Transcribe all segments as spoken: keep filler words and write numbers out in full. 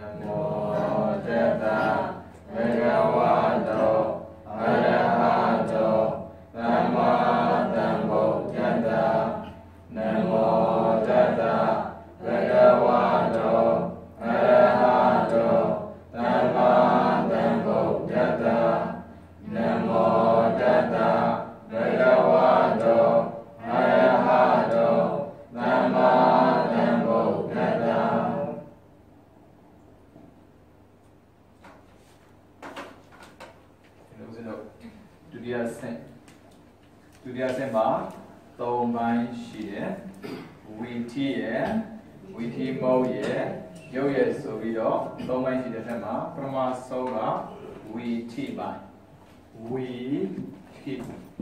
Namo Tassa Bhagavato Arahato Samma Sambuddhassa. Namo Tassa Bhagavato Arahato Samma Sambuddhassa. Namo Tassa Bhagavato Arahato Samma Sambuddhassa. Dudya Sen Dudya Sen ba Tong Bai Shi Ye Witi Ye Witi Mo Ye Yo Ye So Bi Do Tong Bai Shi De Phat Ma Prama So Ga Witi Bai Witi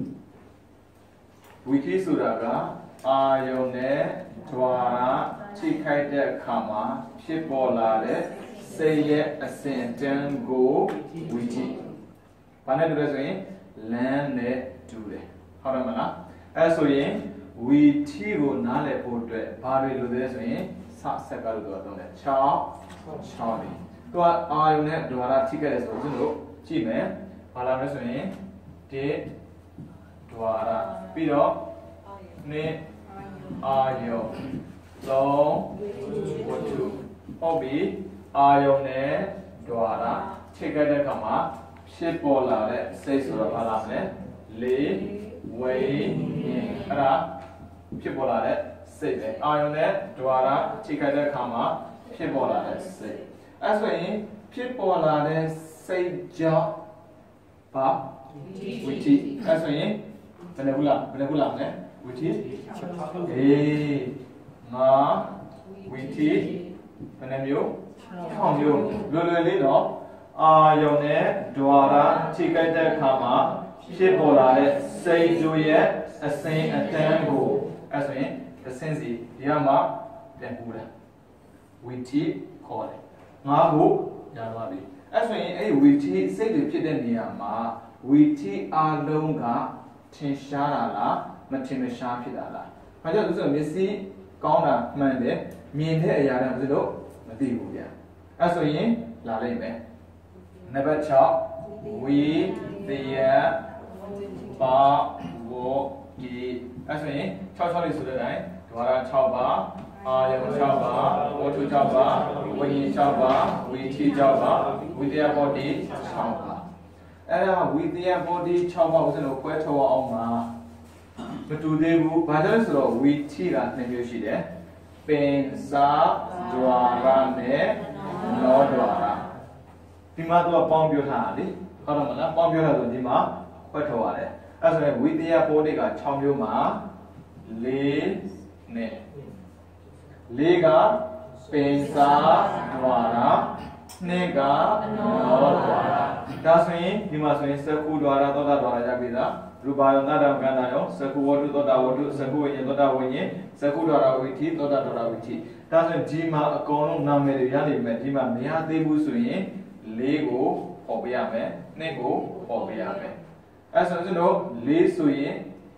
Witi Soda Ga Ayon Ne Dwara Chi Khai De Kha Ma Phit Paw La De Sai Ye Asin Tan Go Witi ဘာနဲ့တူလဲဆိုရင်လမ်းနဲ့တူတယ်ဟုတ်တယ်မလားအဲဆိုရင် we t ကိုနားလည်ဖို့အတွက်ဘာတွေလိုသေးလဲဆိုရင်စဆက်ကလို့တော့သုံးတယ်6 6လေးသူကအာယုံနဲ့ဒွါရထိခဲ့တယ်ဆိုတော့ကျွန်တော်ကြည့်မယ်ဘာလာမလဲဆိုရင်1ဒွါရပြီးတော့2အာယုံ3ဝတ္ထုဟုတ်ပြီအာယုံနဲ့ဒွါရထိခဲ့တဲ့အခါမှာဖြစ်ပေါ်လာတဲ့စိတ်ဆိုတော့ဘာလာမလဲလေးဝိညာဉ်အဲ့ဒါဖြစ်ပေါ်လာတဲ့စိတ်ပဲအာယုံနဲ့ဒွါရထိခိုက်တဲ့အခါမှာဖြစ်ပေါ်လာတဲ့စိတ်အဲ့ဆိုရင်ဖြစ်ပေါ်လာတဲ့စိတ်ကြောင့်ဘာဝိတိအဲ့ဆိုရင်ဘယ်နှခုလားဘယ်နှခုလားမလဲဝိတိအေးငါဝိတိဘယ်နှမျိုး၆မျိုးလွယ်လွယ်လေးတော့အာယုံနဲ့ဒွါရထိခိုက်တဲ့အခါမှာဖြစ်ပေါ်လာတဲ့စိတ်တို့ရဲ့အစဉ်အတန်းကိုအဲဆိုရင်အစဉ်စီဒီကမှပြန်ပူတယ်ဝီတီခေါ်တယ်ငါ့ကိုရသွားပြီအဲဆိုရင်အဲ့ဝီတီစိတ်တွေဖြစ်တဲ့နေရာမှာဝီတီအလုံးကထင်ရှားတာလားမထင်မရှားဖြစ်တာလားဘာကြောင့်လဲဆိုတော့မျက်စိကောင်းတာမှန်တယ်မြင်တဲ့အရာတွေမသိလို့မသိဘူးဗျအဲဆိုရင်လာလိုက်မယ်နံပါတ်၆ဝီတရားပါဝီအဲ့ဆိုရင်၆၆လေးဆိုတဲ့အတိုင်းဒွါရ၆ပါအာယုံ၆ပါဝတ္ထု၆ပါဝိညာဉ်၆ပါဝီထိ၆ပါဝိတရားဘောဓိ၆ပါအဲ့ဒါဝီတရားဘောဓိ၆ပါဦးဇင်းတို့ခွဲထုတ်အောင်ပါမတူသေးဘူးဘာကြောင့်လဲဆိုတော့ဝီထိကနှစ်မျိုးရှိတယ်ပင်စာဒွါရနဲ့နောဒွါရဒီမှာသူကပေါင်းပြောထားတာလေဟုတ်တော့မလားပေါင်းပြောထားဆိုဒီမှာခွဲထုတ်ရတယ်အဲ့ဆိုရင်ဝိတရားဘောဓိက၆မျိုးမှာ၄နဲ့၄ကပင်စာဒွါရနှစ်ကနောဒွါရဒါဆိုရင်ဒီမှာဆိုရင်စကုဒွါရသောတာဒွါရရပြီလားရူပါယံနာဒံကန္တာယောစကုဝတ္ထုသောတာဝတ္ထုစကုဝိညာဉ်သောတာဝိညာဉ်စကုဒွါရဝိထိသောတာဒွါရဝိထိဒါဆိုရင်ဒီမှာအကုန်လုံးနာမည်တွေရနေမယ်ဒီမှာမရသေးဘူးဆိုရင်လေးကိုပေါ်ပေးရမယ်နှစ်ကိုပေါ်ပေးရမယ်အဲဆိုကျွန်တော်လေးဆိုရင်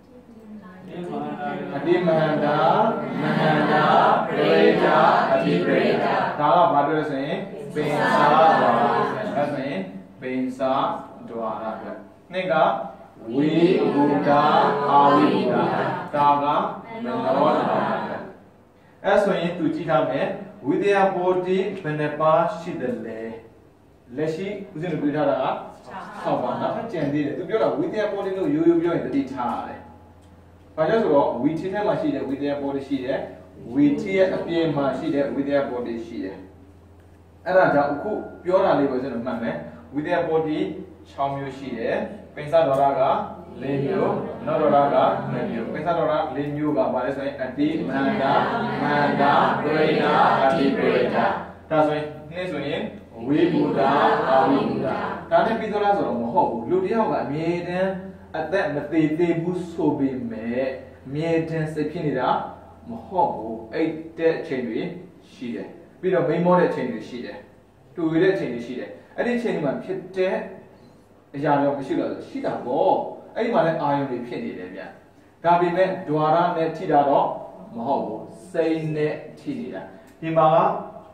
အတိမဟန္တာမဟန္တာပရိဒာအတိပရိဒာဒါကဘာပြောလဲဆိုရင်ပင်စာဒွါရအဲဆိုရင်ပင်စာဒွါရပဲနှစ်ကဝိဘုဒ္ဓအာဝိဘုဒ္ဓဒါကမနောဒွါရပဲအဲဆိုရင်သူကြည့်ထားမယ်ဝိတရားဘောဓိဘယ်နှပါရှိတယ်လဲလက်ရှိဦးဇင်းတို့ပြောထားတာက၆ပါးနောက်ထပ်ကျန်သေးတယ်သူပြောတာဝိတရားဘောဓိလို့ရိုးရိုးပြောရင်တတိထားရတယ်။ဘာကြောင့်ဆိုတော့ဝီတီထဲမှာရှိတဲ့ဝိတရားဘောဓိရှိတယ်ဝီတီရဲ့အပြင်မှာရှိတဲ့ဝိတရားဘောဓိရှိတယ်။အဲ့ဒါကြောင့်အခုပြောတာလေးပဲကျွန်တော်မှတ်မယ်ဝိတရားဘောဓိ၆မျိုးရှိတယ်ပင်စဒေါရက၄မျိုးနောဒေါရက၂မျိုးပင်စဒေါရ၄မျိုးကဘာလဲဆိုရင်အတိမန္တာမန္တာပရိဒါအတိပရိဒါဒါဆိုရင်နေ့ဆိုရင်ဝိဘုဒ္ဓအာဝိဘုဒ္ဓဒါနဲ့ပြီးတော့လားဆိုတော့မဟုတ်ဘူးလူတယောက်ကအမြဲတမ်းအသက်မသေးသေးဘူးဆိုပေမဲ့အမြဲတမ်းစိတ်ဖြစ်နေတာမဟုတ်ဘူးအဲ့တဲ့အချိန်တွေရှိတယ်ပြီးတော့မိမောတဲ့အချိန်တွေရှိတယ်တူရတဲ့အချိန်တွေရှိတယ်အဲ့ဒီအချိန်တွေမှာဖြစ်တဲ့အရာတွေမရှိတော့ရှိတာပေါ့အဲ့ဒီမှာလည်းအာယုံတွေဖြစ်နေတယ်ဗျဒါပေမဲ့ဒွါရနဲ့ထိတာတော့မဟုတ်ဘူးစိတ်နဲ့ထိနေတာဒီမှာက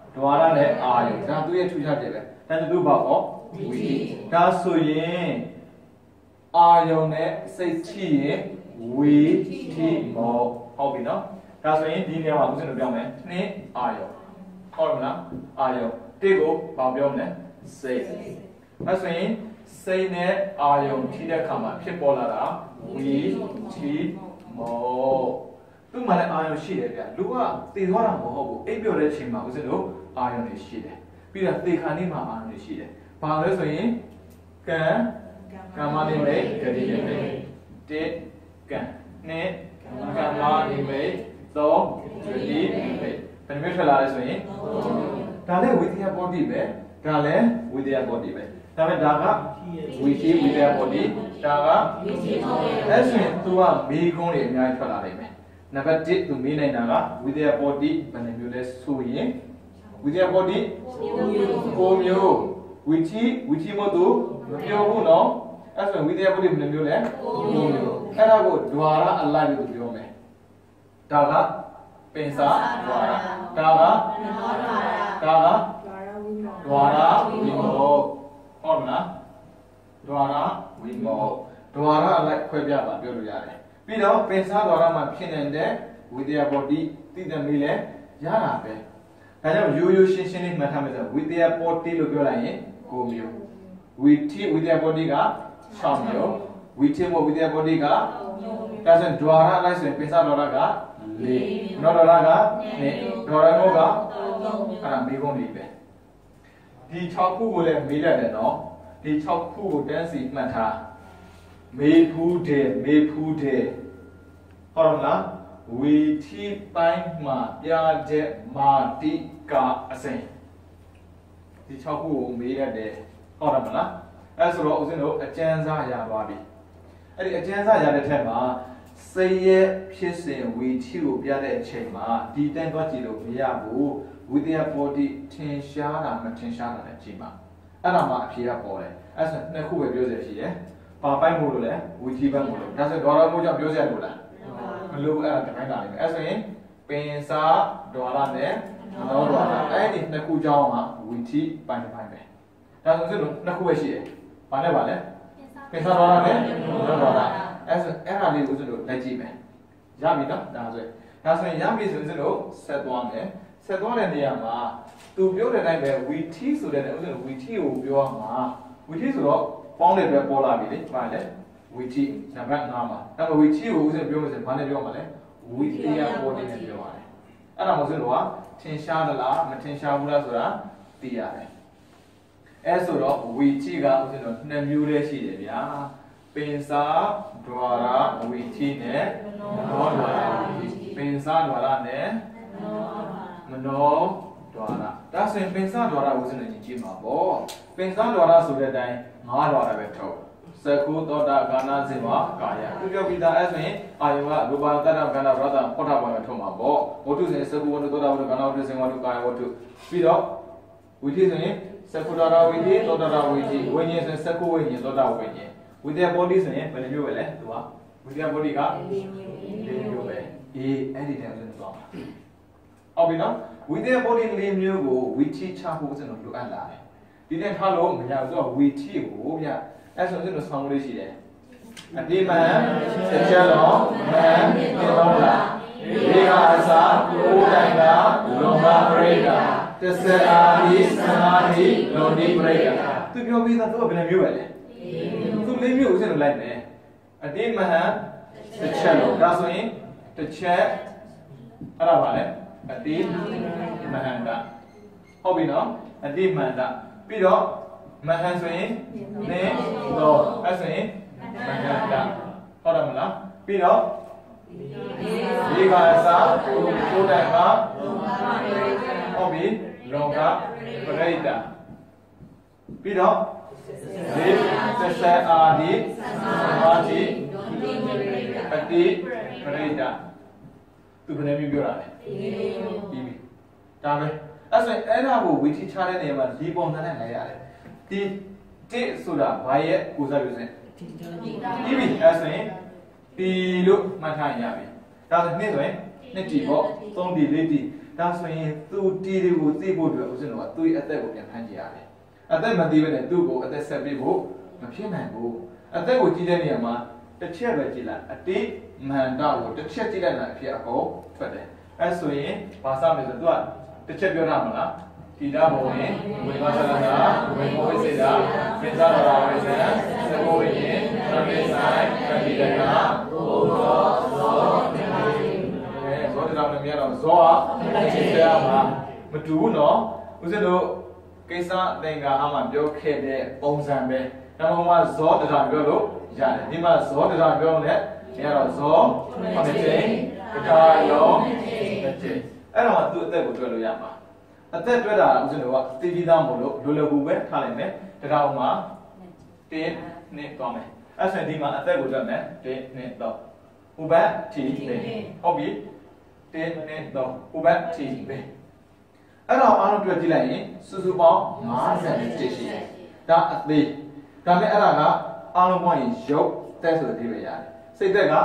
ဒွါရနဲ့အာယုံဒါသူရဲ့ထူးခြားချက်ပဲဒါနဲ့သူဘာပေါ့ဝီတိဒါဆိုရင်အာယုံနဲ့စိတ်ချိရင်ဝီတိမောဟုတ်ပြီနော်ဒါဆိုရင်ဒီနေရာမှာဦးဇင်းတို့ပြောမယ်နှစ်အာယုံဟုတ်မလားအာယုံတိကိုဘာပြောမလဲစိတ်ဒါဆိုရင်စိတ်နဲ့အာယုံထိတဲ့အခါမှာဖြစ်ပေါ်လာတာဝီတိမောသူ့မှာလည်းအာယုံရှိတယ်ဗျလူကသေသွားတာမဟုတ်ဘူးအိပ်ပျော်တဲ့အချိန်မှာဦးဇင်းတို့အာယုံတွေရှိတယ်ပြီးတော့သေခါနေမှာအာယုံတွေရှိတယ်ဘာလဲဆိုရင်ကံကမ္မနိမိတ်ဂတိနိမိတ်တိကံနှစ်ကမ္မနိမိတ်သုံးဂတိနိမိတ်ဘယ်လိုထွက်လာလဲဆိုရင်ဒါလည်းဝိသယဘောတိပဲဒါလည်းဝိသယဘောတိပဲဒါပေမဲ့ဒါကဝိသိဝိသယဘောတိဒါကအဲ့ဆိုရင်သူကမေးခွန်းတွေအများကြီးထွက်လာနိုင်မယ်နံပါတ်တစ်သူမေးနိုင်တာကဝိသယဘောတိဘယ်နှမျိုးလဲဆိုရင်ဝိသယဘောတိကိုမျိုးဝိသိဝိသိမို့သူမပြောဘူးနော်အဲ့ဆိုရင်ဝိသယဘောတိဘယ်နှမျိုးလဲကိုမျိုးအဲ့ဒါကိုဒွါရအလိုက်လို့ပြောမယ်ဒါကပင်စာဒွါရဒါကဒါကဒွါရဝိမောဟုတ်လားဒွါရဝိမောဒွါရအလိုက်ခွဲပြပါပြောလို့ရတယ်ပြီးတော့ပင်စာဒွါရမှာဖြစ်နေတဲ့ဝိသယဘောတိသိတဲ့မေးလဲရတာပဲဒါကြောင့်ရိုးရိုးရှင်းရှင်းလေးမှတ်ထားမယ်ဆိုဝိသယဘောတိလို့ပြောလိုက်ရင်ကိုမျိုးဝိသိဝိသယဘောတိက၆မျိုးဝိသိမို့ဝိသယဘောတိကဒါဆိုဒွါရအလိုက်ဆိုရင်ပင်စာဒွါရကလေးနော်ဒွါရကနှစ်ဒွါရမို့ကအဲ့ဒါမေးခွန်းလေးပဲဒီ၆ခုကိုလည်းမေးရတယ်နော်ဒီ၆ခုကိုတန်းစီမှတ်ထားမေးဖူးတယ်မေးဖူးတယ်ဟုတ်လားဝီထိပိုင်းမှာပြတဲ့မာတိကအစဉ်ဒီ၆ခုကိုမေးရတယ်ဟုတ်တယ်မလားအဲဆိုတော့ဦးဇင်းတို့အကျဉ်းစားရသွားပြီအဲ့ဒီအကျဉ်းစားရတဲ့ထက်မှာစိတ်ရဲ့ဖြစ်စဉ်ဝီထိကိုပြတဲ့အချိန်မှာဒီတန်းသွားကြည့်လို့မရဘူးဝိသယဘောတိထင်ရှားတာမထင်ရှားတာလည်းကြည့်ပါအဲ့ဒါမှအဖြေကပေါ်တယ်အဲ့ဆိုနှစ်ခုပဲပြောစရာရှိတယ်ပါပိုက်မို့လို့လဲဝီထိပိုက်မို့လို့ဒါဆိုဒေါ်လာမို့ကြောင့်ပြောစရာလို့လားမလို့အဲ့ဒါတခိုင်းတာလိမ့်မယ်အဲ့ဆိုရင်ပင်စာဒေါ်လာနဲ့နောဒေါ်လာအဲ့ဒီနှစ်ခုကြောင်းကဝီထိပိုင်ပိုင်ပဲဒါဆိုစစ်လို့နှစ်ခုပဲရှိတယ်ဘာနဲ့ပါလဲပင်စာဒေါ်လာနဲ့နောဒေါ်လာအဲ့ဆိုအဲ့ဒါလေးကိုစစ်လို့လိုက်ကြည့်မယ်ရပြီနော်ဒါဆိုဒါဆိုရင်ရပြီဆိုစစ်လို့ဆက်သွားမယ်ဆက်သွားတဲ့နေရာမှာသူပြောတဲ့အတိုင်းပဲဝီထိဆိုတဲ့ဥစ္စာဝီထိကိုပြောမှာဝီထိဆိုတော့ပေါင်းတဲ့ပဲပေါ်လာပြီလေပါလေဝီထိနံပါတ်၅မှာဒါပေမဲ့ဝီထိကိုဥစ္စာပြောလို့ဆိုဘာနဲ့ပြောမှာလဲဝီသယဘောတိနဲ့ပြောရတယ်အဲ့ဒါမှဆိုတော့ထင်ရှားသလားမထင်ရှားဘူးလားဆိုတာသိရတယ်အဲဆိုတော့ဝီထိကဥစ္စာတော့နှစ်မျိုးလေးရှိတယ်ဗျာပင်စာဒွါရဝီထိနဲ့နောဒွါရပင်စာဒွါရနဲ့မနောဒွါရဒါဆိုရင်ပင်စဒွါရကိုစနေကြည့်မှာပေါ့ပင်စဒွါရဆိုတဲ့အတိုင်းငါးဒွါရပဲထုတ်သကုသောတာကာနာဇေဝကာယသူပြောပြီးသားအဲ့ဆိုရင်အာယုကရူပတတ္တကန္နာရတ္တဖောထဘာပဲထုတ်မှာပေါ့ဝတ္ထုဆိုရင်သကုဝတ္ထုသောတာဝတ္ထုကာနာဝတ္ထုဇေဝဝတ္ထုကာယဝတ္ထုပြီးတော့ဝိသေဆိုရင်သကုဒွါရဝိသေသောတာဝိသေဝိညာဉ်ဆိုရင်သကုဝိညာဉ်သောတာဝိညာဉ်ဝိသေဘောဓိဆိုရင်ဘယ်လိုမျိုးပဲလဲသူကဝိသေဘောဓိကလေးမျိုးပဲအေးအဲ့ဒီတည်းဆိုတော့ဟုတ်ပြီနော်ဝိသေဘောဓိလေးမျိုးကိုဝီထိချဖို့စလို့လိုအပ်လာတယ်ဒီနဲ့ထားလို့မရဘူးဆိုတော့ဝီထိကိုဗျအဲ့ဆိုရင်ဆောင်းလေးရှိတယ်အတိမန်ဆက်ချက်တော်မန်ပြတော်လားဒီကအစာကိုယ်တိုင်ကလုံမပရိဒါတစ္ဆအာဒီသမာဓိလုံဒီပရိဒါသူပြောပြီးသားသူကဘယ်နှမျိုးပဲလဲသူလေးမျိုးဦးစလို့လိုက်မယ်အတိမန်တစ်ချက်လို့ဒါဆိုရင်တစ်ချက်အဲ့ဒါပါလေအတိမဟန္တာဟုတ်ပြီနော်အတိမဟန္တာပြီးတော့မဟန်ဆိုရင်နေတော့အဲ့ဆိုရင်မဟန္တာဟုတ်တယ်မလားပြီးတော့ဒီကအစားကိုကိုတိုင်ကဟုတ်ပြီလောကပရိဒါပြီးတော့ဒီသစ္စာအာဒီသမာဓိအတိပရိဒါသူဘယ်လိုမျိုးပြောတာလဲပြီးပြီဒါပဲအဲ့ဆိုရင်အဲ့ဒါကိုဝီထိချတဲ့နေရာမှာဒီပုံစံနဲ့လိုက်ရတယ်ဒီတစ်ဆိုတာဘာရဲ့ကိုစားပြုစင်ပြီးပြီအဲ့ဆိုရင်ဒီလို့မှတ်ထားရပြီဒါဆိုနှစ်ဆိုရင်နှစ်တီပေါ့သုံးတီလေးတီဒါဆိုရင်သူတီတွေကိုသိဖို့အတွက်ဦးဇင်းတို့ကသူ့ရဲ့အသက်ကိုပြန်ဖန်ကြည့်ရတယ်အသက်မသိဘဲနဲ့သူ့ကိုအသက်ဆက်ပေးဖို့မဖြစ်နိုင်ဘူးအသက်ကိုကြည့်တဲ့နေရာမှာတစ်ချက်ပဲကြည့်လိုက်အတိမန္တကိုတစ်ချက်ကြည့်လိုက်တာအဖြစ်အကုန်ထွက်တယ်အဲဆိုရင်ဘာစမလဲဆိုတော့သူကတစ်ချက်ပြောတာမလားဒီတာဘုံရင်ဝိမသလနာဝိမောဝိစေတာပိသနာဝိဇံသဘောဝိရင်သမေဆိုင်ကတိတကဘုရောဇောအဲဇောတရားနဲ့မြင်တော့ဇောအချင်းတရားမှာမတူဘူးနော်ဦးဇင်းတို့ကိစ္စသင်္ကာအမှပြောခဲ့တဲ့ပုံစံပဲဒါမှမဟုတ်ဇောတရားပြောလို့ရတယ်ဒီမှာဇောတရားပြောလို့လည်းမြင်တော့ဇောခဏချင်းကြာရောတစ်ချိန်အဲ့တော့သူ့အသက်ကိုတွေ့လို့ရမှာအသက်တွဲတာဦးဇင်းတို့ကသိပြီးသားမို့လို့လိုလိုဘူးပဲထားလိုက်မယ်တရားဥမှာတင်းနဲ့သွားမယ်အဲ့ဆိုရင်ဒီမှာအသက်ကိုတွက်မယ်တင်းနဲ့တော့ဥပတ်တီပဲဟုတ်ပြီတင်းနဲ့တော့ဥပတ်တီပဲအဲ့တော့အားလုံးတွက်ကြည့်လိုက်ရင်စုစုပေါင်း၅၀ရှိတယ်ဒါအသေးဒါပေမဲ့အဲ့ဒါကအားလုံးပေါင်းရင်ရုပ်သက်ဆိုတဲ့ဒီပဲရတယ်စိတ်သက်က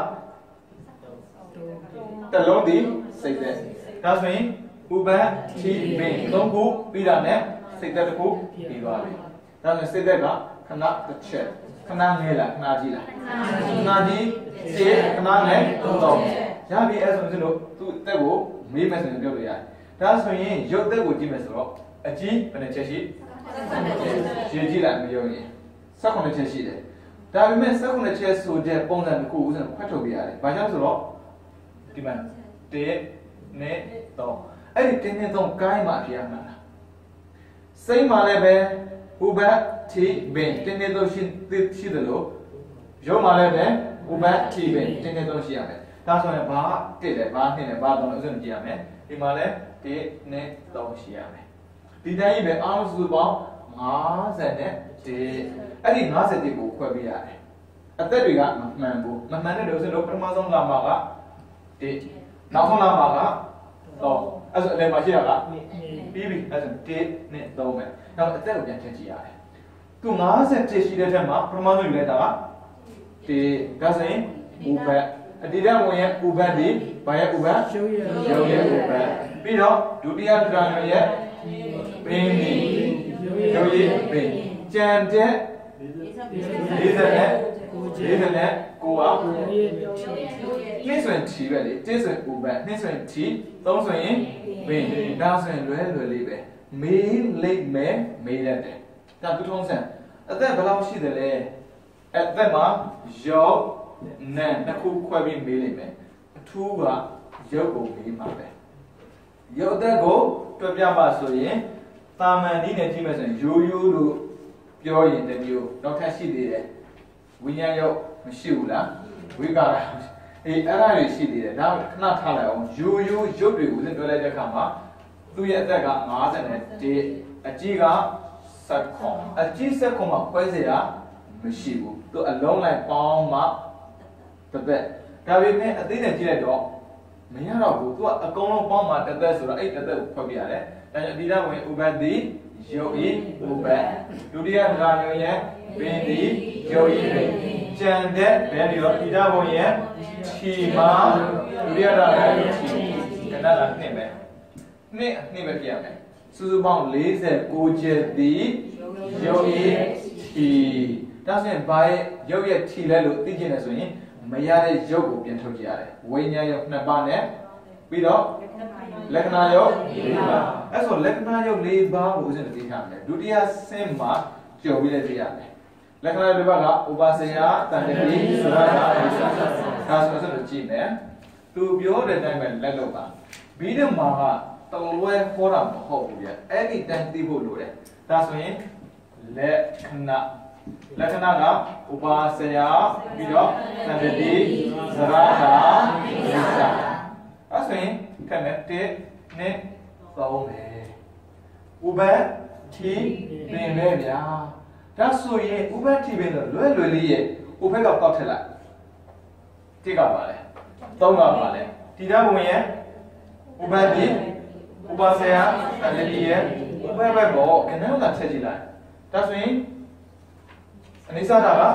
တလုံးဒီစိတ်သက်ဒါဆိုရင်ဥပတ်တီပင်သုံးခုပြီးတာနဲ့စိတ်သက်တစ်ခုပြီးသွားပြီဒါဆိုရင်စိတ်သက်ကခဏတစ်ချက်ခဏငယ်လားခဏကြီးလားခဏကြီးစေခဏငယ်သုံးတော့ရပြီအဲ့ဆိုရင်တို့သူ့အသက်ကိုမေးမယ်ဆိုရင်ပြောလို့ရတယ်ဒါဆိုရင်ရုပ်သက်ကိုကြည့်မယ်ဆိုတော့အကြီးဘယ်နှချက်ရှိရေကြည့်လိုက်မယုံရင်၁၈ချက်ရှိတယ်ဒါပေမဲ့၁၈ချက်ဆိုတဲ့ပုံစံတစ်ခုဦးစံဖတ်ထုတ်ပြရတယ်ဘာကြောင့်ဆိုတော့ဒီမှာတစ်နဲ့သုံးအဲ့ဒီတင်းနဲ့သုံးကိုင်းမှအပြရမှာလားစိတ်မှလည်းပဲဥပတ်တီပင်တင်းနဲ့သုံးရှိရှိတယ်လို့ရုပ်မှလည်းပဲဥပတ်တီပင်တင်းနဲ့သုံးရှိရမယ်ဒါဆိုရင်ဘာတစ်လဲဘာနှစ်လဲဘာသုံးလဲဥစဉ်ကြည့်ရမယ်ဒီမှာလည်းတစ်နဲ့သုံးရှိရမယ်ဒီတိုင်းကြီးပဲအားလုံးစုစုပေါင်း၅၀နဲ့တစ်အဲ့ဒီ၅၀တိကိုခွဲပေးရတယ်အသက်တွေကမမှန်ဘူးမမှန်တဲ့ဥစဉ်တို့ပထမဆုံးလာမှာကတစ်နောက်ဆုံးလာမှာကတော့အဲ့ဆိုအလယ်မှာရှိတာကပြီးပြီအဲ့ဆိုတစ်နဲ့သုံးပဲနောက်အသက်ကိုပြန်ထည့်ကြည့်ရတယ်သူ၅၀ရှိတဲ့ထက်မှာပထမဆုံးယူလိုက်တာကတစ်ဒါဆိုရင်ဥပတ်အတိတ်ဝင်ရဲ့ဥပတ်ဒီဘာရဲ့ဥပတ်ရုပ်ရဲ့ဥပတ်ပြီးတော့ဒုတိယတရားရဲ့ပင်ဒီရုပ်ရဲ့ပင်ကြံတဲ့လေးစက်နဲ့လေးစက်နဲ့ကိုကနှစ်ဆိုရင်တီပဲလေတစ်ဆိုရင်ဥပတ်နှစ်ဆိုရင်တီသုံးဆိုရင်ပင်ဒါဆိုရင်လွယ်လွယ်လေးပဲမေးလိုက်မယ်မေးရတယ်ဒါသူထုံးစံအသက်ဘယ်လောက်ရှိတယ်လဲအသက်မှာရုပ်နဲ့နှစ်ခုခွဲပြီးမေးလိုက်မယ်အထူးကရုပ်ကိုမေးမှာပဲရုပ်သက်ကိုတွက်ပြပါဆိုရင်တာမန်နည်းနဲ့ကြည့်မယ်ဆိုရင်ရိုးရိုးလို့ပြောရင်တမျိုးနောက်ထပ်ရှိသေးတယ်ဝိညာဉ်ရုပ်မရှိဘူးလားဝိကာရအေးအဲ့ဒါတွေရှိသေးတယ်ဒါခဏထားလိုက်အောင်ရိုးရိုးရုပ်တွေကိုသင်ပြောလိုက်တဲ့အခါမှာသူ့ရဲ့အသက်က၅၀နဲ့တစ်အကြီးက၁၇အကြီး၁၇မှာခွဲစရာမရှိဘူးသူအလုံးလိုက်ပေါင်းမှတစ်သက်ဒါပေမဲ့အသေးနဲ့ကြည့်လိုက်တော့မရတော့ဘူးသူကအကုန်လုံးပေါင်းမှတစ်သက်ဆိုတော့အဲ့တစ်သက်ကိုဖွက်ပြရတယ်ဒါကြောင့်အတိအဝင်ဥပတ်တိရုပ်ဤဥပတ်ဒုတိယတရားမျိုးရဲ့ပင်တိရုပ်ဤပင်ကြံတဲ့ဘယ်လိုရောအတိအဝင်ရဲ့ခြီမာဒုတိယတရားမျိုးခြီကနလာနှစ်ပဲနှစ်နှစ်ပဲပြရမယ်စုစုပေါင်း၄၉ချက်သည်ရုပ်ဤခြီဒါဆိုရင်ဘာရဲ့ရုပ်ရဲ့ခြီလဲလို့သိကျင်တယ်ဆိုရင်မရတဲ့ရုပ်ကိုပြန်ထုတ်ကြရတယ်ဝိညာဉ်ရုပ်နှစ်ပါးနဲ့ပြီးတော့လက္ခဏာရုပ်၄ပါးအဲ့ဆိုလက္ခဏာရုပ်၄ပါးကိုဦးဇင်းသိထားမယ်ဒုတိယဆင့်မှာကြော်ပြီးလည်းသိရမယ်လက္ခဏာ၄ပါးကဥပါစေယတန်တတိသရဏအိသဒါဆိုတော့ကြည့်မယ်သူပြောတဲ့အတိုင်းပဲလက်လုပ်ပါပြီးတော့မှာကတော်လွဲခေါ်တာမဟုတ်ဘူးဗျအဲ့ဒီတိုင်းသိဖို့လိုတယ်ဒါဆိုရင်လက္ခဏာလက္ခဏာကဥပါစေယပြီးတော့တန်တတိသရဏအိသအဲ့ဆိုရင်ခက်မယ်တစ်နှစ်သုံးပဲဥပတ်တီပင်ပဲဗျာဒါဆိုရင်ဥပတ်တီပင်တော့လွယ်လွယ်လေးရဲ့ဥပတ်ကကောက်ထက်လိုက်တစ်ကပါလဲသုံးကပါလဲဒီဓာတ်ဝင်ရဲ့ဥပတ်တီဥပါစေယတန်တတိရဲ့ဥပတ်ပဲပေါ့ခဏကချက်ကြည့်လိုက်ဒါဆိုရင်အနိစ္စတာက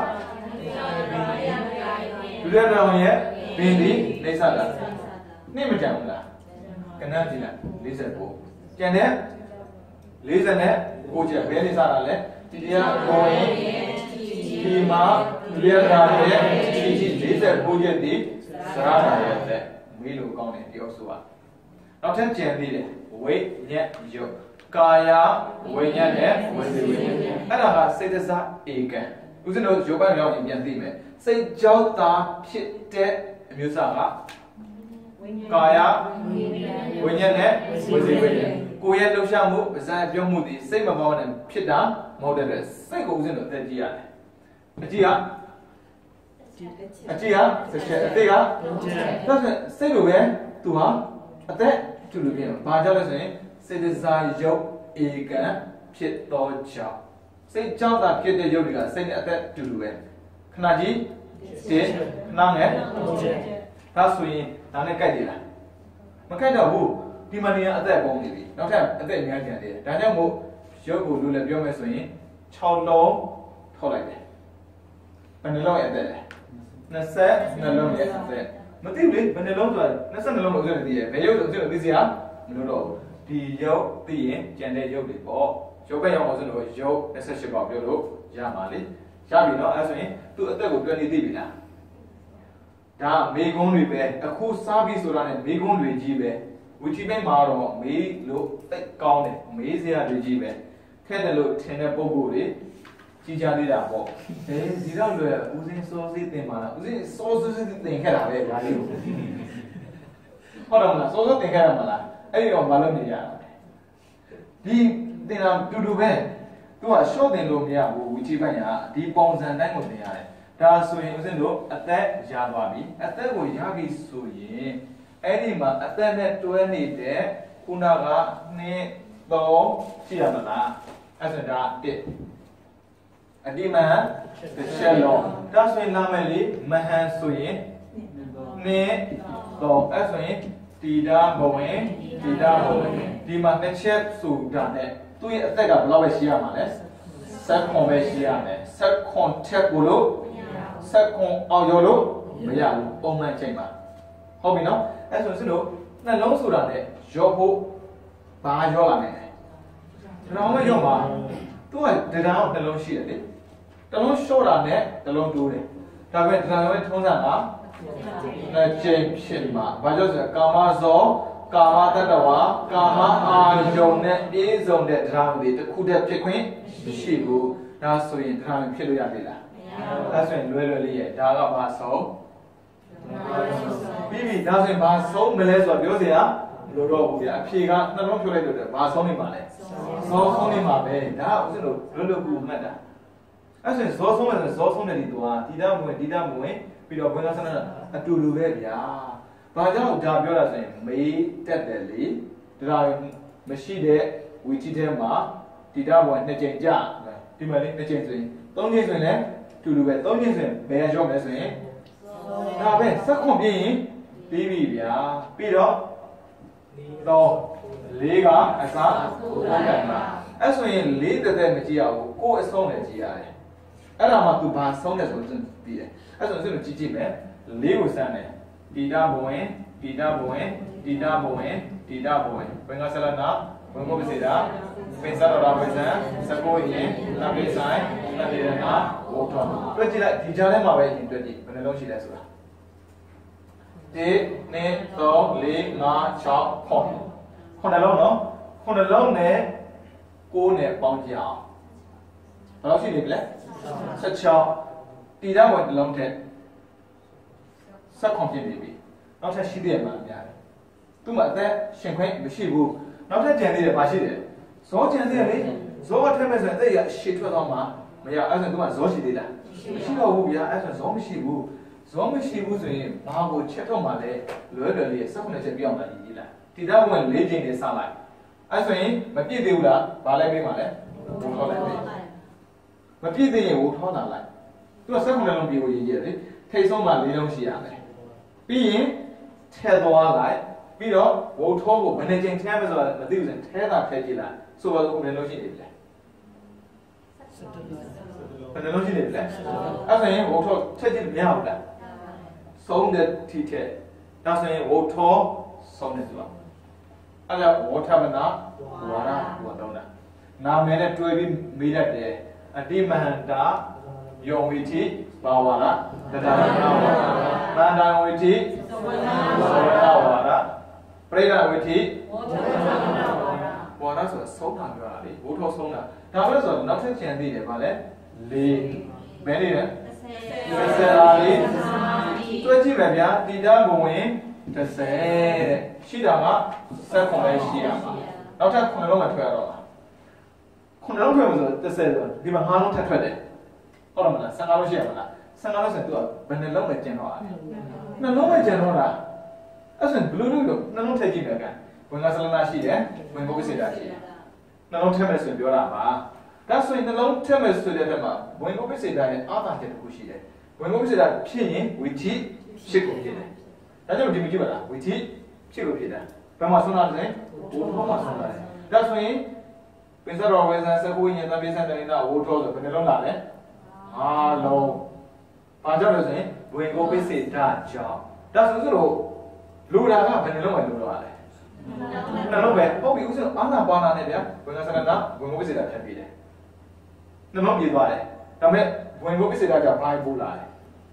ဒုတိယတော်ရဲ့ပင်ဒီနေသတာနှစ်မကြဘူးလားကနန်းကြည့်လိုက်၄၉ကျန်တဲ့၄၉ချက်ဘယ်နေစားတာလဲဒီတရားကိုရင်ဒီမှာလျက်တာရဲ့ဒီဒီ၄၉ချက်ဒီစရာတာရဲ့တဲ့မေးလို့ကောင်းတယ်ဒီအုပ်စုကနောက်ထပ်ကျန်သေးတယ်ဝိညာဉ်ယုတ်ကာယဝိညာဉ်နဲ့ဝစီဝိညာဉ်အဲ့ဒါကစိတ်တစားဧကံဦးဇင်းတို့ရုပ်ပိုင်းရောက်ရင်ပြန်သိမယ်စိတ်ကြောက်တာဖြစ်တဲ့အမျိုးအစားကကာယဝိညာဉ်နဲ့ဝစီဝိညာဉ်ကိုယ်ရဲ့လှုပ်ရှားမှုပါးစပ်ပြောမှုဒီစိတ်မပေါင်းနဲ့ဖြစ်တာမဟုတ်တဲ့စိတ်ကိုဦးဇင်းတို့အသက်ကြီးရတယ်အကြည့်ကအကြည့်ကဆက်ချက်အသေးကဒါဆိုစိတ်လိုပဲသူဟာအသက်တူလို့ပြင်ဘာကြောင့်လဲဆိုရင်စေတစာရုပ်ဧကံဖြစ်သောကြောင့်စိတ်ကြောင့်သာဖြစ်တဲ့ရုပ်တွေကစိတ်နဲ့အသက်တူလို့ပဲခဏကြီးတစ်ခဏငယ်ဒါဆိုရင်ဒါနဲ့ကြိုက်တယ်လားမကြိုက်တော့ဘူးဒီမနေရအသက်ပုံနေပြီနောက်ထပ်အသက်အများကြီးကျန်သေးတယ်ဒါကြောင့်မို့ရုပ်ကိုလူလည်းပြောမယ်ဆိုရင်၆လုံးထုတ်လိုက်တယ်ဘယ်နှလုံးရဲ့အသက်လဲ၂၂လုံးရဲ့အသက်မသိဘူးလေဘယ်နှလုံးဆိုတော့၂၂လုံးလို့ပြောနေသေးတယ်ဘယ်ရုပ်လို့ပြောသိစရာမလိုတော့ဘူးဒီရုပ်သိရင်ကျန်တဲ့ရုပ်တွေပေါ့ရုပ်ကရောက်အောင်ဆိုတော့ရုပ်၂၈ပါးပြောလို့ရမှာလေရပြီနော်အဲဆိုရင်သူ့အသက်ကိုပြောနေသိပြီလားဒါမေကုန်းတွေပဲအခုစားပြီးဆိုတာနဲ့မေကုန်းတွေကြီးပဲဝီချီဘိုင်းမှာတော့မေးလို့တိတ်ကောင်းတယ်မေးစရာတွေကြီးပဲခက်တယ်လို့ထင်တဲ့ပုံကိုယ်တွေကြီးကြသေးတာပေါ့အဲဒီတော့လွယ်ဦးစင်းစောစီးတင်ပါလားဦးစင်းစောစီးတင်ခဲ့တာပဲဒါလေးကိုဟုတ်တယ်မလားစောစောတင်ခဲ့ရမလားအဲ့ဒီတော့မလုပ်နေရတာဒီတင်တာတူတူပဲသူက short တင်လို့မရဘူးဝီချီဘိုင်းကဒီပုံစံတိုင်းကိုတင်ရတယ်ဒါဆိုရင်ဦးဇင်းတို့အသက်ရသွားပြီအသက်ကိုရပြီဆိုရင်အဲ့ဒီမှာအသက်နဲ့တွဲနေတဲ့ခုနကနှစ်သုံးရှိရမလားအဲ့ဒါဒါတစ်အဒီမဟန်တစ်ချက်လုံးဒါဆိုရင်နာမည်လေးမဟန်ဆိုရင်နှစ်သုံးအဲ့ဆိုရင်တီတာဘဝင်တီတာဘဝင်ဒီမှာတစ်ချက်ဆိုတာနဲ့သူ့ရဲ့အသက်ကဘယ်လောက်ပဲရှိရမှာလဲဆက်ခွန်ပဲရှိရမယ်ဆက်ခွန်ထက်ကိုလို့ဆက်ခွန်အောင်ရောလို့မရဘူးပုံမှန်ချိန်မှာဟုတ်ပြီနော်အဲ့ဆိုစစ်လို့နှလုံးဆိုတာနဲ့ရောဖို့ဘာရောလာနိုင်လဲဒါတော့မရောပါသူကတရားအောင်နှလုံးရှိတယ်လေနှလုံးလျှော့တာနဲ့နှလုံးတိုးတယ်ဒါပေမဲ့တရားရဲ့ထုံးစံကနှစ်ချိန်ဖြစ်မှာဘာလို့ဆိုကာမဇောကာမတတဝါကာမအာယုံနဲ့အေးစုံတဲ့တရားတွေတစ်ခုတည်းဖြစ်ခွင့်မရှိဘူးဒါဆိုရင်တရားဖြစ်လို့ရပြီလားဒါဆိုရင်လွယ်လွယ်လေးရဲ့ဒါကဘာဆုံးပြီးပြီဒါဆိုရင်ဘာဆုံးမလဲဆိုတော့ပြောစရာမလိုတော့ဘူးဗျာအဖြေကနှလုံးဖြိုးလိုက်လို့ဘာဆုံးနေမှာလဲဇောဆုံးနေမှာပဲဒါကဥစဉ်လို့လွယ်လွယ်ကူမှတ်တာအဲ့ဆိုရင်ဇောဆုံးမယ်ဆိုဇောဆုံးတဲ့ဒီတော့ဒီတမဝင်ဒီတမဝင်ပြီးတော့ဘွင်္ဂဆန္ဒအတူတူပဲဗျာဘာကြောင့်ဒါပြောတာဆိုရင်မေးတက်တယ်လေဒါမရှိတဲ့ဝီချီထဲမှာဒီတဘွင်နှစ်ကြိမ်ကြာဒီမှာလေးနှစ်ကြိမ်ဆိုရင်သုံးကြိမ်ဆိုရင်လည်းတူတူပဲသုံးကြိမ်ဆိုရင်ဘယ်ရောက်မလဲဆိုရင်ဒါပဲစက်ခွန်ပြင်းရင်ပြီးပြီဗျာပြီးတော့တော့လေးကအစားဟုတ်တယ်မလားအဲ့ဆိုရင်လေးတက်တက်မကြည့်ရဘူးကိုယ်အဆုံးနဲ့ကြည့်ရတယ်အဲ့ဒါမှသူဘာဆုံးတယ်ဆိုရင်သိတယ်အဲ့ဆိုရင်ကြည့်ကြည့်မယ်လေးကိုစမ်းတယ်တီတာဘဝင်တီတာဘဝင်တီတာဘဝင်တီတာဘဝင်ဘင်္ဂဆလနာဘင်္ဂပစေတာပိစရရာဝေဇံစကိုရင်နပိဆိုင်နပိရနာဝေါထောတွေ့ကြည့်လိုက်ဒီကြားထဲမှာပဲရင်တွေ့ကြည့်ဘယ်နှလုံးရှိလဲဆိုတာတစ်နှစ်သုံးလေးငါးခြောက်ခုနှစ်ခုနှစ်လုံးနော်ခုနှစ်လုံးနဲ့ကိုးနဲ့ပေါင်းကြအောင်ဘယ်လောက်ရှိနေပြီလဲ၁၆တီတာဝင်တစ်လုံးထက်ဆက်ခွန်ပြနေပြီနောက်ထပ်ရှိသေးတယ်မှာများတယ်သူ့မှာအသက်ရှင်ခွင့်မရှိဘူးနောက်ထပ်ကြံသေးတယ်ဘာရှိတယ်ဇောကြံသေးတယ်လေဇောကထဲမဲ့ဆိုရင်အဲ့ရရှေ့ထွက်သွားမှာမရအဲ့ဆိုသူကဇောရှိသေးလားမရှိတော့ဘူးဗျာအဲ့ဆိုဇောမရှိဘူးဇောမရှိဘူးဆိုရင်ဘာကိုချက်တော့မှလဲလွယ်လွယ်လေးဆက်ခွန်ချက်ပြအောင်လာကြည့်ကြည့်လားတီတာဝင်၄ချိန်နဲ့စလိုက်အဲ့ဆိုရင်မပြည့်သေးဘူးလားဘာလဲပေးမှာလဲဝုထောလိုက်ပေးမပြည့်သေးရင်ဝုထောတာလိုက်သူကဆက်ခွန်လုံးပြေကိုရေးရတယ်ထိတ်ဆုံးမှ၄လုံးရှိရမယ်ပြီးရင်ထဲသွားလိုက်ပြီးတော့ဝုထောကိုဘယ်နှချိန်ထဲမဆိုမသိဘူးဆိုရင်ထဲတာထဲကြည့်လိုက်ဆိုတော့ဘယ်နှလုံးရှိနေပြီလဲဘယ်နှလုံးရှိနေပြီလဲအဲ့ဆိုရင်ဝုထောထက်ကြည့်မရဘူးလားဆုံးတဲ့ထိထဲဒါဆိုရင်ဝုထောဆုံးတယ်ဆိုတာအဲ့ဒါဝထမနာဝါရကိုတော့တာနာမည်နဲ့တွဲပြီးမေးတတ်တယ်အတိမဟန္တာယောဝိတိဘာဝါရတတနာဝါရမန္တဝိတိသောဝနာဝါရပရိဒဝိတိဝထမနာဝါရဝါရဆိုတာဆုံးတာပြောတာလေဘိုးထောဆုံးတာဒါပဲဆိုတော့နောက်ထပ်ကျန်သေးတယ်ဗာလဲလေးဘယ်နေလဲတစ်ဆယ်ပါလေတွဲကြည့်မယ်ဗျာတိတဘဝင်တစ်ဆယ်တဲ့ရှိတာကဆက်ခွန်လေးရှိတာပါနောက်ထပ်ခုနှစ်လုံးမှထွက်ရတော့ခုနှစ်လုံးထွက်လို့ဆိုတစ်ဆယ်ဆိုဒီမှာငါးလုံးထပ်ထွက်တယ်ဟုတ်တယ်မလားဆယ်ငါးလုံးရှိရမလားဆယ်ငါးလုံးဆိုသူကဘယ်နှလုံးပဲကျန်တော့တာနှလုံးပဲကျန်တော့တာအဲ့ဆိုဘလူးလို့နှလုံးထည့်ကြည့်မယ်ဗျာဝင်ကစလနာရှိတယ်ဝင်ဘုတ်စေတာရှိတယ်နှလုံးထည့်မယ်ဆိုရင်ပြောတာပါဒါဆိုရင်နှလုံးထည့်မယ်ဆိုတဲ့အတွက်မှာဝင်ဘုတ်စေတာရဲ့အာသာချက်တစ်ခုရှိတယ်ဝင်ဘုတ်စေတာဖြစ်ရင်ဝီတိဖြစ်ကုန်ဖြစ်တယ်ဒါကြောင့်ဒီမကြည့်ပါလားဝီတိဖြစ်ကုန်ဖြစ်တာဘယ်မှာဆုံးတာလဲဘိုးထောမှာဆုံးတာလေဒါဆိုရင်ပင်စတော်ဝေဇန်စကူညင်သပိစံတရိနာဝိုးထောဆိုဘယ်နှလုံးလာလဲအားလုံးဘာကြောင့်လဲဆိုရင်ဝင်ဘုတ်စေတာကြောင့်ဒါဆိုဆိုတော့လူတာကဘယ်နှလုံးပဲလူတော့လဲနှလုံးပဲဟုတ်ပြီဥစဉ်အာနာပါနာနဲ့ဗျာဝင်ကစရဏဝင်ဘုတ်စေတာဖြတ်ပြီးတယ်နှလုံးပြေးသွားတယ်ဒါပေမဲ့ဝင်ဘုတ်စေတာကြောင့်ဘာပို့လာလဲ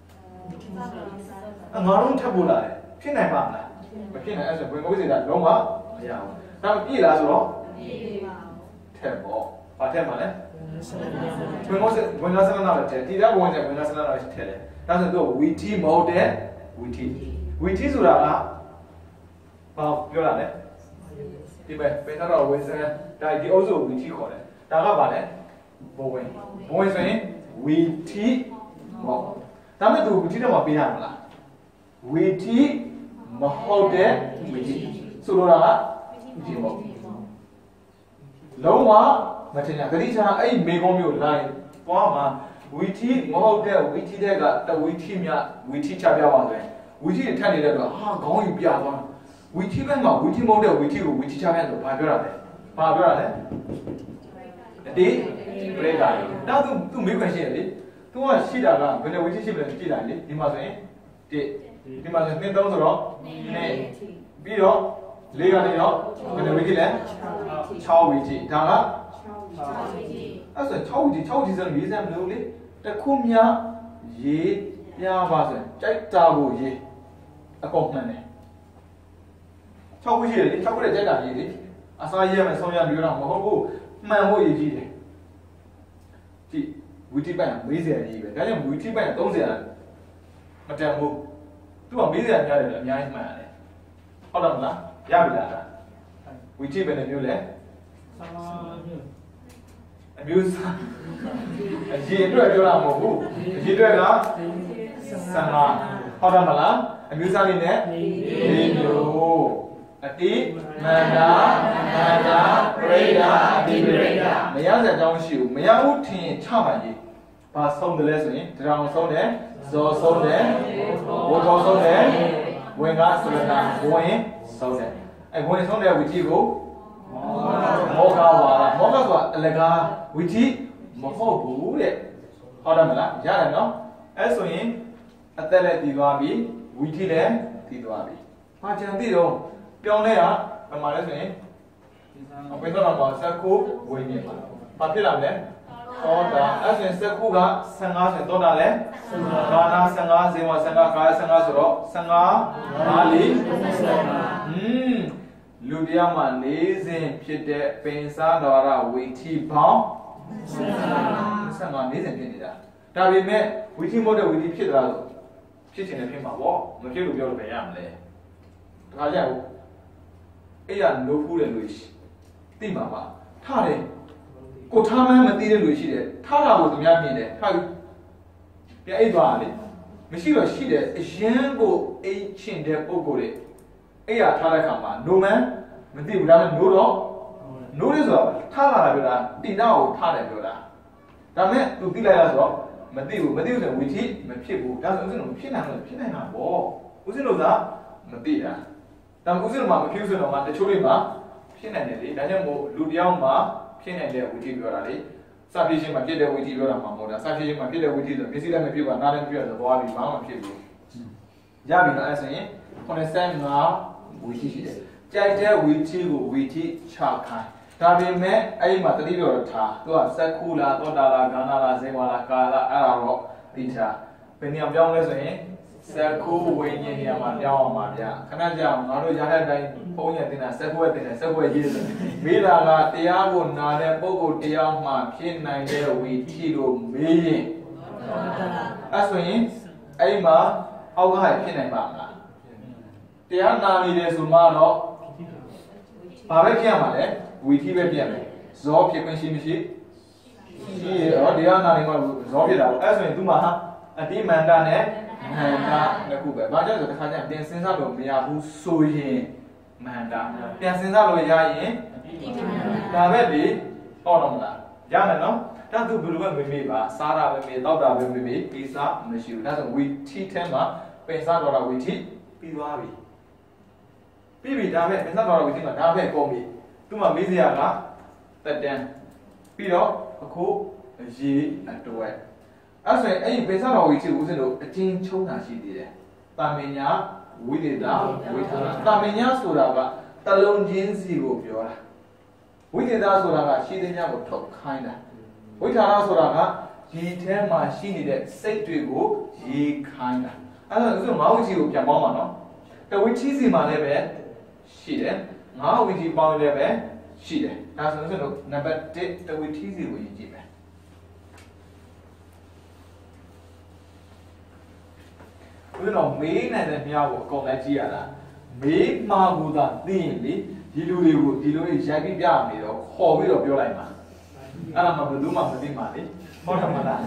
ငါလုံးထပ်ပို့လာတယ်ဖြစ်နိုင်ပါမလားမဖြစ်နိုင်အဲ့ဆိုဝင်ဘုတ်စေတာလုံးဝမရဘူးဒါပေမဲ့ပြေးလာဆိုတော့ထက်ပေါ့ဘာထက်မှာလဲဝင်ဘုတ်စေဝင်ကစရဏလည်းထက်ဒီတော့ဝင်ကြဝင်ကစရဏလည်းထက်တယ်ဒါဆိုတော့ဝီတီမဟုတ်တဲ့ဝီတီဝီတီဆိုတာကဘာပြောတာလဲဒီပဲပင်တော့ဝေစံဒါဒီအုပ်စုဝီတီခေါ်တယ်ဒါကဘာလဲဘဝင်ဘဝင်ဆိုရင်ဝီတီမဟုတ်ဒါမဲ့သူဝီတီတော့မပေးရမလားဝီတီမဟုတ်တဲ့ဝီတီဆိုလိုတာကဝီတီမဟုတ်လုံးဝမထင်ရဂတိချာအဲ့မေကုံးမျိုးလိုင်းပွားမှာဝီတီမဟုတ်တဲ့ဝီတီတဲ့ကတဝီတီမြဝီတီချပြပါဆိုရင်ဝီတီထက်နေတဲ့တော့ဟာခေါင်းကြီးပြသွားဝီတီဘက်မှာဝီတီမဟုတ်တဲ့ဝီတီကိုဝီတီချပြဆိုဘာပြောတာလဲဘာပြောတာလဲအတိပရိဒါဒါသူသူမေးခွန်းရှိရလေသူကရှိတာကဘယ်လိုဝီတီရှိမလဲကြည့်လိုက်လေဒီမှာဆိုရင်တစ်ဒီမှာဆိုရင်သုံးဆိုတော့နှစ်ပြီးတော့လေးကနေတော့ဘယ်လိုဝီတီလဲခြောက်ဝီတီဒါကအဲ့ဆိုခြောက်ဝီတီခြောက်ဝီတီဆိုရေးစမ်းမလို့လေတခုမြရေးပြပါဆိုရင်ကြိုက်တာကိုရေးအကုန်မှန်တယ်ခြောက်ဝီတီလေခြောက်ဝီတီကြိုက်တာရေးလေအစားရေးမယ်ဆုံးရပြောတာမဟုတ်ဘူးမှန်ဖို့ရေးကြည့်တယ်ဒီဝီတီပိုင်မေးစရာကြီးပဲဒါကြောင့်ဝီတီပိုင်သုံးစရာမတန်ဘူးသူကမေးစရာများတယ်အများကြီးမှန်ရတယ်ဟုတ်တယ်မလားရပြီလားဝီတီပဲနဲ့မျိုးလဲအမျိုးစားအရေအတွက်ပြောတာမဟုတ်ဘူးအရေအတွက်ကဆန်ငါဟုတ်တယ်မလားအမျိုးစားလေးနဲ့လေးမျိုးအတိမန္တာမန္တာပရိဒါဒီပရိဒါမရစရာအကြောင်းရှိဘူးမရဘူးထင်ချမှရေးဘာဆုံးတယ်လဲဆိုရင်တရောင်ဆုံးတယ်ဇော်ဆုံးတယ်ဝေထောဆုံးတယ်ဝင်ကားဆိုတဲ့ဝင်ဆုံးတယ်အဲဝင်ဆုံးတဲ့ဝီတီကိုမောကဝါရမောကဆိုတာအလကားဝီတီမဟုတ်ဘူးတဲ့ဟုတ်တယ်မလားရတယ်နော်အဲဆိုရင်အသက်လည်းတည်သွားပြီဝီတီလည်းတည်သွားပြီဘာကြံသိတော့ပြောင်းလဲရဘယ်မှာလဲဆိုရင်အပိတော့တော့စက်ကိုဝိညာဉ်ပါဘာဖြစ်လာမလဲသောတာအဲဆိုရင်စက်ကိုကဆယ်ငါးဆိုရင်သောတာလဲဘာနာဆယ်ငါးဇေဝဆယ်ငါးကာယဆယ်ငါးဆိုတော့ဆယ်ငါးဘာလီอืมလူတယောက်မှာနေစဉ်ဖြစ်တဲ့ပင်စားတော်ရဝီတီပေါင်းဆယ်ငါးနေစဉ်ဖြစ်နေတာဒါပေမဲ့ဝီတီမဟုတ်တဲ့ဝီတီဖြစ်သလားဆိုဖြစ်ချင်တယ်ဖြစ်မှာပေါ့မဖြစ်လို့ပြောလို့ပဲရမလဲဒါကြောင့်အဲ့ရနိုးဖူးတဲ့လူရှိသိမှာပါထားတယ်ကိုထားမှန်းမသိတဲ့လူရှိတယ်ထားတာကိုသူများမြင်တယ်ထားပြန်အိတ်သွားလေမရှိတော့ရှိတယ်အရင်ကိုအိတ်ချင်တဲ့ပုံကိုယ်တွေအဲ့ရထားတဲ့ခါမှာနိုးမှန်းမသိဘူးဒါပေမဲ့နိုးတော့နိုးရဆိုတော့ထားလာတာပြောတာတိနာကိုထားတယ်ပြောတာဒါပေမဲ့သူသိလိုက်ရဆိုတော့မသိဘူးမသိဘူးဆိုဝီတီမဖြစ်ဘူးဒါဆိုဦးဇင်းတို့မဖြစ်နိုင်ဘူးဖြစ်နိုင်တာပေါ့ဦးဇင်းတို့ကမသိတာဒါမှမဟုတ်ဦးဇင်းတို့မှာမဖြစ်ဆိုတော့မှတချို့တွေမှာဖြစ်နိုင်တယ်လေဒါကြောင့်မို့လူတယောက်မှာဖြစ်နိုင်တဲ့ဝီတီပြောတာလေစဖြစ်ချင်းမှာဖြစ်တဲ့ဝီတီပြောတာမှမဟုတ်တာစဖြစ်ချင်းမှာဖြစ်တဲ့ဝီတီဆိုမျက်စိလည်းမဖြစ်ပါနားလည်းမဖြစ်တော့သွားပြီဘာမှမဖြစ်ဘူးရပြီနော်အဲ့ဆိုရင်ခုနှစ်ဆယ်ငါဝီတီရှိတယ်ကြိုက်တဲ့ဝီတီကိုဝီတီချခိုင်းဒါပေမဲ့အဲ့ဒီမှာတတိတော်ထားသူကစက်ခုလားသောတာလားဂါနာလားဇေဝလားကာလားအဲ့ဒါတော့ဒီထားဘယ်နေရာပြောင်းလဲဆိုရင်စက်ခုဝိညာဉ်နေရာမှာပြောင်းအောင်ပါဗျာခဏကြာငါတို့ရတဲ့အတိုင်းဘုန်းကြီးတင်တာစက်ခုပဲတင်တယ်စက်ခုပဲရေးတယ်မိလာကတရားကိုနာတဲ့ပုဂ္ဂိုလ်တရားမှဖြစ်နိုင်တဲ့ဝီတီကိုမေးရင်အဲ့ဆိုရင်အဲ့ဒီမှာအောက်ကဖြစ်နိုင်ပါမလားတရားနာနေတယ်ဆိုမှတော့ဘာပဲဖြစ်ရမှာလဲဝီတီပဲဖြစ်ရမယ်ဇောဖြစ်ခွင့်ရှိမရှိရှိရောတရားနာနေမှာဇောဖြစ်တာအဲ့ဆိုရင်သူမှဟာအတိမန္တနဲ့မန္တနှစ်ခုပဲဘာကြောင့်ဆိုတခါကျရင်ပြန်စဉ်းစားလို့မရဘူးဆိုရင်မန္တပြန်စဉ်းစားလို့ရရင်ဒါပဲလေဟုတ်တော့မလားရမယ်နော်ဒါသူဘယ်လိုပဲမေးမေးပါစားတာပဲမေးတောက်တာပဲမေးမေးပြီးစားမရှိဘူးဒါဆိုဝီတီထဲမှာပင်စားတော့တာဝီတီပြီးသွားပြီပြီးပြီဒါပဲပင်စားတော့တာဝီတီမှာဒါပဲကုန်ပြီသူမှမေးစရာကတက်တန်းပြီးတော့အခုရေအတွက်အဲ့ဆိုရင်အဲ့ဒီပင်စားတော်ဝီတီကိုဦးဇင်းတို့အချင်းချုံးတာရှိသေးတယ်တာမညာဝိသေတာဝိထာတာတာမညာဆိုတာကတလုံးချင်းစီကိုပြောတာဝိသေတာဆိုတာကရှိသေးများကိုထုတ်ခိုင်းတာဝိထာတာဆိုတာကရေထဲမှာရှိနေတဲ့စိတ်တွေကိုရေခိုင်းတာအဲ့ဒါဆိုငါးဝိတီကိုပြန်ပေါင်းပါနော်တဝိတီစီမှာလည်းပဲရှိတယ်ငါးဝီတီပေါင်းလည်းပဲရှိတယ်ဒါဆိုရင်တို့နံပါတ်တစ်တဝီတီစီကိုရေးကြည့်မယ်ဘယ်တော့မေးနိုင်တဲ့မြားကိုအကုန်လိုက်ကြည့်ရတာမေးမှာကူသာသိရင်လေဒီလူတွေကိုဒီလိုရိုက်ပြီးပြနေတော့ခေါ်ပြီးတော့ပြောလိုက်ပါအဲ့ဒါမှဘယ်သူမှမသိမှလေဟုတ်တယ်မလား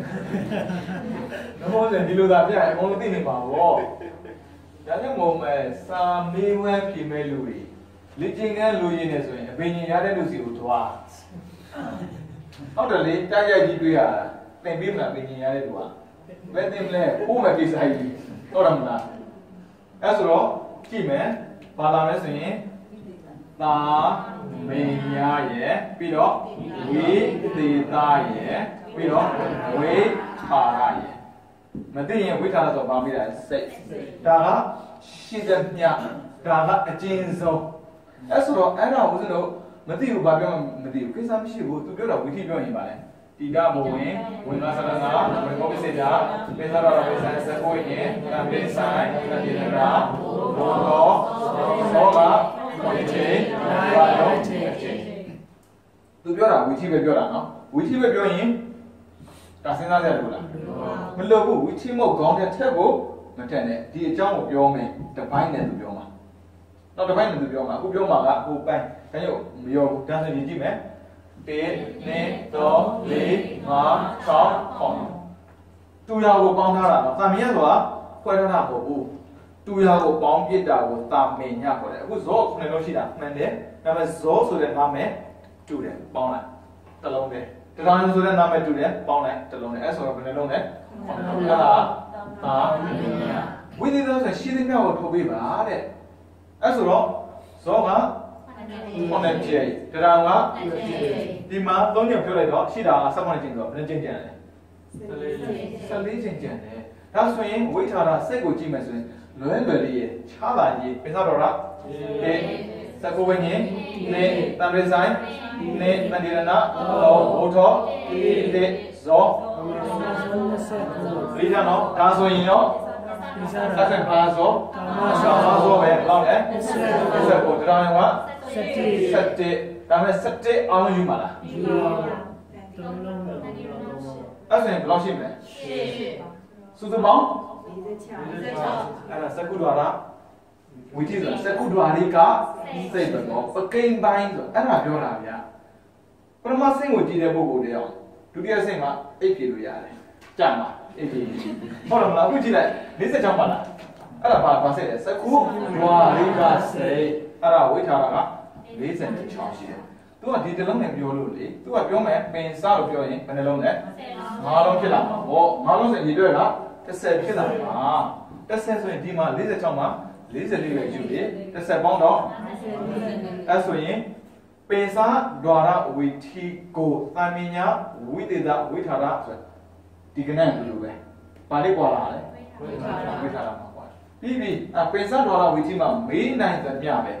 ဘယ်လိုလဲဒီလိုသာပြအကုန်လုံးသိနေပါဘောဒါကြောင့်မို့မဲ့စာမေးဝဲဖြေမဲ့လူတွေလေ့ကျင့်ခန်းလူရင်းနေဆိုရင်အပင်ကြီးရတဲ့လူစီကိုသွားဟုတ်တယ်လေတိုက်ရိုက်ကြီးတွေ့ရတာသင်ပေးမလားအပင်ကြီးရတဲ့လူကဘယ်သင်မလဲပို့မဲ့ကိစ္စကြီးဟုတ်တယ်မလားအဲ့ဆိုတော့ကြည့်မယ်ဘာလာလဲဆိုရင်သာမင်ညာရဲ့ပြီးတော့ဝိသေတာရဲ့ပြီးတော့ဝိထာရရဲ့မသိရင်ဝိထာရဆိုဘာမိတာစိတ်ဒါကရှိတဲ့မြတ်ဒါကအကျဉ်းဆုံးအဲ့ဆိုတော့အဲ့ဒါကိုဦးဇင်းတို့မသိဘူးဘာပြောမှမသိဘူးကိစ္စမရှိဘူးသူပြောတာဝိထိပြောရင်ပါလေတိကဘဝင်ဝင်လာသရဏဝင်ကောပိစေတာပိသရတော်ပိဆိုင်စကိုရင်ကံပိဆိုင်ကံတိရတာဘောတော်သောကဝိထိဘာလို့အချင်းသူပြောတာဝိထိပဲပြောတာနော်ဝိထိပဲပြောရင်ဒါစဉ်းစားရလို့လားမလို့ဘူးဝိထိမဟုတ်ခေါင်းတဲ့ထက်ကိုမထက်နဲ့ဒီအကြောင်းကိုပြောမယ်တပိုင်းနဲ့သူပြောမှာနောက်တစ်ပိုင်းနဲ့သူပြောမှာအခုပြောမှာကအခုပိုင်းဒါကြောင့်မရောဘူးဒါဆိုရင်ကြည့်မယ်တစ် နှစ် သုံး လေး ငါး ခြောက် ခုနှစ်တူရာကိုပေါင်းထားတာနော်တာမင်ညဆိုတာဖွဲ့ထားတာမဟုတ်ဘူးတူရာကိုပေါင်းပြစ်တာကိုတာမင်ညခေါ်တယ်အခုဇောခုနှစ်လုံးရှိတာမှန်တယ်ဒါပေမဲ့ဇောဆိုတဲ့နာမည်တူတယ်ပေါင်းလိုက်တစ်လုံးပဲတရားရဆိုတဲ့နာမည်တူတယ်ပေါင်းလိုက်တစ်လုံးနဲ့အဲ့ဆိုတော့ဘယ်နှလုံးလဲခုနှစ်လုံးလားတာမင်ညဝိသေသဆိုရှင်းသိမြောက်ကိုထုတ်ပေးပါတဲ့အဲ့ဆိုတော့ဇောကခုနှစ်ကျဲတရားကဒီမှာသုံးညပြောလိုက်တော့ရှိတာကစက်ခုနှစ်ကျင်းဆိုတော့ဘယ်နှကျင်းကျန်လဲဆယ်လေးကျင်းကျန်တယ်ဒါဆိုရင်ဝိထာရစိတ်ကိုကြည့်မယ်ဆိုရင်လွယ်လွယ်လေးရဲ့ခြားပါကြီးပိဿတော်ရဒီစကုဝိညာဉ်နေတံပရိဆိုင်နေတန်ဒီရဏလောဘုထောဒီဇောဒီကြနော်ဒါဆိုရင်ရောဆက်ဆက်ပါဆိုဆောင်းပါဆိုပဲလောက်တယ်ဆက်ဖို့တရားရောက17ဒါမဲ့17အောင်ယူပါလားယူပါအဲ့ဆိုရင်ဘယ်လောက်ရှိမလဲ8စုစုပေါင်းအဲ့ဒါစကုဒ္ဒရာဝိတိဆိုစကုဒ္ဒရာလေးကစိတ်ပဲပေါ့ပကိန်းပိုင်းဆိုအဲ့ဒါပြောတာဗျာပထမဆင့်ကိုကြည့်တဲ့ပုဂ္ဂိုလ်တွေအောင်ဒုတိယဆင့်ကအိပ်ပြေလို့ရတယ်ကြမှာအိပ်ပြေဟုတ်လားမလားအခုကြည့်လိုက်၄၆ပါလားအဲ့ဒါဘာဘာစိတ်လဲစကုဒ္ဒရာလေးကစိတ်အဲ့ဒါဝိထာရက၄၆ရှိတယ်သူကဒီတစ်လုံးနဲ့ပြောလို့လေသူကပြောမယ်ပင်စားလို့ပြောရင်ဘယ်နှလုံးလဲ၅လုံးဖြစ်လာမှာပေါ့၅လုံးဆိုရင်ဒီတွေ့ကတစ်ဆယ်ဖြစ်လာမှာတစ်ဆယ်ဆိုရင်ဒီမှာ၄၆မှာ၄၄ပဲယူလေတစ်ဆယ်ပေါင်းတော့အဲ့ဆိုရင်ပင်စားဒွါရဝိသီကိုသာမညာဝိသေသဝိထာရဆိုဒီကနေ့ဘယ်လိုပဲပါဠိပွာလာလဲဝိထာရဝိထာရမှာပွာပြီးပြီအပင်စားဒွါရဝိသီမှာမေးနိုင်သမျှပဲ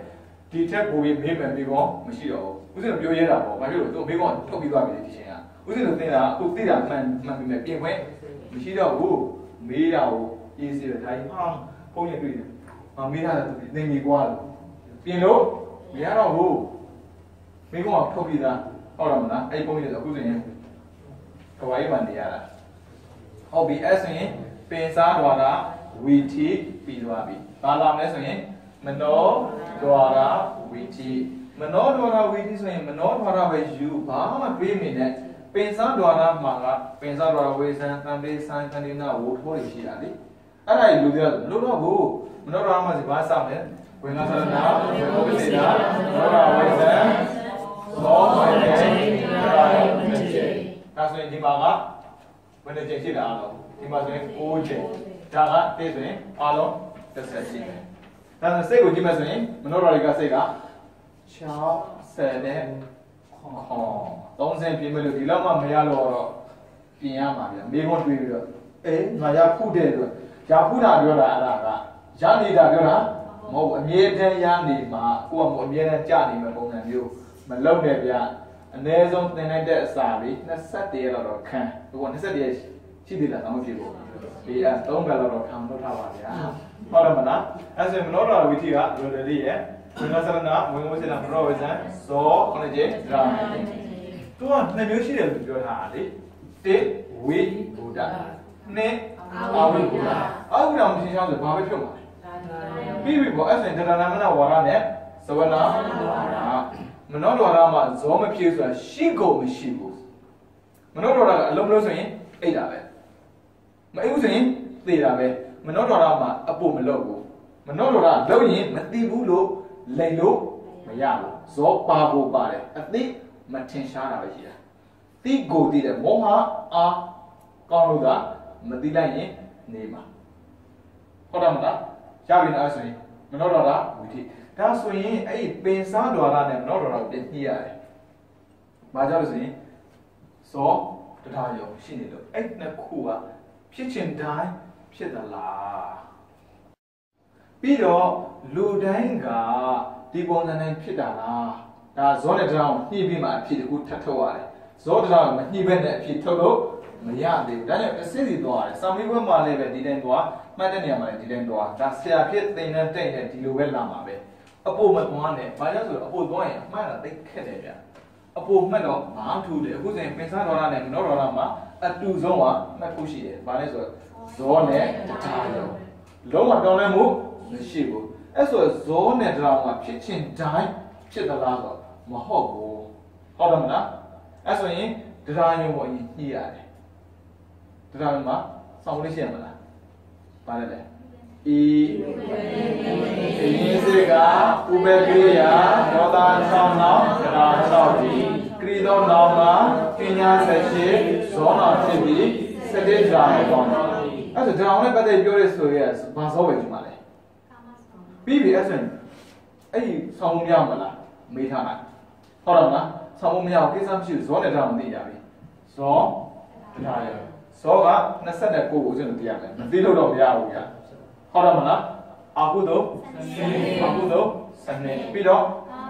ဒီထက်ပိုပြီးမေးမယ်မေးကောမရှိတော့ဘူးဦးစင်တို့ပြောရဲတာပေါ့ဘာဖြစ်လို့သူမေးကောထုတ်ပြီးသွားပြီဒီချိန်ကဦးစင်တို့သင်တာအခုသိတာမှန်မှန်ပြီမဲ့ပြင်ခွင့်မရှိတော့ဘူးမေးတာကိုအေးစေးတယ်ဒါကြီးဟာဖုန်းရတွေ့တယ်ဟာမေးတာသူနေနေကွာလို့ပြင်လို့မရတော့ဘူးမေးကောထုတ်ပြီးသားဟုတ်လားမလားအဲ့ဖုန်းရအခုဆိုရင်ကဝိုင်းမှနေရတာဟုတ်ပြီအဲ့ဆိုရင်ပင်စားတော်တာဝီတီပြီးသွားပြီဘာလာမလဲဆိုရင်မနောဒွါရဝီတီမနောဒွါရဝီတီဆိုရင်မနောဒွါရပဲယူဘာမှတွေးမိနဲ့ပင်စားဒွါရမှာကပင်စားဒွါရဝေဆန်တံပေဆိုင်ခန္ဒီနာဝိုထိုးရရှိတာလေအဲ့ဒါကြီးလူပြောလို့တော့ဘူးမနောဒွါရမှာစီဘာစောင့်လဲဝင်လာသနာဝေဘုပ္ပစေတာမနောဒွါရဝေဆန်သောဝေနေဒွါရဝေတိဒါဆိုရင်ဒီမှာကဘယ်နှကြိမ်ရှိတာအားလုံးဒီမှာဆိုရင်၉ကြိမ်ဒါကတိဆိုရင်အားလုံးတစ်ဆက်ရှိတယ်ဒါဆိုစိတ်ကိုကြည့်မယ်ဆိုရင်မနောဒွါရကစိတ်က၆၀နဲ့ခေါင်း၃၀ပြင်မယ်လို့ဒီလောက်မှမရတော့တော့ပြင်ရမှာဗျာမေးခွန်းတွေးပြီးတော့အေးငါရဖုတဲ့ဆိုရဖုတာပြောတာအဲ့ဒါကရနေတာပြောတာမဟုတ်အမြဲတမ်းရနေမှာကိုကမအမြဲတမ်းကြာနေမှာပုံစံမျိုးမလုံနဲ့ဗျာအနည်းဆုံးသင်လိုက်တဲ့အစာလေး၂၁ရက်လောက်တော့ခံဟိုက၂၁ရက်ရှိသေးလားတော့မဖြစ်ဘူးဒီအသုံးဘက်လောက်တော့ခံလို့ထားပါဗျာဟုတ်တယ်မလားအဲ့ဆိုမနောဒွါရဝီတီကလွယ်တယ်လေးရဲ့ဝိနသရဏဝိငဝေစနာမရောဝေဇံဇောခဏကျေဒရာသူကနှစ်မျိုးရှိတယ်လို့ပြောထားတာလေတိဝိဘုဒ္ဓနှစ်အာဝိဘုဒ္ဓအာဝိဘုဒ္ဓကိုသင်ချောင်းဆိုဘာပဲဖြုတ်မှာပြီးပြီပေါ့အဲ့ဆိုရင်ဒရဏမနဝါရနဲ့သဝနာမနောဒွါရမှာဇောမဖြစ်ဆိုတာရှိကုန်မရှိဘူးမနောဒွါရကအလုံးမလို့ဆိုရင်အိတ်တာပဲမအိတ်ဘူးဆိုရင်သေတာပဲမနောဒွါရမှာအဖို့မလုပ်ဘူးမနောဒွါရလုပ်ရင်မသိဘူးလို့လိန်လို့မရဘူးဇောပါဖို့ပါတယ်အသိမထင်ရှားတာပဲရှိတာသိကိုသိတယ်မောဟအာကောင်းလို့ကမသိလိုက်ရင်နေမှာဟုတ်တယ်မလားရပြီလားဆိုရင်မနောဒွါရဝိထိဒါဆိုရင်အဲ့ဒီပင်စားဒွါရနဲ့မနောဒွါရကိုပြင်ညှိရတယ်ဘာကြောင့်လဲဆိုရင်ဇောတရားရောရှိနေလို့အဲ့နှစ်ခုကဖြစ်ချင်တိုင်းဖြစ်သလားပြီးတော့လူတိုင်းကဒီပုံစံနဲ့ဖြစ်တာလားဒါဇောနဲ့တရားကိုညှိပြီးမှအဖြစ်တခုထပ်ထုတ်ရတယ်ဇောတရားကိုမညှိဘဲနဲ့အဖြစ်ထုတ်လို့မရသေးဘူးဒါကြောင့်အစစ်စီသွားရတယ်စာမေးပွဲမှာလည်းပဲဒီတိုင်းသွားမှတ်တဲ့နေရာမှာလည်းဒီတိုင်းသွားဒါဆရာဖြစ်သင်တဲ့တိတ်နဲ့ဒီလိုပဲလာမှာပဲအပိုမသွားနဲ့ဘာကြောင့်ဆိုတော့အပိုသွားရင်အမှန်တော့သိခက်တယ်ဗျအပိုမှတ်တော့ဘာထူးတယ်အခုဆိုရင်ပင်စားဒေါ်လာနဲ့မနောဒေါ်လာမှာအတူဆုံးကနှစ်ခုရှိတယ်ဘာလဲဆိုတော့ဇောနဲ့တရားရောလုံးဝပြောင်းလဲမှုမရှိဘူးအဲ့ဆိုဇောနဲ့တရားကဖြစ်ချင်းတိုင်းဖြစ်သလားဆိုမဟုတ်ဘူးဟုတ်တယ်မလားအဲ့ဆိုရင်တရားရုံပေါ်ကြီးညှိရတယ်တရားမှာစောင့်လို့ရှိရမလားဘာလဲလဲဤအင်းစေကဥပကိရိယာဒေါသဆောင်းနောင်တရားဆောက်ပြီးခရီးတော်နောင်မှာပညာဆက်ရှိဇောနာဖြစ်ပြီးစတေးကြာနေတော့အဲ့ဆိုတရားနဲ့ပတ်သက်ပြောရဆိုရဲဘာစောပဲဒီမှာလဲပြီးပြီအဲ့ဆိုရင်အဲ့ဒီဆောင်းမရမလားမေးထားလိုက်ဟုတ်တယ်မလားဆောင်းမရအောင်ကိစ္စမရှိဘူးဇောနဲ့တရားမသိကြပြီဇောတရားရဇောက၂၉ကိုဦးဇင်းတို့သိရမယ်မသိလို့တော့မရဘူးကြာဟုတ်တယ်မလားအာဟုသောအာဟုသောစနေပြီးတော့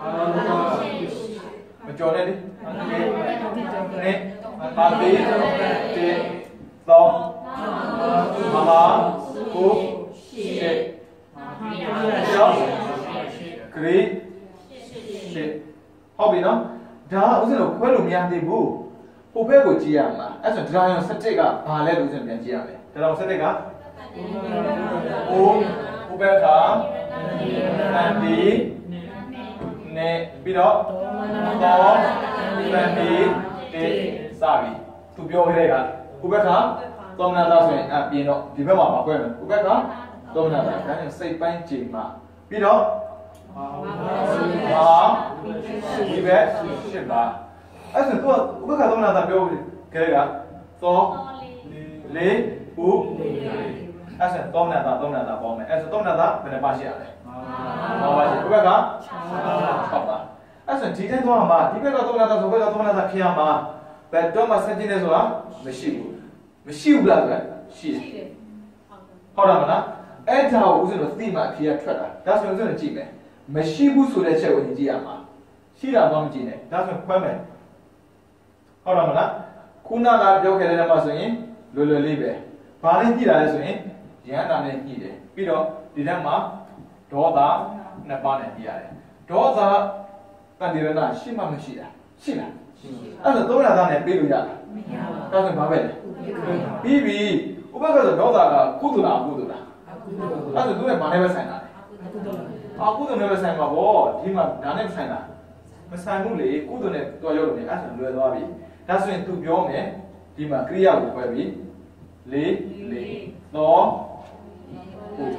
မကြော်နဲ့လေနေပါတိတေသောမဟာကိုရှေကျော်ဂရိရှေဟုတ်ပြီနော်ဒါဥစဉ်တော့ခွဲလို့မရသေးဘူးဟိုဘက်ကိုကြည့်ရမှာအဲ့ဆိုဒရာယွန်စတစ်ကဘာလဲလို့ဥစဉ်ပြန်ကြည့်ရမယ်ဒရာယွန်စတစ်ကโออุเบกาอันดีเนပြီးတော့သောတန်ဒီတေစပြီသူပြောခဲ့တဲ့ကဥပက္ခသောမနာတာဆိုရင်အပြင်တော့ဒီဘက်မှာမကွဲမယ်ဥပက္ခသောမနာတာဒါနဲ့စိတ်ပိုင်းချိန်မှာပြီးတော့ဟာဒီဘက်ရှစ်ပါအဲ့ဆိုသူကဥပက္ခသောမနာတာပြောခဲ့တဲ့ကသောလေးဥအဲ့ဆိုသုံးနာတာသုံးနာတာပေါင်းမယ်အဲ့ဆိုသုံးနာတာဘယ်နှပါရှိရလဲ၅ပါရှိဒီဘက်က၆ပါအဲ့ဆိုဒီတိုင်းသွားမှာဒီဘက်ကသုံးနာတာဆိုဘက်ကသုံးနာတာဖြစ်ရမှာဘယ်တော့မှစတင်နေဆိုတာမရှိဘူးမရှိဘူးလားဆိုရှိတယ်ဟုတ်တယ်မလားအဲ့ဒါကိုဦးဇင်းတို့သိမှအဖြေကထွက်တာဒါဆိုရင်ဦးဇင်းတို့ကြည့်မယ်မမရှိဘူးဆိုတဲ့ချက်ကိုကြည့်ရမှာရှိတာတော့မကြည့်နဲ့ဒါဆိုခွဲမယ်ဟုတ်တယ်မလားခုနကပြောခဲ့တဲ့နေရာမှာဆိုရင်လွယ်လွယ်လေးပဲဘာနဲ့ကြည့်တာလဲဆိုရင်ရဟန္တာနဲ့ကြည့်တယ်ပြီးတော့ဒီထဲမှာဒေါသနှစ်ပါးနဲ့ကြည့်ရတယ်ဒေါသတန်တိရဏရှိမှမရှိတာရှိလားအဲ့ဒါသုံးရသားနဲ့ပြေးလို့ရလားမရပါဘူးဒါဆိုဘာပဲလဲပြီးပြီဥပက္ခဆိုဒေါသကကုသလားအကုသလားအဲ့ဒါသူကဘာနဲ့ပဲဆိုင်တာလဲအကုသနဲ့ပဲဆိုင်မှာဗောဒီမှာဒါနဲ့ဆိုင်တာမဆိုင်ဘူးလေကုသနဲ့တော်ရောက်လို့နေအဲ့ဒါလွယ်သွားပြီဒါဆိုရင်သူပြောမယ်ဒီမှာကရိယာကိုပဲပြီလေးလေးတော့ဟုတ်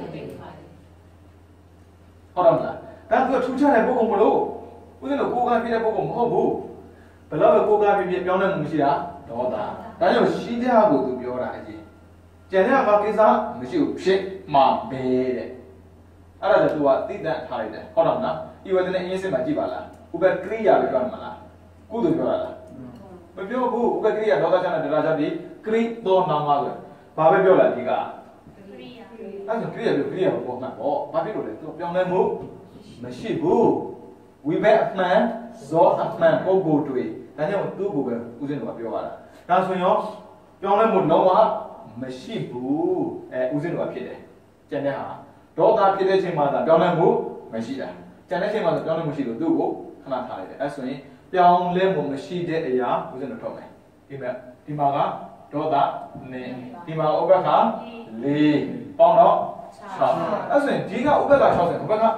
တယ်မလားဒါသူကထူးခြားတဲ့ပုဂ္ဂိုလ်မလို့ဦးဇင်းတို့ကိုယ်ကပြတဲ့ပုဂ္ဂိုလ်မဟုတ်ဘူးဘယ်တော့ပဲကိုယ်ကပြပြပြောင်းလဲမှုမရှိတာဒေါသဒါကြောင့်ရှိတဲ့ဟာကိုသူပြောတာအရင်ကျန်တဲ့အခါကိစ္စမရှိဘူးဖြစ်မှာပဲတဲ့အဲ့ဒါဆိုသူကတိတ္တထားလိုက်တယ်ဟုတ်တယ်မလားဤဝေဒနာအင်းစင်မှာကြည့်ပါလားဥပကရိယာပဲပြောမှာလားကုသိုလ်ပြောတာလားမပြောဘူးဥပကရိယာဒေါသချမ်းတဲ့တရားချက်ဒီကရိသောနာမဆိုဘာပဲပြောလာဒီကအဲ့ဒါကရိယာပြောကရိယာပေါ်မှာပေါ့ဘာဖြစ်လို့လဲသူပြောင်းလဲမှုမရှိဘူးဝိဘက်အမှန်ဇောအမှန်ပုဂ္ဂိုလ်တွေဒါကြောင့်သူ့ကိုပဲဦးဇင်းတို့ကပြောရတာဒါဆိုရင်ရောပြောင်းလဲမှုလုံးဝမရှိဘူးအဲဦးဇင်းတို့ကဖြစ်တယ်ကျန်တဲ့ဟာဒေါသဖြစ်တဲ့ချိန်မှာသာပြောင်းလဲမှုမရှိတာကျန်တဲ့ချိန်မှာသာပြောင်းလဲမှုရှိလို့သူ့ကိုခဏထားလိုက်တယ်အဲဆိုရင်ပြောင်းလဲမှုမရှိတဲ့အရာဦးဇင်းတို့ထုတ်မယ်ဒီမဲ့ဒီမှာကဒေါသနဲ့ဒီမှာဥပ္ပခါလေးပေါင်းတော့၆အဲဆိုရင်ဒီကဥပ္ပခါ၆၀ဥပ္ပခါ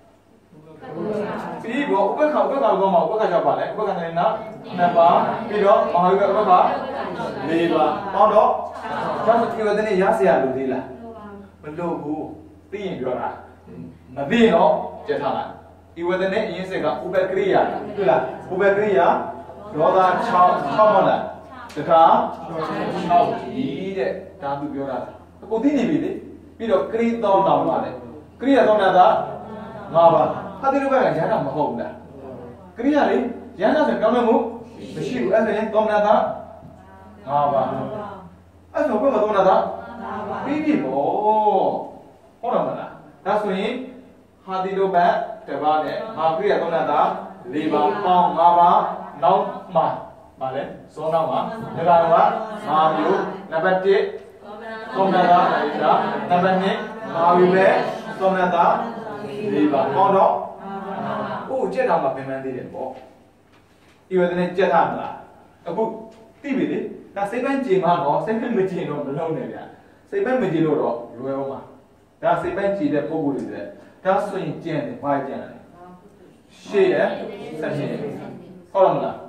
ပြီးတော့ဥပ္ပခါဥပ္ပခါကောမှာဥပ္ပခါ၆ပါလဲဥပ္ပခါနဲ့နာနှစ်ပါပြီးတော့မဟာဝိကဥပ္ပခါလေးပါပေါင်းတော့ဒါဆိုဒီဝတ္တနေရเสียလို့သေးလားမလို့ဘူးသိရင်ပြောတာမသိတော့ကြက်ထားလိုက်ဒီဝတ္တနေအရင်စကဥပ္ပကရိယာတွေ့လားဥပ္ပကရိယာဒေါသ၆ ၆မလားတခါ၆ကြီးတဲ့ဒါသူပြောတာကိုသိနေပြီလေပြီးတော့ကရိသောတောင်းပါလေကရိယာသောနာတာ၅ပါးဟာဒီလိုပဲရဟန္တာမဟုတ်ဘူးလားကရိယာလေရဟန္တာဆိုပြောင်းလဲမှုမရှိဘူးအဲ့ဒါရင်သောနာတာ၅ပါးအဲ့ဆိုဘယ်မှာသောနာတာပြီးပြီပေါ့ဟုတ်တယ်မလားဒါဆိုရင်ဟာဒီလိုပဲတပါးနဲ့မာကရိယာသောနာတာ၄ပါးပေါင်း၅ပါးနောက်မှာပါလေဇောနောက်မှာဒါကငါမျိုးနံပါတ်၁သောနာတာဒါနံပါတ်၂ငါဝိပဲသောနာတာ၄ပါးပေါင်းတော့ဟုတ်ကြက်တာမှပင်ပန်းသေးတယ်ပေါ့ဒီဝတ္တနဲ့ကြက်တာမလားအခုသိပြီလေဒါစိတ်ပိုင်းကြည်မှာတော့စိတ်ပိုင်းမကြည်တော့မလုံးနဲ့ဗျာစိတ်ပိုင်းမကြည်လို့တော့လွယ်အောင်ပါဒါစိတ်ပိုင်းကြည်တဲ့ပုံကိုယ်တွေတဲ့ဒါဆိုရင်ကြံတယ်ဘာကြံလဲရှေ့ရဆက်ရှေ့ဟုတ်လားမလားဟ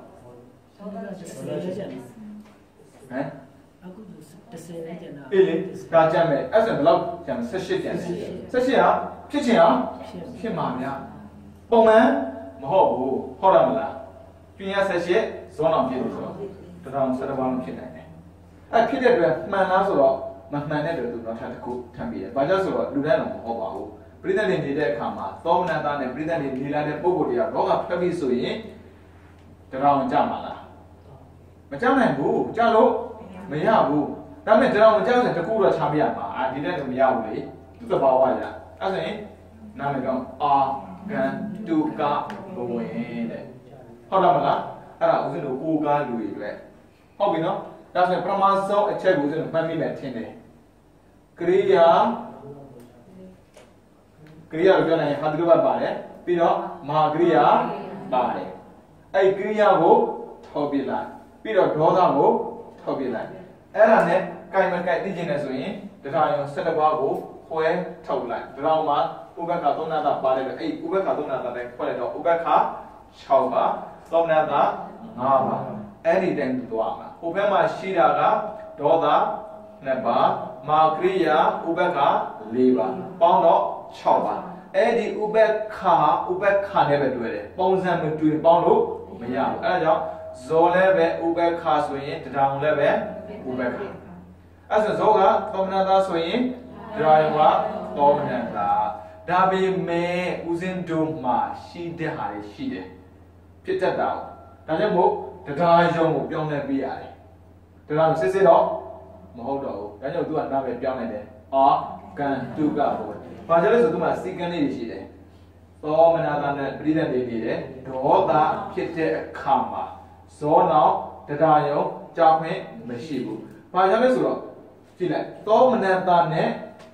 မ်အခုတစ်ဆယ်နဲ့ကျန်တာအေးလေဒါကြံမယ်အဲ့ဆိုဘယ်လောက်ကျန်ဆက်ရှေ့ကျန်တယ်ဆက်ရှေ့ဟာဖြစ်ချင်အောင်ဖြစ်မှာများပုံမှန်မဟုတ်ဘူးဟုတ်တယ်မလားပြင်းရဆက်ရှေ့ဇောနောက်ဖြစ်လို့ဆိုတော့တထောင်စက်ပါးလုံးဖြစ်နိုင်တယ်အဲ့ဖြစ်တဲ့အတွက်မှန်လားဆိုတော့မမှန်တဲ့အတွက်သူတော့ထပ်တစ်ခုထပ်ပြီးတယ်ဘာကြောင့်ဆိုတော့လူတိုင်းတော့မဟုတ်ပါဘူးပရိသတ်တွေနေတဲ့အခါမှာသောမနတာနဲ့ပရိသတ်တွေနေလာတဲ့ပုံကိုယ်တွေကတော့ကဖက်ပြီးဆိုရင်တထောင်ကြမှာလားမကြနိုင်ဘူးကြလို့မရဘူးဒါပေမဲ့တထောင်မကြဆိုရင်တခုတော့ချပြရမှာအာဒီတဲ့တော့မရဘူးလေသူ့သဘာဝရအဲ့ဆိုရင်နာမည်ကောအာကန်တူကဘဝင်တဲ့ဟုတ်လားမလားအဲ့ဒါဦးဇင်းတို့ကိုကားလူတွေအတွက်ဟုတ်ပြီနော်ဒါဆိုရင်ပထမဆုံးအချက်ကိုဦးဇင်းတို့မှတ်မိမယ်ထင်တယ်ကရိယာကရိယာကိုပြောနိုင်ရင်ဟာဒီလိုပဲပါတယ်ပြီးတော့မဟာကရိယာပါတယ်အဲ့ကရိယာကိုထောက်ပြလိုက်ပြီးတော့ဒေါသကိုထောက်ပြလိုက်အဲ့ဒါနဲ့ကြိုင်မကြိုင်သိကျင်နေဆိုရင်တရားရုံ၁၁ပါးကိုခွဲထုတ်လိုက်ဒါတော့မှဥပက္ခသုံးနာတာပါတယ်အဲ့ဥပက္ခသုံးနာတာနဲ့ခွဲလိုက်တော့ဥပက္ခ၆ပါးသုံးနာတာ၅ပါးအဲ့ဒီတိုင်းသွားမှာဟိုဘက်မှာရှိတာကဒေါသနှစ်ပါးမာကရိယာဥပက္ခ၄ပါးပေါင်းတော့၆ပါးအဲ့ဒီဥပက္ခဥပက္ခနဲ့ပဲတွေ့တယ်ပုံစံမတွေ့ပေါင်းလို့မရဘူးအဲ့ဒါကြောင့်ဇောလည်းပဲဥပက္ခဆိုရင်တထောင်လည်းပဲဥပက္ခအဲ့ဆိုဇောကသောမနတာဆိုရင်ဒရာယကသောမနတာဒါပေမဲ့ဦးဇင်းတို့မှာရှိတဲ့ဟာတွေရှိတယ်ဖြစ်တတ်တာဒါကြောင့်မို့တရားရုံကိုပြောင်းလဲပေးရတယ်တရားစစ်စစ်တော့မဟုတ်တော့ဘူးဒါကြောင့်သူကနာမည်ပြောင်းလိုက်တယ်အာကန်တုကဘုံဘာကြောင့်လဲဆိုသူမှာစီကံလေးတွေရှိတယ်သသောမနာတာနဲ့ပြိဿနေနေတယ်ဒေါသဖြစ်တဲ့အခါမှာဇောနောက်တရားယုံကြောက်ခွင့်မရှိဘူး။ဘာကြောင့်လဲဆိုတော့ကြည့်လိုက်သောမနာတာနဲ့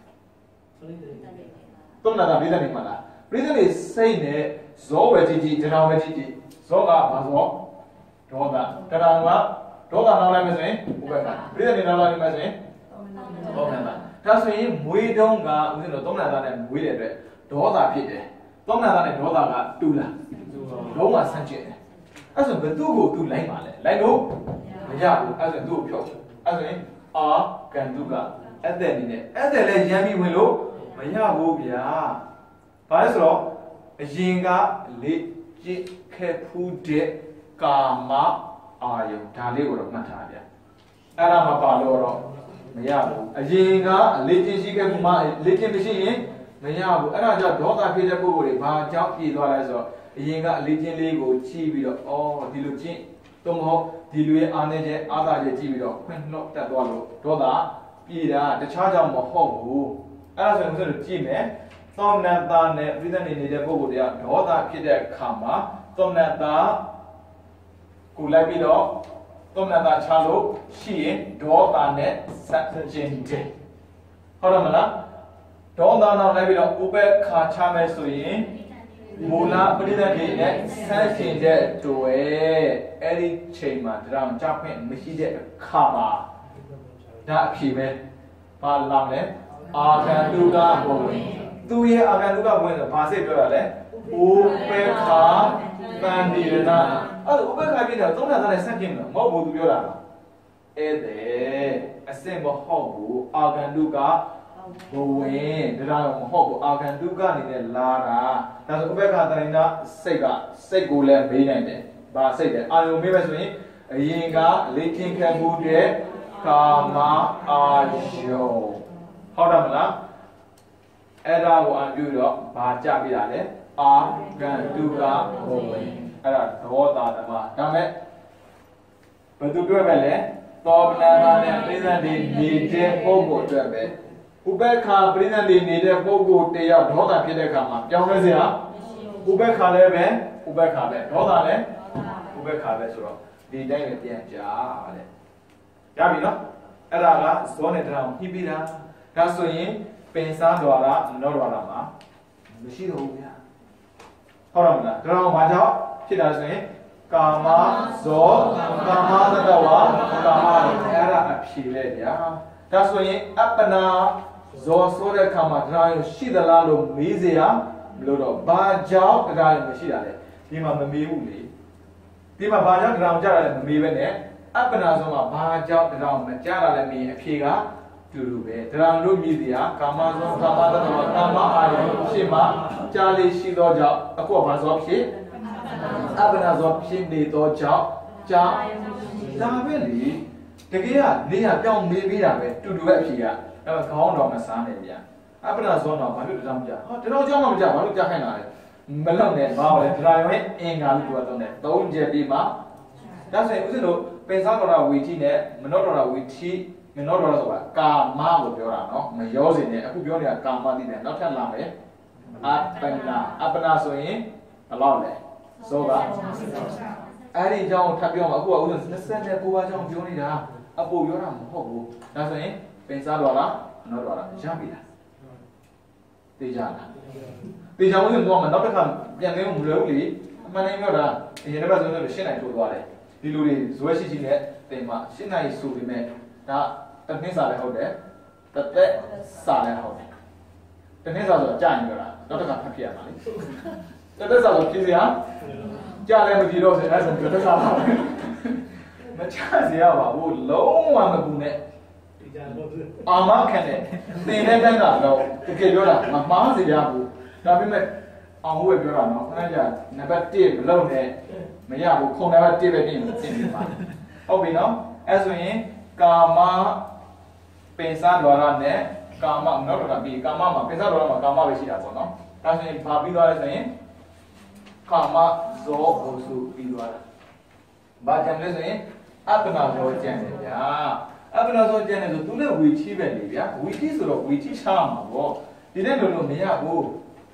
သောမနာတာပြိဿနေမှာလားပြိဿနေစိတ်နဲ့ဇောဝေကြည့်ကြည့်တရားဝေကြည့်ကြည့်ဇောကဘာဇောဒေါသတရားကဒေါသနောက်လိုက်မယ်ဆိုရင်ဥပ္ပခါပြိဿနေနောက်လိုက်မယ်ဆိုရင်သောမနာတာဒါဆိုရင်မွေးတုံးကဦးဇင်းတို့သောမနာတာနဲ့မွေးတဲ့အတွက်ဒေါသဖြစ်တယ်သောမနာတာနဲ့ဒေါသကတူလားလုံးဝဆန့်ကျင်တယ်အဲ့ဆိုဘယ်သူ့ကိုသူလိုက်ပါလဲလိုက်လို့မရဘူးအဲ့ဆိုသူ့ကိုဖြုတ်အဲ့ဆိုရင်အာကန်တုကအသက်နေနဲ့အဲ့သက်လည်းရမ်းပြီးဝင်လို့မရဘူးဗျာဘာလဲဆိုတော့အရင်ကလေ့ကျင့်ခဲ့ဖူးတဲ့ကာမအာယုဒါလေးကိုတော့မှတ်ထားဗျာအဲ့ဒါမပါလို့တော့မရဘူးအရင်ကလေ့ကျင့်ရှိခဲ့မှုမှလေ့ကျင့်မရှိရင်မရဘူးအဲ့ဒါကြောင့်ဒေါသဖြစ်တဲ့ပုဂ္ဂိုလ်တွေဘာကြောင့်ပြည်သွားလဲဆိုတော့အရင်ကအလေးချင်းလေးကိုချီးပြီးတော့အော်ဒီလိုကျင့်သို့မဟုတ်ဒီလိုရဲ့အားနည်းချက်အားသာချက်ကြည့်ပြီးတော့ခွင့်နှော့တက်သွားလို့ဒေါသပြည်တာတခြားကြောင့်မဟုတ်ဘူးအဲ့ဒါဆိုရင်ဆိုလို့ကြည့်မယ်သောမနတာနဲ့ပြိဿနေနေတဲ့ပုဂ္ဂိုလ်တွေကဒေါသဖြစ်တဲ့အခါမှာသောမနတာကိုလိုက်ပြီးတော့သောမနတာချလို့ရှိရင်ဒေါသနဲ့ဆက်ခြင်းတယ်ဟုတ်တယ်မလားဒေါသနောက်လိုက်ပြီးတော့ဥပ္ပခါချမယ်ဆိုရင်မူလပရိသတ်တွေနဲ့ဆန်းရှင်တဲ့တွေ့အဲ့ဒီချိန်မှာတရားကြခွင့်မရှိတဲ့အခါမှာဒါအဖြစ်ပဲဘာလာလဲအာဂန္တုကဘဝင်သူရဲ့အာဂန္တုကဘဝင်ဆိုဘာစိတ်ပြောတာလဲဥပ္ပခါတန်ဒီရဏအဲ့ဥပ္ပခါပြည့်တယ်သုံးနာသားနဲ့ဆန့်ကျင်မှာမဟုတ်ဘူးသူပြောတာအဲ့တဲ့အစင်မဟုတ်ဘူးအာဂန္တုကဘဝင်တရားတော့မဟုတ်ဘူးအာဂန္တုကနေနဲ့လာတာဒါဆိုဥပ္ပခါတရိဏစိတ်ကစိတ်ကိုလည်းမေးနိုင်တယ်ဘာစိတ်လဲအာယုံမေးမယ်ဆိုရင်အရင်ကလေ့ကျင့်ခဲ့မှုတဲ့ကာမအာယုံဟုတ်တယ်မလားအဲ့ဒါကိုအပြုတော့ဘာကြပြတာလဲအာဂန္တုကဘဝင်အဲ့ဒါဒေါသဓမ္မဒါမဲ့ဘယ်သူတွေ့ပဲလဲသောမနာတာနဲ့ပြိဿန်တွေနေတဲ့ပုဂ္ဂိုလ်အတွက်ပဲဥပ္ပခါပြိဿန်တွေနေတဲ့ပုဂ္ဂိုလ်တရားဒေါသဖြစ်တဲ့အခါမှာပြောင်းလဲစရာဥပ္ပခါလည်းပဲဥပ္ပခါပဲဒေါသလည်းဥပ္ပခါပဲဆိုတော့ဒီတိုင်းပဲပြန်ကြတဲ့ရပြီနော်အဲ့ဒါကဇောနဲ့တရားကိုညှိပြီးတာဒါဆိုရင်ပင်စားတော်တာနောတော်တာမှာမရှိတော့ဘူးဗျာဟုတ်တယ်မလားတရားကိုဘာကြောင့်ဖြစ်တာဆိုရင်ကာမဇောကာမတတဝါကာမအဲ့ဒါအဖြေပဲဗျာဒါဆိုရင်အပ္ပနာဇောဆိုတဲ့အခါမှာတရားရရှိသလားလို့မေးစရာမလိုတော့ဘာကြောင့်တရားရမရှိတာလဲဒီမှာမမေးဘူးလေဒီမှာဘာကြောင့်တရားကြားတာလဲမမေးပဲနဲ့အပ္ပနာဇောမှာဘာကြောင့်တရားမကြားတာလဲမေးရင်အဖြေကတူတူပဲတရားတို့မြည်စရာကာမဇောကာမတတဝါကာမအာယုရှင်းမှာကြားလေးရှိသောကြောင့်အခုကဘာဇောဖြစ်အပ္ပနာဇောဖြစ်နေသောကြောင့်ကြာဒါပဲလေတကယ်ကနေရပြောင်းမေးပေးတာပဲတူတူပဲအဖြေကအဲ့တော့ခေါင်းတော်မစားနဲ့ဗျာအပ္ပနာဇောတော့ဘာလို့တရားမကြဟာတရားကြောင်းမှမကြဘာလို့ကြားခိုင်းတာလဲမလောက်နဲ့ဘာလဲတရားရုံးအင်္ဂါလို့ပြောတော့တယ်သုံးချက်ပြီးမှဒါဆိုရင်ဦးဇင်းတို့ပင်စားတော်တာဝီထိနဲ့မနောတော်တာဝီထိမနောတော်တာဆိုတာကာမကိုပြောတာနော်မရောစင်နဲ့အခုပြောနေတာကာမတိတယ်နောက်ထပ်လာမယ်အပ္ပနာအပ္ပနာဆိုရင်ဘယ်လောက်လဲဇောကအဲ့ဒီအကြောင်းထပ်ပြောမှာအခုကဦးဇင်းနှစ်ဆက်နဲ့ကိုးပါးအကြောင်းပြောနေတာအပိုပြောတာမဟုတ်ဘူးဒါဆိုရင်ပင်စားတော်လားမနောတော်လားရပြီလားသိကြလားသိကြဦးဇင်းတော့မနောက်တစ်ခါပြန်လဲမလွယ်ဘူးလေအမှန်တမ်းပြောတာအရင်တစ်ပတ်ဆိုတော့ရှင်းနိုင်ထိုးသွားတယ်ဒီလူတွေဇွဲရှိရှိနဲ့တင်မှာရှင်းနိုင်ဆိုပေမဲ့ဒါတစ်နှစ်စာလည်းဟုတ်တယ်တစ်သက်စာလည်းဟုတ်တယ်တစ်နှစ်စာဆိုတော့ကြာရင်ပြောတာနောက်တစ်ခါဖတ်ပြရမှာလေတစ်သက်စာဆိုဖြည့်စရာကြာလည်းမကြည့်တော့ဆိုအဲ့ဒါဆိုတစ်သက်စာပါမချစရာပါဘူးလုံးဝမကူနဲ့အာမခံတဲ့သင်တဲ့တိုင်းကတော့တကယ်ပြောတာမမှားစရာဘူးဒါပေမဲ့အောင်ဝဲပြောတာနော်ခဏကြာနံပါတ်တစ်မလုပ်နဲ့မရဘူးခုံနံပါတ်တစ်ပဲပြင်ပြင်နေပါဟုတ်ပြီနော်အဲ့ဆိုရင်ကာမပင်စားတော်ရနဲ့ကာမမနောတော်ကပြီးကာမမှာပင်စားတော်ရမှာကာမပဲရှိတာပေါ့နော်အဲ့ဆိုရင်ဘာပြီးသွားလဲဆိုရင်ကာမဇောဘုစုပြီးသွားတာဘာကြံလဲဆိုရင်အပ္ပနာဇောကြံတယ်ဗျာအပ္ပနာဇောကြံတယ်ဆိုသူလည်းဝီချီပဲလေဗျာဝီချီဆိုတော့ဝီချီချာမှာပေါ့ဒီတဲ့လိုလိုမရဘူး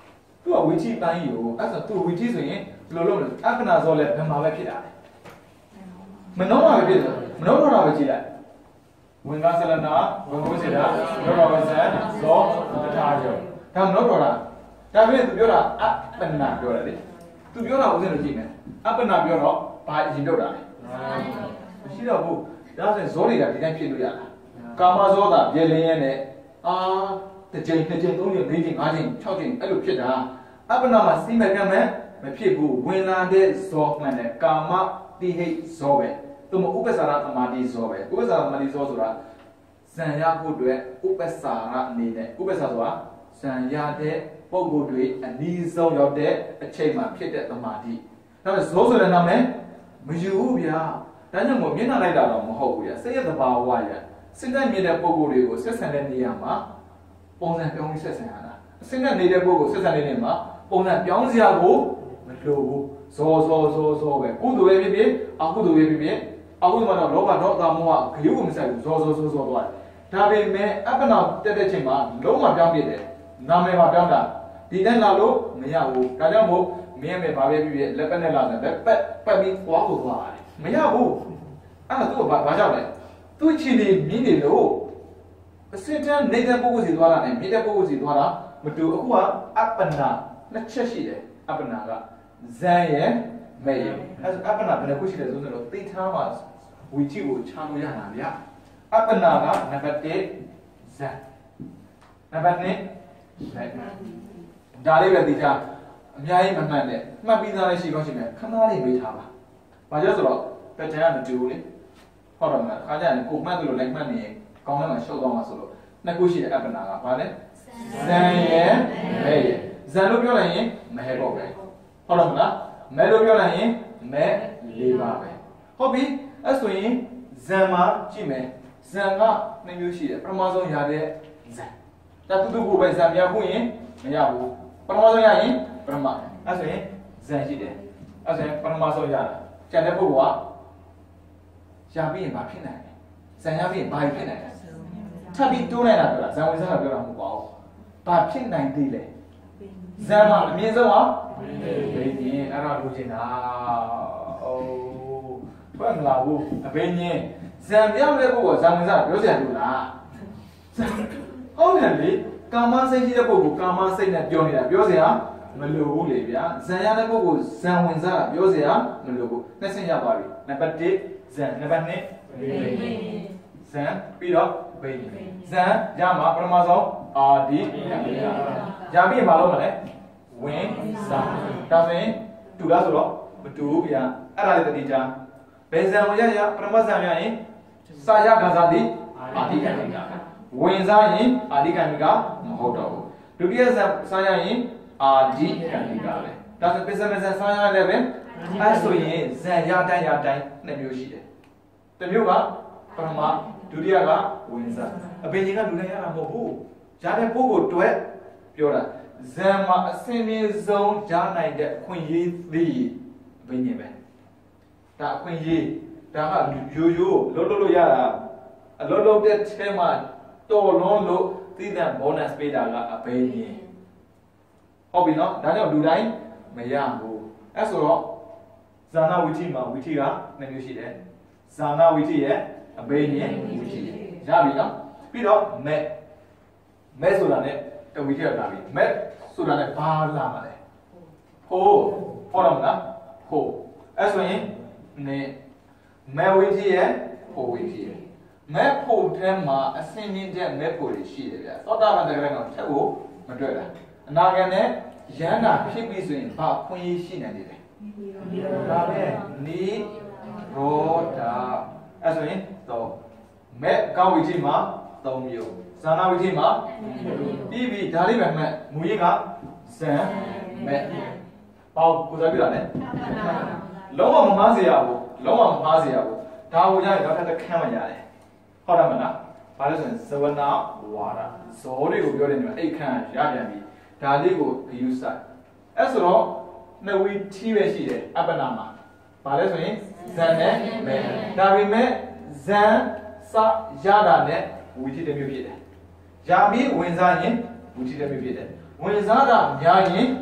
သူကဝီချီပိုင်းယူအဲ့ဆိုသူဝီချီဆိုရင်ဘယ်လိုလုပ်လဲအပနာဇောလဲဘယ်မှာပဲဖြစ်တာလဲမနှောမှာပဲဖြစ်တယ်မနှောတော့တာပဲကြည့်လိုက်ဝင်ကားဆလနာဝင်ကိုစီတာလောတော်ဝဇန်ဇောတထားကျော်ဒါမနှောတော့တာဒါပြင်သူပြောတာအပနာပြောတယ်လေသူပြောတာဦးစင်းလို့ကြည့်မယ်အပနာပြောတော့ဘာအရင်ပြောတာလဲမရှိတော့ဘူးဒါဆိုရင်ဇောတွေကဒီတိုင်းဖြစ်လို့ရတာကာမဇောတာပြေလင်းရဲနဲ့အာတစ်ချိန်နှစ်ချိန်သုံးချိန်လေးချိန်ငါးချိန်၆ချိန်အဲ့လိုဖြစ်တာအပနာမှာစီမကံမဲ့မဖြစ်ဘူးဝင်လာတဲ့ဇောမှန်တယ်ကာမတိဟိဇောပဲသူမဥပ္ပစာရသမာဓိဇောပဲဥပ္ပစာရသမာဓိဇောဆိုတာဇံရဖို့အတွက်ဥပ္ပစာရအနေနဲ့ဥပ္ပစာဆိုတာဇံရတဲ့ပုံကိုယ်တွေအနည်းဆုံးရောက်တဲ့အချိန်မှာဖြစ်တဲ့သမာဓိဒါပေမဲ့ဇောဆိုတဲ့နာမည်မယူဘူးဗျာဒါကြောင့်မို့မျက်နှာလိုက်တာတော့မဟုတ်ဘူးဗျာစိတ်ရဲ့သဘာဝရစိတ်နဲ့မြင်တဲ့ပုံကိုယ်တွေကိုဆက်ဆံတဲ့နေရာမှာပုံစံပြောင်းပြီးဆက်ဆံရတာစိတ်နဲ့နေတဲ့ပုံကိုဆက်ဆံနေတဲ့နေရာမှာပုံစံပြောင်းစရာကိုမလိုဘူးဇောဇောဇောဇောပဲကုသိုလ်ပဲဖြစ်ဖြစ်အကုသိုလ်ပဲဖြစ်ဖြစ်အကုသိုလ်မှာတော့လောဘဒေါသမောဟဂယုကိုမဆိုင်ဘူးဇောဇောဇောဇောသွားတယ်ဒါပေမဲ့အပ္ပနာတက်တဲ့ချိန်မှာလုံးဝပြောင်းပြတယ်နာမည်မှာပြောင်းတာဒီနဲ့လာလို့မရဘူးဒါကြောင့်မို့မင်းရဲ့ဘာပဲဖြစ်ဖြစ်လက်ပတ်နဲ့လာတယ်ပဲပက်ပတ်ပြီးသွားဖို့သွားတယ်မရဘူးအဲ့ဒါသူကဘာကြောင့်လဲသူ့ချီနေမြင်းနေလို့အစစ်တမ်းနေတဲ့ပုဂ္ဂိုလ်စီသွားတာနဲ့မြင့်တဲ့ပုဂ္ဂိုလ်စီသွားတာမတူအခုကအပ္ပနာနှစ်ချက်ရှိတယ်အပ္ပနာကဇံရဲ့မဲ့ရဲ့အဲ့ဒါအပ္ပနာဘယ်နှခုရှိလဲဆိုတော့သိထားမှာဝီချီကိုချလို့ရတာဗျာအပ္ပနာကနံပါတ်တစ်ဇံနံပါတ်နှစ်မဲ့ဒါလေးပဲသိထားအများကြီးမမှတ်နဲ့မှတ်ပြီးသားလေးရှိကောင်းရှိမယ်ခဏလေးမေးထားပါဘာကြောင့်ဆိုတော့ပက်တန်ကမတူဘူးလေဟုတ်တော့မလားအားကြရင်ကိုမှတ်သလိုလိုက်မှတ်နေရင်ကောင်းထဲမှာရှုပ်သွားမှာဆိုလို့နှစ်ခုရှိတဲ့အပ္ပနာကဘာလဲဇံရဲ့မဲ့ရဲ့ဇံလို့ပြောလိုက်ရင်မဲပေါ့ပဲဟုတ်တော့မလားမဲလို့ပြောလိုက်ရင်မဲလေးပါပဲဟုတ်ပြီအဲ့ဆိုရင်ဇံမှာကြည့်မယ်ဇံကနှစ်မျိုးရှိတယ်ပထမဆုံးရတဲ့ဇံဒါတူတူကိုပဲဇံပြဖို့ရင်မရဘူးပထမဆုံးရရင်ပထမအဲ့ဆိုရင်ဇံရှိတယ်အဲ့ဆိုရင်ပထမဆုံးရတာကျန်တဲ့ပုဂ္ဂိုလ်ကရပြီးရင်ဘာဖြစ်နိုင်လဲဇံရပြီးရင်ဘာဖြစ်နိုင်လဲထပ်ပြီးတိုးနိုင်တာပြောတာဇံဝင်စားတာပြောတာမဟုတ်ပါဘူးဘာဖြစ်နိုင်သေးလဲဇံမှာအမြင့်ဆုံးဟာဘိနေအဲ့ဒါလိုချင်တာအိုးဘယ်မလာဘူးအဘိနေဇံပြောင်းတဲ့ပုဂ္ဂိုလ်ဇံဝင်စားပြောစရာလို့လားဟုတ်တယ်လေကာမစိတ်ရှိတဲ့ပုဂ္ဂိုလ်ကာမစိတ်နဲ့ပြောနေတာပြောစရာမလိုဘူးလေဗျာဇံရတဲ့ပုဂ္ဂိုလ်ဇံဝင်စားတာပြောစရာမလိုဘူးနှစ်ဆင့်ရပါပြီနံပါတ်တစ်ဇံနံပါတ်နှစ်ဘိနေဇံပြီးတော့ဘိနေဇံရမှာပထမဆုံးအာဒီရပြီးရင်မလုပ်မလဲဝင်စားဒါဆိုရင်တူလားဆိုတော့မတူဘူးဗျာအဲ့ဒါလေးတတိချာဘယ်ဇံဝင်ရရပထမဇံရရင်စာရကစားတိအာဒီကံမိကဝင်စားရင်အာဒီကံမိကမဟုတ်တော့ဘူးဒုတိယဇံစာရရင်အာဒီကံမိကပဲဒါဆိုပစ္စမဇံစာရလည်းပဲအဲ့ဆိုရင်ဇံရတိုင်းရတိုင်းနှစ်မျိုးရှိတယ်တစ်မျိုးကပထမဒုတိယကဝင်စားအပင်ကြီးကလူတိုင်းရတာမဟုတ်ဘူးရတဲ့ပုဂ္ဂိုလ်တွေ့ပြောတာဇံမှာအစင်းမြင့်ဆုံးကြားနိုင်တဲ့အခွင့်အရေးသည်ဘယ်နည်းပဲဒါအခွင့်အရေးဒါကရိုးရိုးလုံးလုံးလို့ရတာအလုံးလုံးတဲ့ထဲမှာတော်လုံးလို့သိတဲ့ bonus ပေးတာကအဘိနည်းဟုတ်ပြီနော်ဒါကြောင့်လူတိုင်းမရဘူးအဲ့ဆိုတော့ဇာနာဝိထိမှာဝိထိကနှစ်မျိုးရှိတယ်ဇာနာဝိထိရဲ့အဘိနည်းဝိထိရပြီနော်ပြီးတော့မဲ့မဲ့ဆိုတာ ਨੇ တဝိထိရလာပြီမဲ့ဆိုတာ ਨੇ ဘာလာမှာလဲဟိုးဟုတ်တော့မလားဟိုးအဲ့ဆိုရင် ne မဲ့ဝိထိရဲ့ဟိုးဝိထိရဲ့မဲ့ဖို့ထဲမှာအစင်းမြင့်တဲ့မဲ့ဖို့တွေရှိတယ်ဗျာသောတာပန်တကယ်တော့ထက်ဖို့မတွေ့တာအနာဂတ်နဲ့ရဟန္တာဖြစ်ပြီဆိုရင်ဘာခွင့်ရရှိနိုင်တယ်လဲဒါပဲနိရောဓအဲ့ဆိုရင်တော့မဲ့ကောင်းဝိထိမှာသုံးမျိုးဇာနာဝိထိမှာပြီးပြီဒါလေးပဲမှတ်မူရင်းကဇံမဲ့ပေါ့ကိုစားပြတာလေလုံးဝမမားစေရဘူးလုံးဝမမားစေရဘူးဒါကိုရရင်တော့တစ်ခန်းမှရတယ်ဟုတ်တယ်မလားဘာလို့ဆိုရင်ဇဝနာဝါဒဇောတွေကိုပြောတဲ့နေရာအိတ်ခန်းရပြန်ပြီဒါလေးကိုဂယုစိုက်အဲ့ဆိုတော့နှစ်ဝီထိပဲရှိတယ်အပ္ပနာမှာဘာလဲဆိုရင်ဇံနဲ့မဲ့ဒါပေမဲ့ဇံစရတာနဲ့ဝီထိတစ်မျိုးဖြစ်တယ်ရပြီးဝင်စားရင်ဝီထိတစ်မျိုးဖြစ်တယ်ဝင်စားတာများရင်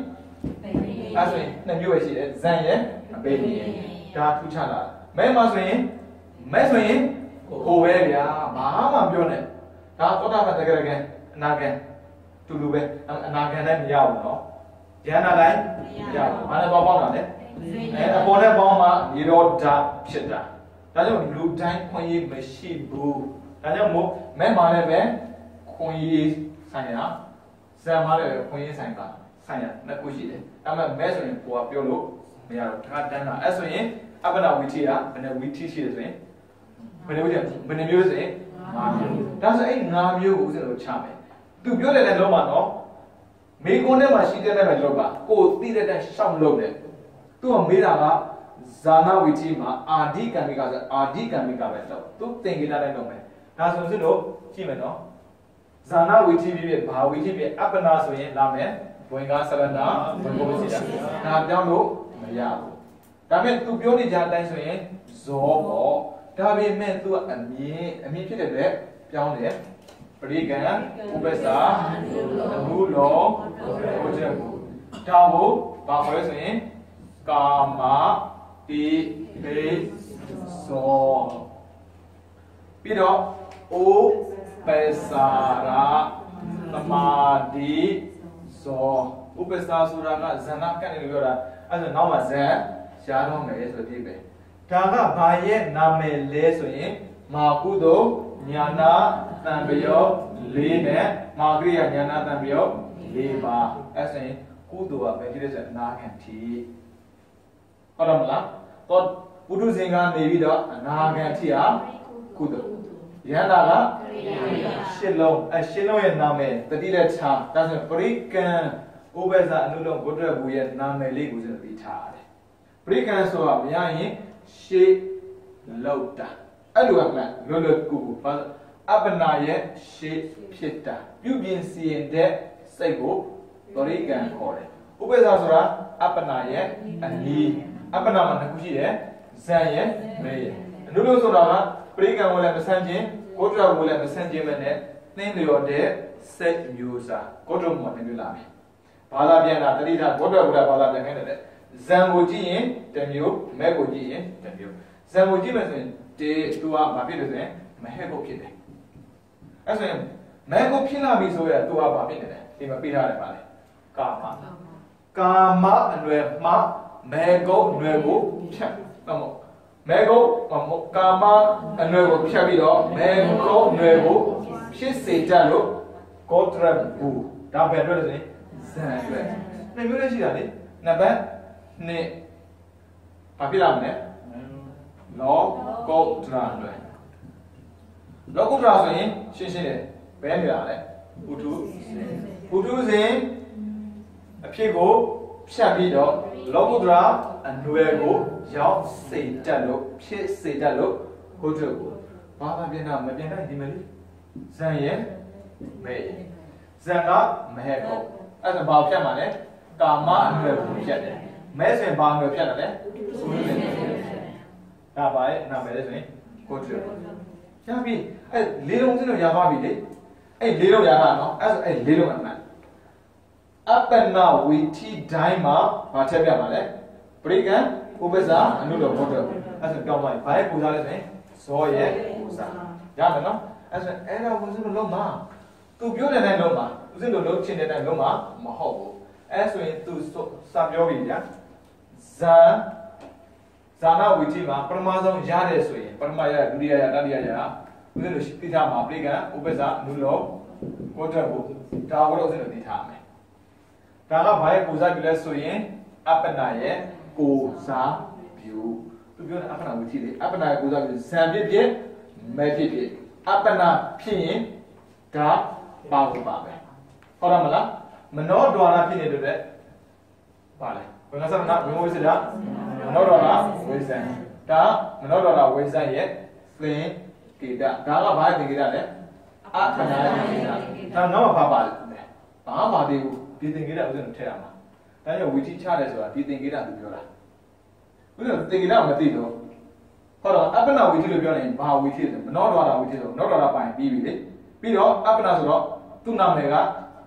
အဲ့ဆိုရင်နှစ်မျိုးပဲရှိတယ်ဇန်ရဲ့အပေနေရဲ့ဒါထူးခြားလာမဲမှာဆိုရင်မဲဆိုရင်ဟိုပဲဗျာဘာမှပြောနေဒါသောတာပန်တကယ်တကယ်အနာဂံတူတူပဲအနာဂံလည်းမရဘူးနော်ဉာဏ်နာတိုင်းမရဘူးဘာနဲ့ပေါင်းပေါင်းတာလဲအဲအပေါ်နဲ့ပေါင်းမှရေတော်ဓာတ်ဖြစ်တာဒါကြောင့်လူတိုင်းခွင့်ရမရှိဘူးဒါကြောင့်မို့မဲမှာလည်းပဲခွင့်ရဆိုင်ရာဇန်မှာလည်းခွင့်ရဆိုင်တာဆိုင်ရာနှစ်ခုရှိတယ်ဒါပေမဲ့မဲဆိုရင်ကိုကပြောလို့မရတော့ဒါကတန်းတာအဲ့ဆိုရင်အပ္ပနာဝီထီကဘယ်နှဝီထီရှိတယ်ဆိုရင်ဘယ်နှဝီထီဘယ်နှမျိုးဆိုရင်ငါးမျိုးဒါဆိုအဲ့ငါးမျိုးကိုဦးဇင်းတို့ချမယ်သူပြောတယ်လည်းလုံးပါနော်မေကွန်းထဲမှာရှိတဲ့လည်းပဲလုံးပါကိုသိတဲ့တဲ့ရှောက်လုံးတယ်သူကမေးတာကဇာနာဝီထီမှာအာဒီကံမိကဆိုအာဒီကံမိကပဲတော့သူသင်္ကေတတိုင်းလုံးမယ်ဒါဆိုဦးဇင်းတို့ကြည့်မယ်နော်ဇာနာဝီထီပြည့်ဘာဝီထီပြည့်အပ္ပနာဆိုရင်လာမယ်ဝင်ကားစရဏဘုံဘုံစီတာဒါပြောင်းလို့မရဘူးဒါပေမဲ့သူပြောနေကြအတိုင်းဆိုရင်ဇောပေါ့ဒါပေမဲ့သူကအမြင်အမြင်ဖြစ်တဲ့အတွက်ပြောင်းတယ်ပရိကံဥပ္ပစာအမှုလုံးဟိုချက်ကိုဒါကိုဘာခေါ်လဲဆိုရင်ကာမတိပေဇောပြီးတော့ဥပ္ပစာရသမာဓိဇောဥပ္ပစာဆိုတာကဇဏကတ်နေလို့ပြောတာအဲ့ဒါနောက်မှာဇန်ရှားတော့မယ်ဆိုပြီးပဲဒါကဘာရဲ့နာမည်လဲဆိုရင်မာကုသိုလ်ညာနာတံပယောလေးနဲ့မာဂရိယညာနာတံပယောလေးပါအဲ့ဆိုရင်ကုသိုလ်ကပဲဖြစ်တဲ့ဆိုအနာခံတိဟုတ်တယ်မလားတော့ပုထုဇဉ်ကနေပြီးတော့အနာခံတိဟာကုသိုလ်ယန္တာကရှစ်လုံးအရှစ်လုံးရဲ့နာမည်တတိလက်ချာဒါဆိုပရိကံဥပ္ပဇာအနုလုံးဘုဒ္ဓဘူရဲ့နာမည်လေးကိုကျွန်တော်သိထားရတယ်ပရိကံဆိုတာမရရင်ရှေ့လောက်တာအဲ့လိုကမှလွယ်လွယ်ကူကူဘာအပ္ပနာရဲ့ရှေ့ဖြစ်တာပြုပြင်စီရင်တဲ့စိတ်ကိုပရိကံခေါ်တယ်ဥပ္ပဇာဆိုတာအပ္ပနာရဲ့အနီးအပ္ပနာမှာနှစ်ခုရှိတယ်ဇန်ရဲ့မဲရဲ့အနုလုံးဆိုတာကပရိကံကိုလည်းမဆန်းခြင်းကိုတရကိုလည်းမဆန်းခြင်းပဲနဲ့နှင်းလျော်တဲ့စိတ်မျိုးစားကိုတရမှာနှင်းပြလာမယ်ဘာသာပြန်တာတတိထားကိုတရကိုလည်းဘာသာပြန်ခိုင်းတယ်ဇံကိုကြည့်ရင်တစ်မျိုးမဲကိုကြည့်ရင်တစ်မျိုးဇံကိုကြည့်မယ်ဆိုရင်တေသူကဘာဖြစ်လဲဆိုရင်မဟဲ့ဖို့ဖြစ်တယ်အဲ့ဆိုရင်မဲကိုဖြစ်လာပြီဆိုရင်သူကဘာဖြစ်နေလဲဒီမှာပြထားတယ်ပါလေကာမကာမအနွယ်မှမဲကိုအနွယ်ကိုဖြတ်တော့မို့မဲကိုကာမအနွယ်ကိုဖြတ်ပြီးတော့မဲကိုအနွယ်ကိုဖြစ်စေတတ်လို့ကောတရဘူးဒါပဲပြောလို့ဆိုရင်ဇံအတွက်နှစ်မျိုးလေးရှိတာလေနံပါတ်နှစ်ဘာဖြစ်လာမလဲလောကုတ္တရာအတွက်လောကုတ္တရာဆိုရင်ရှင်းရှင်းတယ်ဘယ်နေရာလဲဥထုဥထုစဉ်အဖြစ်ကိုဖြတ်ပြီးတော့လောကုတ္တရာအနွယ်ကိုရောက်စေတတ်လို့ဖြစ်စေတတ်လို့ကိုတ္တကိုဘာမှပြန်တာမပြန်နိုင်ဒီမလေးဇန်ရဲ့မဲဇန်ကမဟဲ့ကိုအဲ့ဒါဘာဖြတ်မှာလဲကာမအနွယ်ကိုဖြတ်တယ်မဲဆိုရင်ဘာမျိုးဖြတ်တယ်လဲဆိုရင်ဒါပါရဲ့နာမည်လဲဆိုရင်ကိုတရရပြီအဲ့လေးလုံးစင်းတော့ရသွားပြီလေအဲ့လေးလုံးရတာနော်အဲ့ဆိုအဲ့လေးလုံးအမှန်အပ္ပနာဝီထီတိုင်းမှာဘာထည့်ပြမှာလဲပရိကံဥပ္ပဇာအနုလောဘုဒ္ဓအဲ့ဆိုပြောင်းသွားပြီဘာရဲ့ပူဇာလဲဆိုရင်ဇောရဲ့ပူဇာရမယ်နော်အဲ့ဆိုအဲ့တော့ဦးစင်းတို့လုံးမှာသူပြောတဲ့တိုင်းလုံးမှာဦးစင်းတို့လုံးချင်တဲ့တိုင်းလုံးမှာမဟုတ်ဘူးအဲ့ဆိုရင်သူစာပြောပြီဗျာဇာဇာနာဝီထီမှာပထမဆုံးရတယ်ဆိုရင်ပထမရဒုတိယရတတိယရဦးဇင်းတို့သိထားမှာပရိကံဥပ္ပဇာအနုလောဘုဒ္ဓကိုဒါကိုတော့ဦးဇင်းတို့သိထားမယ်ဒါကဘာရဲ့ကိုစားပြုလဲဆိုရင်အပ္ပနာရဲ့ကိုစားပြုသူပြောတဲ့အပ္ပနာဝီထီလေအပ္ပနာရဲ့ကိုစားပြုဇံဖြစ်ဖြစ်မဲဖြစ်ဖြစ်အပ္ပနာဖြစ်ရင်ဒါပါဖို့ပါပဲဟုတ်တယ်မလားမနောဒွါရဖြစ်နေတဲ့အတွက်ပါလေဘယ်ကစားနာဝင်ဝိစတာမနောဒွါရဝိဇံဒါမနောဒွါရဝိဇံရဲ့သင်္ကေတဒါကဘာသင်္ကေတလဲအပ္ပနာသင်္ကေတဒါနောက်မှာဘာပါလဲဘာပါသေးဘူးဒီသင်္ကေတဥစဉ်ထည့်ရမှာဒါကြောင့်ဝီထီချတယ်ဆိုတာဒီသင်္ကေတလို့ပြောတာဥစဉ်သင်္ကေတမသိတော့ဟောတော့အပ္ပနာဝီထီလို့ပြောရင်ဘာဝီထီလဲမနောဒွါရဝီထီဆိုမနောဒွါရပိုင်းပြီးပြီလေပြီးတော့အပ္ပနာဆိုတော့သူ့နာမည်က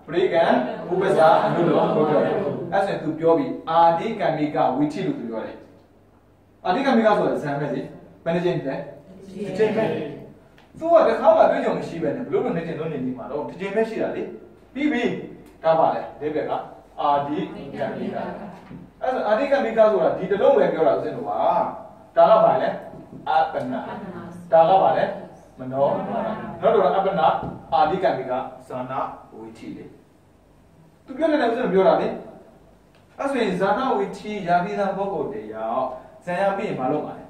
ပရိကံဥပစာအနုလောဘုဒ္ဓအဲ့ဆိုရင်သူပြောပြီးအာဒီကံမိကဝိထိလို့သူပြောတယ်အာဒီကံမိကဆိုတာဇံပဲလေဘယ်နှချိန်လဲတစ်ချိန်ပဲသူကတစ်ခါမှတွေ့ကြုံမရှိပဲနဲ့ဘလို့လို့နေချိန်လုံးနေနေမှာတော့တစ်ချိန်ပဲရှိတာလေပြီးပြီကားပါလေဒီဘက်ကအာဒီကံမိကအဲ့ဆိုအာဒီကံမိကဆိုတာဒီတလုံးပဲပြောတာဦးဇင်းတို့ပါဒါကပါလေအပနာဒါကပါလေမနောနောက်တော့အပနာအာဒီကံမိကဇာနာဝိထိလေသူပြောတယ်လည်းဦးဇင်းပြောတာလေအဲ့ဆိုရင်ဇာနာဝိထိယာပိသာပုဂ္ဂိုလ်တရားဇံရပြီးရင်မလုပ်ပါနဲ့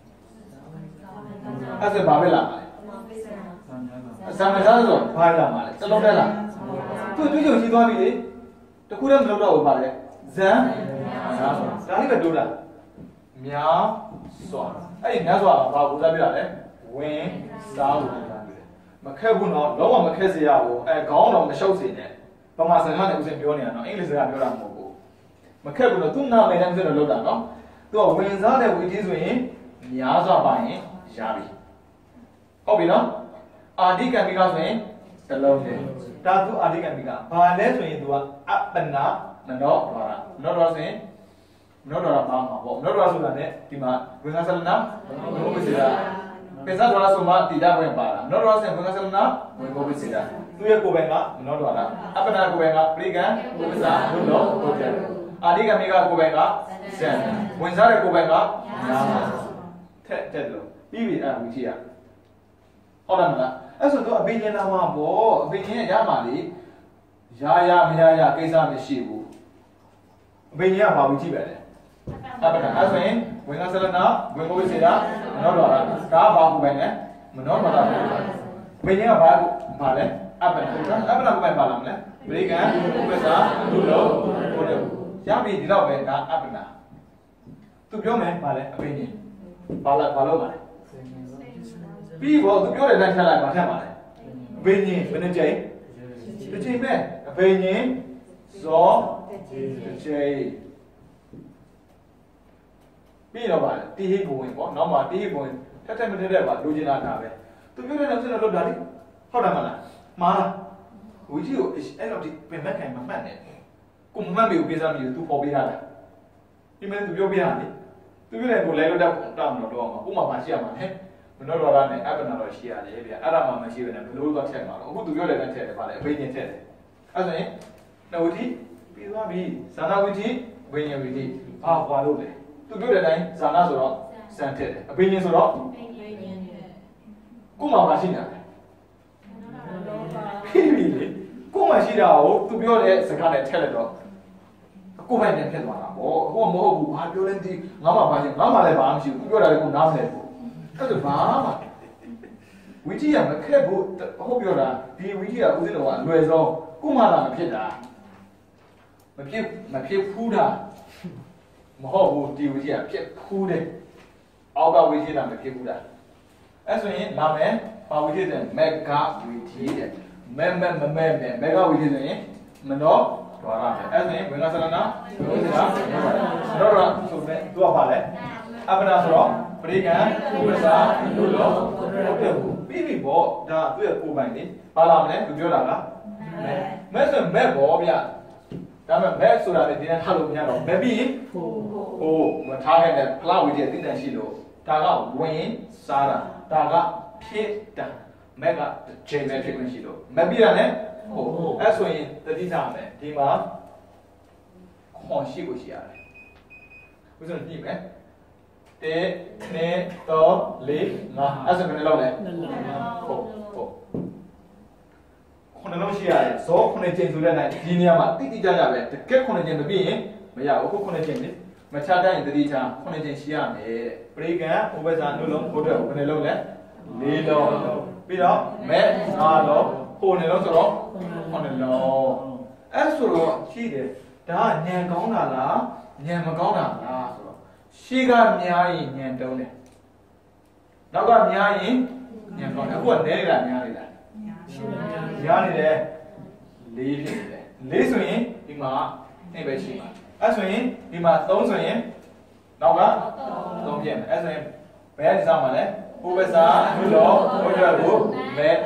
အဲ့ဆိုဘာပဲလာပါလဲဇာမစားဆိုဘာလာပါလဲစလုံးတက်လာသူတွေးကြုံရှိသွားပြီလေတခုတည်းမလုပ်တော့ဘူးပါလေဇံစားဆိုဒါလေးပဲတိုးတာများစွာအဲ့ဒီများစွာဘာကိုစားပြတာလဲဝင်စားလို့စားပြတယ်မခက်ဘူးနော်လုံးဝမခက်စေရဘူးအဲခေါင်းတော့မရှုပ်စေနဲ့ပမာစကားနဲ့ဦးစင်ပြောနေတာနော်အင်္ဂလိပ်စကားပြောတာမဟုတ်ဘူးမခက်ဘူးနော်သူနာမည်နဲ့ဦးစင်တော့လောက်တာနော်သူကဝင်စားတဲ့ဝီကြီးဆိုရင်များစွာပါရင်ရပြီဟုတ်ပြီနော်အာဒီကံမိကဆိုရင်တလုံးတည်းဒါသူအာဒီကံမိကဘာလဲဆိုရင်သူကအပ္ပနာမနောဒွါရမနောဒွါရဆိုရင်မနောဒွါရပါမှာပေါ့မနောဒွါရဆိုတာ ਨੇ ဒီမှာဝင်စားဆလနာဘုပ္ပစေတာပိဇာဒွါရဆိုမှတိဒဝင်ပါတာမနောဒွါရဆိုရင်ဝင်စားဆလနာဝင်ဘုပ္ပစေတာသူရဲ့ကိုယ်ပိုင်ကမနောဒွါရအပ္ပနာကိုယ်ပိုင်ကပရိကံဥပ္ပစာဘုလောဘုဒ္ဓအာဒီကံမိကကိုယ်ပိုင်ကဇံဝင်စားတဲ့ကိုယ်ပိုင်ကညာထက်တက်လို့ပြီးပြီအဲ့ဝီကြီးอ่ะဟုတ်တယ်မလားအဲ့ဆိုတော့အဘိညာဏမှာပေါ့အဘိညာဉ်ရမှာလေရာရမရရကိစ္စမရှိဘူးအဘိညာဉ်ကဘာဝီကြီးပဲလဲအပ္ပနာအဲ့ဆိုရင်ဝင်ကဆလနာဝင်ဘုပ္ပစေတာမနောဒွါရဒါဘာကိုပဲလဲမနောဒွါရအဘိညာဉ်ကဘာဘာလဲအပ္ပနာအပ္ပနာကိုပဲပါလာမလဲပရိကံဥပ္ပစာလူလောဘုဒ္ဓရပြီဒီတော့ပဲဒါအပ္ပနာသူပြောမယ်ဘာလဲအဘိညာဉ်ဘာလာဘာလို့ပါလဲပြီးတော့သူပြောတဲ့လမ်းချက်လိုက်မှာထက်ပါလေအဘိညာဉ်ဘယ်နှကြိမ်တစ်ချိန်ပဲအဘိညာဉ်ဇောတစ်ချိန်ပြီးတော့ပါတိဟိဘဝင်ပေါ့နောက်မှတိဟိဘဝင်ထက်ထက်မထက်တဲ့ပါလိုချင်တာဒါပဲသူပြောတဲ့လမ်းချက်လောက်တာလေဟုတ်တယ်မလားမှားလားဝီကြီးကိုအဲ့တော့ဒီပင်မက်ခံမမှတ်နဲ့ကိုမမှတ်မိကိုပေးစားမိကိုသူပေါ်ပေးတာလားဒီမဲ့သူပြောပြရတယ်သူပြောတယ်ကိုလဲလို့တော့တောင်းတော့တော့မှာကိုမှပါရှိရမှာဟဲ့မနောဒွါရနဲ့အပ္ပနာတော့ရှိရတယ်ဗျအဲ့ဒါမှမရှိဘဲနဲ့ဘယ်လိုတော့ထက်မှာတော့အခုသူပြောတယ်နဲ့ထက်တယ်ဗါလေအဘိညာဉ်ထက်တယ်အဲ့ဆိုရင်နဝတိပြီးသွားပြီဇာနာဝိတိဝိညာဉ်ဝိတိဘာပွားလို့လဲသူပြောတဲ့အတိုင်းဇာနာဆိုတော့စံထက်တယ်အဘိညာဉ်ဆိုတော့ကိုမှပါရှိနေတာဖြစ်ပြီလေကိုမှရှိတာကိုသူပြောတဲ့စကားနဲ့ထက်လိုက်တော့ကိုပိုင်နဲ့ဖြစ်သွားတာပေါ့အခုမဟုတ်ဘူးဘာပြောလဲဒီငါမှပါချင်းငါမှလည်းဘာမှမရှိဘူးသူပြောတာလည်းကိုနားမလဲဘူးအဲ့ဒါဘာမှဝီကြီးကမခက်ဘူးဟုတ်ပြောတာဒီဝီကြီးကဦးစင်းတော်ကအလွယ်ဆုံးကိုမှလာမဖြစ်တာမဖြစ်မဖြစ်ဖူးတာမဟုတ်ဘူးဒီဝီကြီးကဖြစ်ဖူးတယ်အောက်ကဝီကြီးကမဖြစ်ဖူးတာအဲ့ဆိုရင်လာမယ်ပါဝီကြီးတဲ့မက်ကဝီကြီးတဲ့မဲမဲမမဲမဲမက်ကဝီကြီးဆိုရင်မနောဒွါရမယ်အဲ့ဆိုရင်ဝင်ကဆလနာဘုရားတော့တော့ဆိုတဲ့သူကပါလဲအပ္ပနာဆိုတော့ပရိကံဥပ္ပစာလူလောဟုတ်တယ်ပြီးပြီပေါ့ဒါသူ့ရဲ့ကိုယ်ပိုင်လေပါလာမလဲသူပြောတာကမဲမဲဆိုမဲပေါ့ဗျဒါပေမဲ့မဲဆိုတာလေဒီနေ့ထားလို့မရတော့မဲပြီးဟိုဟိုမထားခဲ့တဲ့ဖလားဝီတဲ့တင်းတန်ရှိလို့ဒါကဝင်စားတာဒါကဖြစ်တာမဲကချိန်ပဲဖြစ်ခွင့်ရှိလို့မဲပြီးတာ ਨੇ ဟိုအဲ့ဆိုရင်တတိထားမယ်ဒီမှာခွန်ရှိကိုရှိရတယ်ဥစ္စာညှိမယ်တေနေတော့လေးငါအဲ့ဆိုဘယ်နှလုံးလဲဟုတ်ဟုတ်ခုနှလုံးရှိရတယ်ဇောခုနှစ်ကျင်းဆိုတဲ့နိုင်ဒီနေရာမှာတိတိကျကျပဲတကက်ခုနှစ်ကျင်းမပြည့်ရင်မရဘူးအခုခုနှစ်ကျင်းလေမချတိုင်းတတိချာခုနှစ်ကျင်းရှိရမယ်တဲ့ပရိကံဥပ္ပဇာနှလုံးဘုဒ္ဓဘယ်နှလုံးလဲလေးလုံးပြီးတော့မဲအားလုံးဟိုနှလုံးဆိုတော့ခုနှစ်လုံးအဲ့ဆိုတော့ရှိတယ်ဒါညံကောင်းတာလားညံမကောင်းတာလားဆိုတော့ရှေ့ကများရင်ညံတုံးတယ်နောက်ကများရင်ညံကောင်းတယ်အခုကနဲနေတာများနေတာများနေတယ်လေးဖြစ်နေတယ်လေးဆိုရင်ဒီမှာနှစ်ပဲရှိမှာအဲ့ဆိုရင်ဒီမှာသုံးဆိုရင်နောက်ကသုံးပြည့်မယ်အဲ့ဆိုရင်ဘယ်ကစားမှာလဲဥပ္ပစာဘုလောဘုရားကိုမဲဟ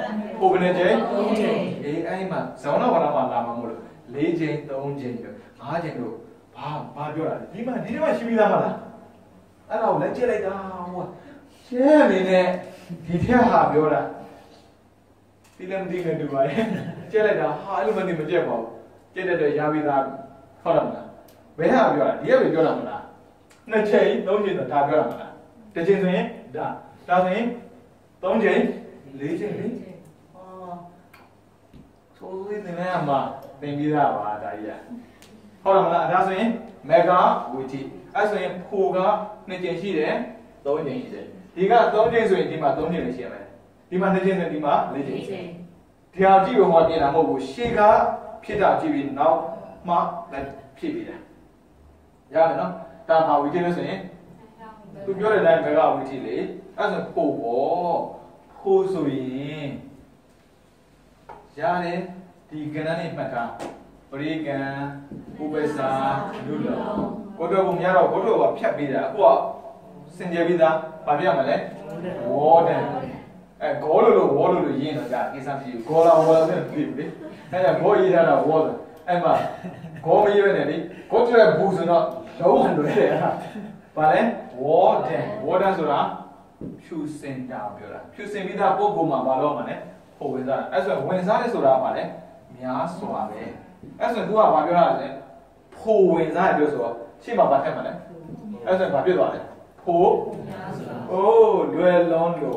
ဖို့ဘယ်နဲ့ကျင်းအေးအဲ့မှာဇောင်းတော့ဘာမှလာမှာမလို့၄ကျင်း၃ကျင်း၅ကျင်းတို့ဘာဘာပြောတာလဲဒီမှာဒီထဲမှာရှိပြီးသားမလားအဲ့ဒါကိုလည်းကြည့်လိုက်တာဟိုရှင်းနေနဲ့ဒီထက်ဟာပြောတာဒီလည်းမသိနဲ့တူပါရဲ့ကြည့်လိုက်တာဟာအဲ့လိုမှနေမကြက်ပါဘူးကြည့်တဲ့တော့ရပြီးသားဟုတ်တယ်မလားဘယ်ဟာပြောတာဒီကပဲပြောတာမလားနှစ်ချိန်သုံးချိန်တော့ဒါပြောတာမလားတစ်ချိန်ဆိုရင်ဒါဒါဆိုရင်သုံးချိန်လေးချိန်လေဟာဆိုလေးနေနေမှာသင်ပြီးသားပါဒါကြီးကဟုတ်တယ်မလားဒါဆိုရင်မေဂါဝီတီအဲ့ဆိုရင်ဖိုကနှစ်ချိန်ရှိတယ်သုံးချိန်ရှိတယ်ဒီကသုံးချိန်ဆိုရင်ဒီမှာသုံးချိန်လည်းရှိရမယ်ဒီမှာနှစ်ချိန်ဆိုဒီမှာလေးချိန်ဒီဟာကြည့်လို့ဟောပြင်တာမဟုတ်ဘူးရှေ့ကဖြစ်တာကြည့်ပြီးနောက်မှလည်းဖြစ်ပြီးတယ်ရတယ်နော်တာပါဝီတီလို့ဆိုရင်သူပြောတဲ့အတိုင်းမေဂါဝီတီလေအဲ့ဆိုပို့ပေါ့ဖိုးဆိုရင်ရတယ်ဒီကဏ္ဍနဲ့မှတ်ထားပရိကံဥပ္ပစာလူလုံးကိုတော့ဘုံများတော့ကိုတော့ကဖြတ်ပေးတာအခုကစင်ကြယ်ပြီးသားဗာပြရမလဲဝေါ်ဒန်အဲဂေါ်လို့လို့ဝေါ်လို့လို့ရင်းတော့ကြာကိစ္စမရှိဘူးဂေါ်လာဝေါ်လာနဲ့ပြည့်ပြီအဲဒါဂေါ်ရေးထားတာဝေါ်တယ်အဲ့မှာဂေါ်မရေးနဲ့လေဂေါ်ကျတဲ့ဘူးဆိုတော့လုံးဝလွယ်တယ်ဟာဗာလဲဝေါ်ဒန်ဝေါ်ဒန်ဆိုတာဖြူစင်တာပြောတာဖြူစင်ပြီးသားပုံပုံမှာဘာလို့မှလဲဟိုဝင်စားအဲ့ဆိုဝင်စားတယ်ဆိုတာဗာလဲများစွာပဲအဲ့ဆို तू ကဘာပြောတာလဲဖိုဝင်စားတယ်ပြောဆိုတော့ရှေ့မှာဘာထက်မှာလဲအဲ့ဆိုဘာဖြစ်သွားလဲဖိုအိုးလွယ်လုံးလို့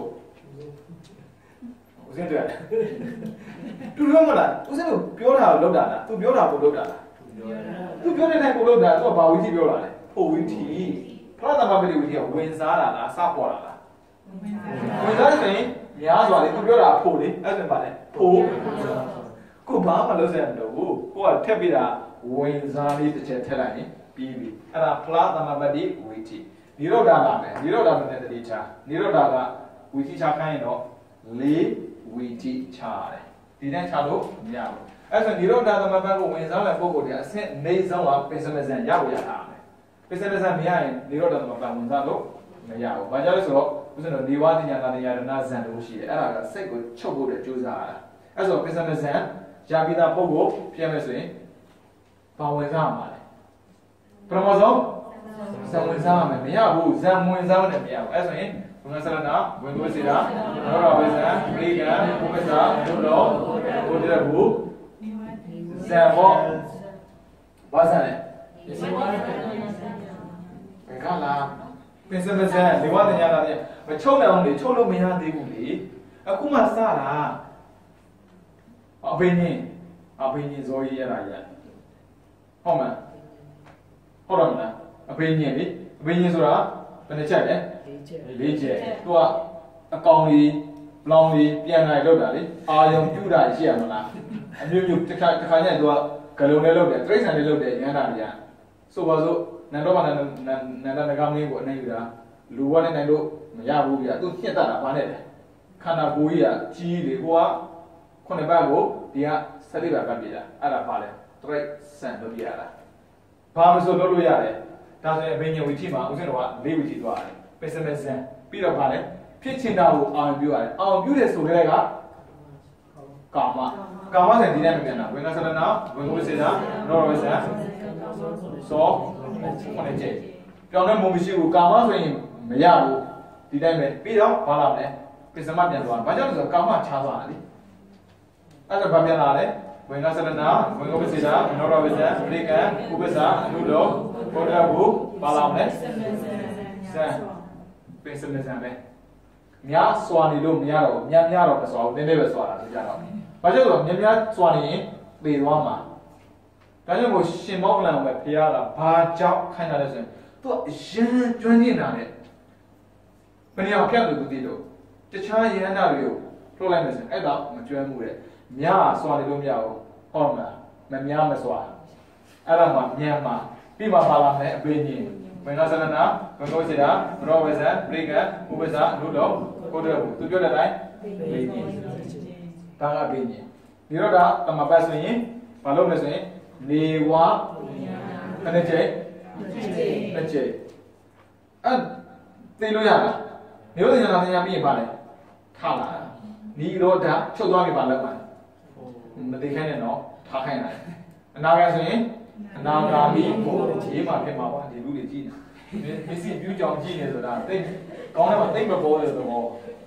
ဦးစင်းတွေ့တယ်သူပြောမလားဦးစင်းတို့ပြောတာကိုလောက်တာလား तू ပြောတာကိုလောက်တာလား तू ပြောတဲ့တိုင်းကိုလောက်တာ तू ကဘာဝီတီပြောတာလဲဖိုဝီတီဖလားသမပတိဝီတီကဝင်စားတာလားစပေါ်တာလားဝင်စားတယ်ဆိုရင်များစွာလေ तू ပြောတာဖိုလေအဲ့ဆိုဘာလဲဖိုကိုဘာမှလုပ်စရာမလိုဘူးကိုကထက်ပြီးတာဝင်စားလေးတစ်ချက်ထည့်လိုက်ရင်ပြီးပြီအဲ့ဒါဖလားသမပတိဝီတီနိရောဓလာမယ်နိရောဓနဲ့တတိချာနိရောဓကဝီတီချခိုင်းရင်တော့လေးဝီတီချရတယ်ဒီတိုင်းချလို့မရဘူးအဲ့ဆိုနိရောဓသမပကိုဝင်စားတဲ့ပုံကိုတည်းအဆင့်နေဆုံးကပင်စမဇန်ရဖို့ရတာမယ်ပင်စမဇန်မရရင်နိရောဓသမပဝင်စားလို့မရဘူးဘာကြောင့်လဲဆိုတော့ဥစဉ်တော့ဒီဝါဒညာနာညာရဏဇန်တို့ရှိတယ်အဲ့ဒါကစိတ်ကိုချုပ်ဖို့တဲ့ကြိုးစားရတာအဲ့ဆိုပင်စမဇန်ရပြီးသားပုံကိုပြန်မယ်ဆိုရင်ဘာဝင်စားမှာလဲပထမဆုံးဇံဝင်စားမယ်မရဘူးဇံဝင်စားနဲ့မရဘူးအဲ့ဆိုရင်ဘုံဆရဏဝင်ကိုစီတာရောရဝေဇံပရိကံဥပ္ပစာဒုလောဘုဒ္ဓဘူးဇံဘောဘာဇံလဲဘယ်ကလာပင်စမဇံဒီဝတ္တညာလာတဲ့မချုပ်နိုင်အောင်လေချုပ်လို့မရသေးဘူးလေအခုမှစတာအဘိညာဉ်အဘိညာဉ်ဇောရရတာရဟုတ်မလားဟုတ်တယ်မလားအဘိညာဉ်လေအဘိညာဉ်ဆိုတာဘယ်နှချက်လဲ၄ချက်သူကအကောင်ကြီးလောင်ကြီးပြန်လာလောက်တာလေအာယုံပြုတာရှိရမလားအမျိုးမျိုးတစ်ခါတစ်ခါကျရင်သူကဂလုံးနဲ့လောက်တယ်တိရစ္ဆာန်နဲ့လောက်တယ်ရန်တာတွေကဆိုပါစို့နန္ဒမနန္ဒနန္ဒနဂမင်းကိုအနေယူတာလူဝတ်နဲ့နိုင်လို့မရဘူးဗျာသူညှက်တာဘာနဲ့လဲခန္ဓာကိုယ်ကြီးကကြီးလေဟိုကခုနှစ်ပတ်ကိုဒီကစတိပါကပ်ပြတာအဲ့ဒါပါလေတရိတ်ဆန်လုပ်ပြရတာဘာမဆိုလုပ်လို့ရတယ်ဒါဆိုရင်အဘိညာဉ်ဝီထိမှာဦးဇင်းတော်ကလေးဝီထိသွားတယ်ပစ္စမဇန်ပြီးတော့ဗာလဲဖြစ်ချင်တာကိုအာရုံပြုရတယ်အာရုံပြုတယ်ဆိုတဲ့ကကာမကာမဆိုရင်ဒီတိုင်းမပြန်တာဝိင္ကဆလနာဝိင္ကဝိစေနာရောဝိဇန်သောခொနဲ့ကျက်ပြောင်းလဲမှုမရှိဘူးကာမဆိုရင်မရဘူးဒီတိုင်းပဲပြီးတော့ဘာလာမလဲပစ္စမပြန်သွားဘာကြောင့်လဲဆိုတော့ကာမချားသွားတာလေအဲ့ဒါဘာပြန်လာလဲဝိင္ကဆလနာဝိင္ကဝိစေနာရောဝိဇန်ပရိကံဥပ္ပစာအနုလောဘောဓဘူးဘာလာမလဲဇန်ပစ္စမဇန်ပဲများစွာနေလို့မရတော့များများတော့မစွာဘူးနည်းနည်းပဲစွာတာဆိုကြတော့ဘာကြောင့်လဲဆိုတော့များများစွာနေရင်ပေသွားမှာဒါကြောင့်မို့ရှင်မောကလန်ပဲဖျားတာဘာကြောင့်ခိုင်းတာလဲဆိုရင်သူကအရင်ကျွမ်းကျင်တာနဲ့ဘယ်နေရာဖြတ်လို့သူသိလို့တခြားရဟန္တာတွေကိုလှုပ်လိုက်မယ်ဆိုရင်အဲ့တော့မကျွမ်းမှုတဲ့များစွာနေလို့မရဘူးဟုတ်မလားမများမစွာအဲ့ဒါမှမြန်မှာပြီးမှပါလာမယ်အပင်းကြီးဝိင္ကဆလနာဝိင္ကဝိစေနာရောဝေဇံပရိကံဥပ္ပစာလူလောကိုတဲ့ဘူးသူပြောတဲ့အတိုင်းပင်းကြီးဒါကပင်းကြီးဒီတော့ကတမပတ်ဆိုရင်ဘာလုပ်လဲဆိုရင်နေဝါခဏကျဲတစ်ကျဲအဲ့သိလို့ရလားနေလို့ဉာဏ်ဉာဏ်ပြီးရင်ပါလေထလာနနီရောဓာတ်ချုပ်သွားပြီပါလောက်ပါမသိခိုင်းနဲ့နော်ထားခိုင်းလိုက်အနာဂတ်ဆိုရင်အနာဂါမိဖို့ရေးမှာဖြစ်မှာပါဒီလူတွေကြည့်နေမစ္စည်းပြူးကြောင်ကြည့်နေဆိုတာသိကောင်းတယ်မှာသိမပေါ်တဲ့သဘော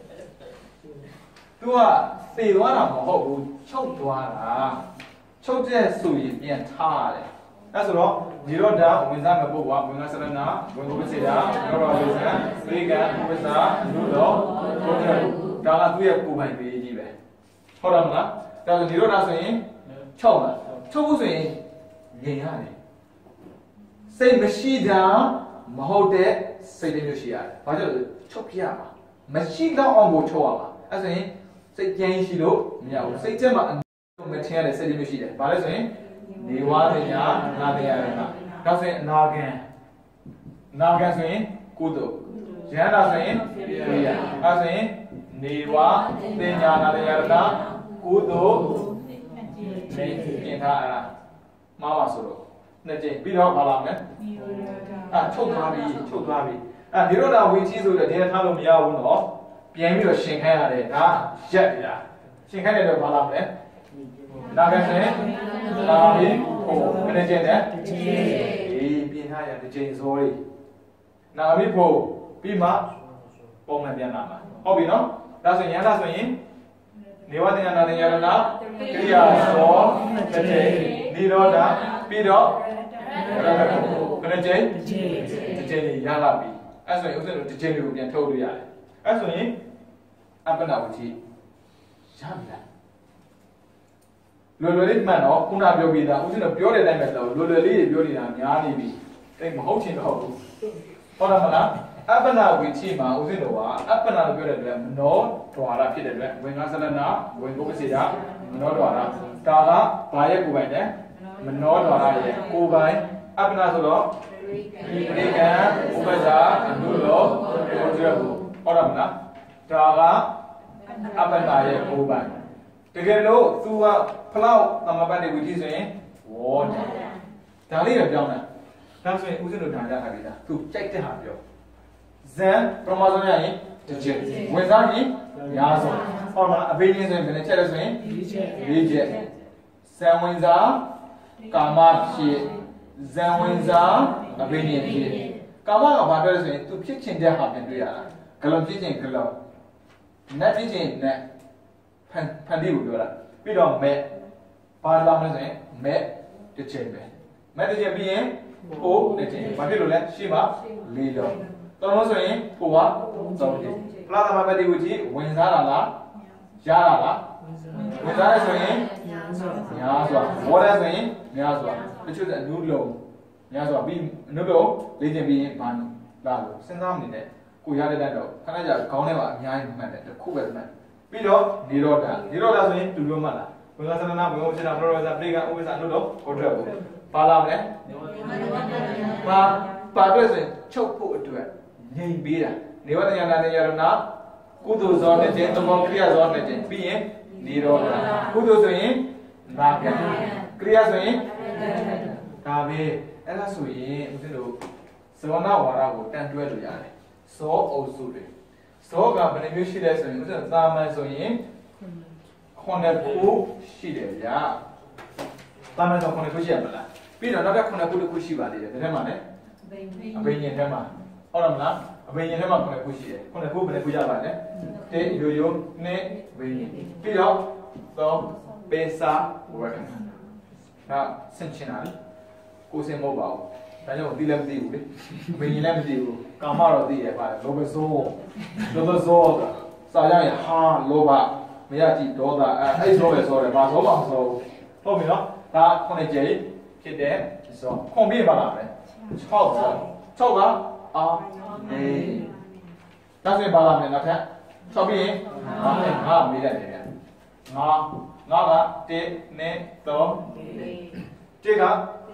သူကသေသွားတာမဟုတ်ဘူးချုပ်သွားတာချုပ်တဲ့ဆိုရင်ပြန်ထားရတယ်အဲဆိုတော့ဒီတော့ဒါဝင်စားမပုတ်ကဝင်စားစရဏဝင်ကိုပစေတာရောရောလေးစံသေကံဝိစာလူတော်ဘုရားဒါကသူ့ရဲ့ကိုယ်ပိုင်ပေးကြီးပဲဟုတ်တယ်မလားဒါဆိုဒီတော့ဒါဆိုရင်ချုပ်လားချုပ်ဖို့ဆိုရင်ငြိမ်ရတယ်စိတ်မရှိတာမဟုတ်တဲ့စိတ်တွေမျိုးရှိရတယ်ဘာကြောင့်လဲချုပ်ပြရမှာမရှိတော့အောင်ကိုချုပ်ရမှာအဲဆိုရင်စိတ်ကြမ်းရှိလို့မရဘူးစိတ်ကြက်မှာမထင်ရတဲ့စိတ်တွေမျိုးရှိတယ်ဘာလဲဆိုရင်နေဝါဒညာနာတရားရတာဒါဆိုရင်အနာဂံအနာဂံဆိုရင်ကုသိုလ်ယန္တာဆိုရင်ဝိယအဲဆိုရင်နေဝါဒညာနာတရားရတာကုသိုလ်နေပြင်ထားအဲ့ဒါမှားပါဆိုတော့နှစ်ကြိမ်ပြီးတော့ပါလာမယ်အာချုပ်သွားပြီချုပ်သွားပြီအာဒီတော့ဒါဝီချီဆိုတော့ဒီထားလို့မရဘူးနော်ပြန်ပြီးတော့ရှင်ခိုင်းရတယ်ဒါရက်ပြီလားရှင်ခိုင်းတယ်တော့ပါလာမယ်နာဂံဆိုရင်နာဘီဖို့ဘယ်နှကြိမ်လဲတစ်ကြိမ်အေးပြင်ထားရတစ်ကြိမ်စောလေးနာဘီဖို့ပြီးမှပုံမှန်ပြန်လာမှာဟုတ်ပြီနော်ဒါဆိုရင်ယန္တာဆိုရင်နေဝတ္တညာနာတညာရဏကိရိယာသောတစ်ကြိမ်နိရောဓပြီးတော့ဘယ်နှကြိမ်တစ်ကြိမ်တစ်ကြိမ်ရလာပြီအဲ့ဆိုရင်ဥစ္စာတို့တစ်ကြိမ်ကိုပြန်ထုတ်လို့ရတယ်အဲ့ဆိုရင်အပ္ပနာဝတိရပြီလားလွယ်လွယ်လေးမှန်တော့ခုနပြောပြီးသားဥစဉ်တော့ပြောတဲ့အတိုင်းပဲတော့လွယ်လွယ်လေးတွေပြောနေတာများနေပြီတိတ်မဟုတ်ချင်တော့ဘူးဟုတ်တယ်မလားအပ္ပနာဝိချိမှာဥစဉ်တော့ကအပ္ပနာလို့ပြောတဲ့အတွက်မနောဒွါရဖြစ်တဲ့အတွက်ဝင်ကားစလနာဝင်ကိုပစေတာမနောဒွါရဒါကဘာရဲ့ကိုယ်ပိုင်လဲမနောဒွါရရဲ့ကိုယ်ပိုင်အပ္ပနာဆိုတော့ဒီတေကံဥပဇာအနုလောဘုရားကိုဟုတ်တယ်မလားဒါကအပ္ပနာရဲ့ကိုယ်ပိုင်တကယ်လို့ तू ကဖလောက်သမပတ်တွေဝီတိဆိုရင်ဝေါ်ဒါလေးပဲပြောင်းတာဒါဆိုရင်ဦးဇင်းတို့ဒါကြထားပြီလား तू ကြိုက်တဲ့ဟာပြောဇန်ပရမဇုံရရင်တစ်ချက်ဝင်စားရင်ညာဆုံးဟောလားအဘိညာဉ်ဆိုရင်ဘယ်နှချက်လဲဆိုရင်၄ချက်၄ချက်ဇန်ဝင်စားကာမဖြစ်ဇန်ဝင်စားအဘိညာဉ်ဖြစ်ကာမကဘာပြောလဲဆိုရင် तू ဖြစ်ချင်တဲ့ဟာပြန်တွေ့ရတာဂလုံးဖြစ်ချင်ဂလုံးနတ်ဖြစ်ချင်နတ်ဖန်ဖန်တီးကိုပြောတာပြီးတော့မဲ့ဘာလာမလဲဆိုရင်မဲ့တစ်ချိန်ပဲမဲ့တစ်ချိန်ပြီးရင်ဟိုတစ်ချိန်ဘာဖြစ်လို့လဲရှေ့မှာလေးလုံးတော်လို့ဆိုရင်ဟိုကသုံးချိန်ပလာသမပတိဝတိဝင်စားတာလားရတာလားဝင်စားရဆိုရင်များစွာဘောရဆိုရင်များစွာတချို့ကအနုလုံးများစွာပြီးအနုလုံးလေးချိန်ပြီးရင်ဘာလာလို့စဉ်းစားမနေနဲ့ကိုရတဲ့တန်းတော့ခဏကြာခေါင်းထဲမှာအများကြီးမှတ်တယ်တစ်ခုပဲမှတ်ပြီးတော့နိရောဓနိရောဓဆိုရင်တူလို့မှတ်လားဘုရားသရဏဘုရားစေနာပရောဇာပရိကဥပ္ပစာလို့တော့ဟောတယ်ဘူးပါလာမလဲပါပါအတွက်ဆိုရင်ချုပ်ဖို့အတွက်ငြိမ်ပေးတာနေဝတ္တညာနာတညာရဏကုသိုလ်ဇောနဲ့ခြင်းသဘောကရိယာဇောနဲ့ခြင်းပြီးရင်နိရောဓကုသိုလ်ဆိုရင်နာဂံကရိယာဆိုရင်ဒါပဲအဲ့ဒါဆိုရင်ဦးဇင်းတို့ဇောနာဝါဒကိုတန်တွဲလို့ရတယ်ဇောအုပ်စုတွေဇောကဘယ်နှမျိုးရှိလဲဆိုရင်ဦးဇင်းသာမန်ဆိုရင်ခုနှစ်ခုရှိတယ်ဗျာသာမန်ဆိုခုနှစ်ခုရှိရမလားပြီးတော့နောက်ထပ်ခုနှစ်ခုတစ်ခုရှိပါသေးတယ်ဒါထဲမှာလည်းအဘိညာဉ်ထဲမှာဟုတ်တယ်မလားအဘိညာဉ်ထဲမှာခုနှစ်ခုရှိတယ်ခုနှစ်ခုဘယ်နှခုရပါလဲတစ်ရိုးရိုးနှစ်ဘိညာဉ်ပြီးတော့သုံးပေစာဝေခဏဒါဆင်ချင်တာလေကိုစင်မဟုတ်ပါဘူးဒါကြောင့်ဒီလည်းမသိဘူးလေဘိညာဉ်လည်းမသိဘူးကာမတော့သိရပါလောဘဇောလောဘဇောစာရရင်ဟာလောဘမရကြည့်ဒေါသအဲအဲ့ဇောပဲဇောတယ်ဘာဇောမှမဇောဟုတ်ပြီနော်ဒါခုနှစ်ကြိမ်ဖြစ်တဲ့ဇောခွန်ပြပါလားမယ်၆ဇော၆ကအာနေဒါဆိုရင်ပါလားမယ်နောက်ထပ်၆ပြီးရင်ငါနဲ့ငါမေးလိုက်တယ်ဗျငါငါကတစ်နှစ်သုံးတစ်က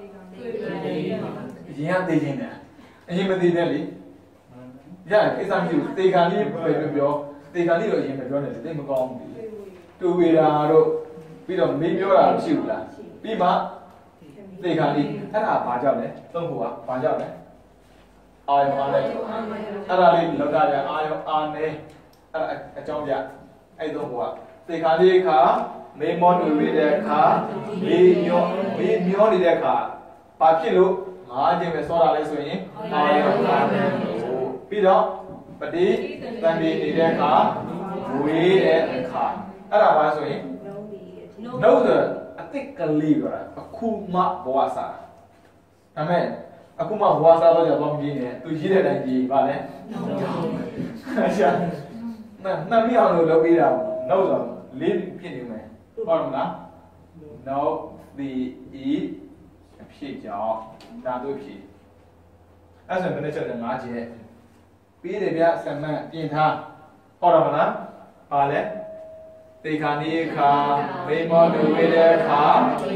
ရင်ကသိချင်းတယ်အရင်မသိတဲ့လေရကိစ္စမရှိဘူးတေခါလေးပဲပြောပြောတေခါလေးတော့အရင်မပြောနဲ့တိတ်မကောင်းဘူးတူဝေတာတို့ပြီးတော့မေးပြောတာမရှိဘူးလားပြီးမှတေခါလေးအဲ့ဒါဘာကြောင့်လဲသုံးခုကဘာကြောင့်လဲအာယုံအားနဲ့အဲ့ဒါလေးလောက်တာရအာယုံအားနဲ့အဲ့ဒါအကြောင်းပြအဲ့တော့ဘောကသေခါလေးခါမေမောတူရတဲ့ခါမေမျောမေမျောနေတဲ့ခါဘာဖြစ်လို့ငါးခြင်းပဲစောတာလဲဆိုရင်အာယုကာနံလို့ပြီးတော့ပတိတန်ဒီနေတဲ့ခါဝေးတဲ့အခါအဲ့ဒါပါဆိုရင်နှုတ်ဆိုအတိတ်ကလေးပြောတာအခုမှဘဝစားဒါမဲ့အခုမှဘဝစားတော့ကြတော့မပြင်းနေသူရေးတဲ့တိုင်းကြီးပါလဲအရှာနတ်နတ်မြောင်လို့လုပ်ပြီးတာနှုတ်ဆိုလေးဖြစ်နေမယ်ဟုတ်မလားနှုတ်ဒီဤအဖြစ်ကြောင့်ဒါတို့ဖြစ်အဲ့ဆိုဘယ်နဲ့ချက်လဲငါးချက်ပြီးတယ်ဗျဆမန်ပြင်ထားဟုတ်တယ်မလားပါလဲသေခါနေခါမေမောတူဝေတဲ့ခါ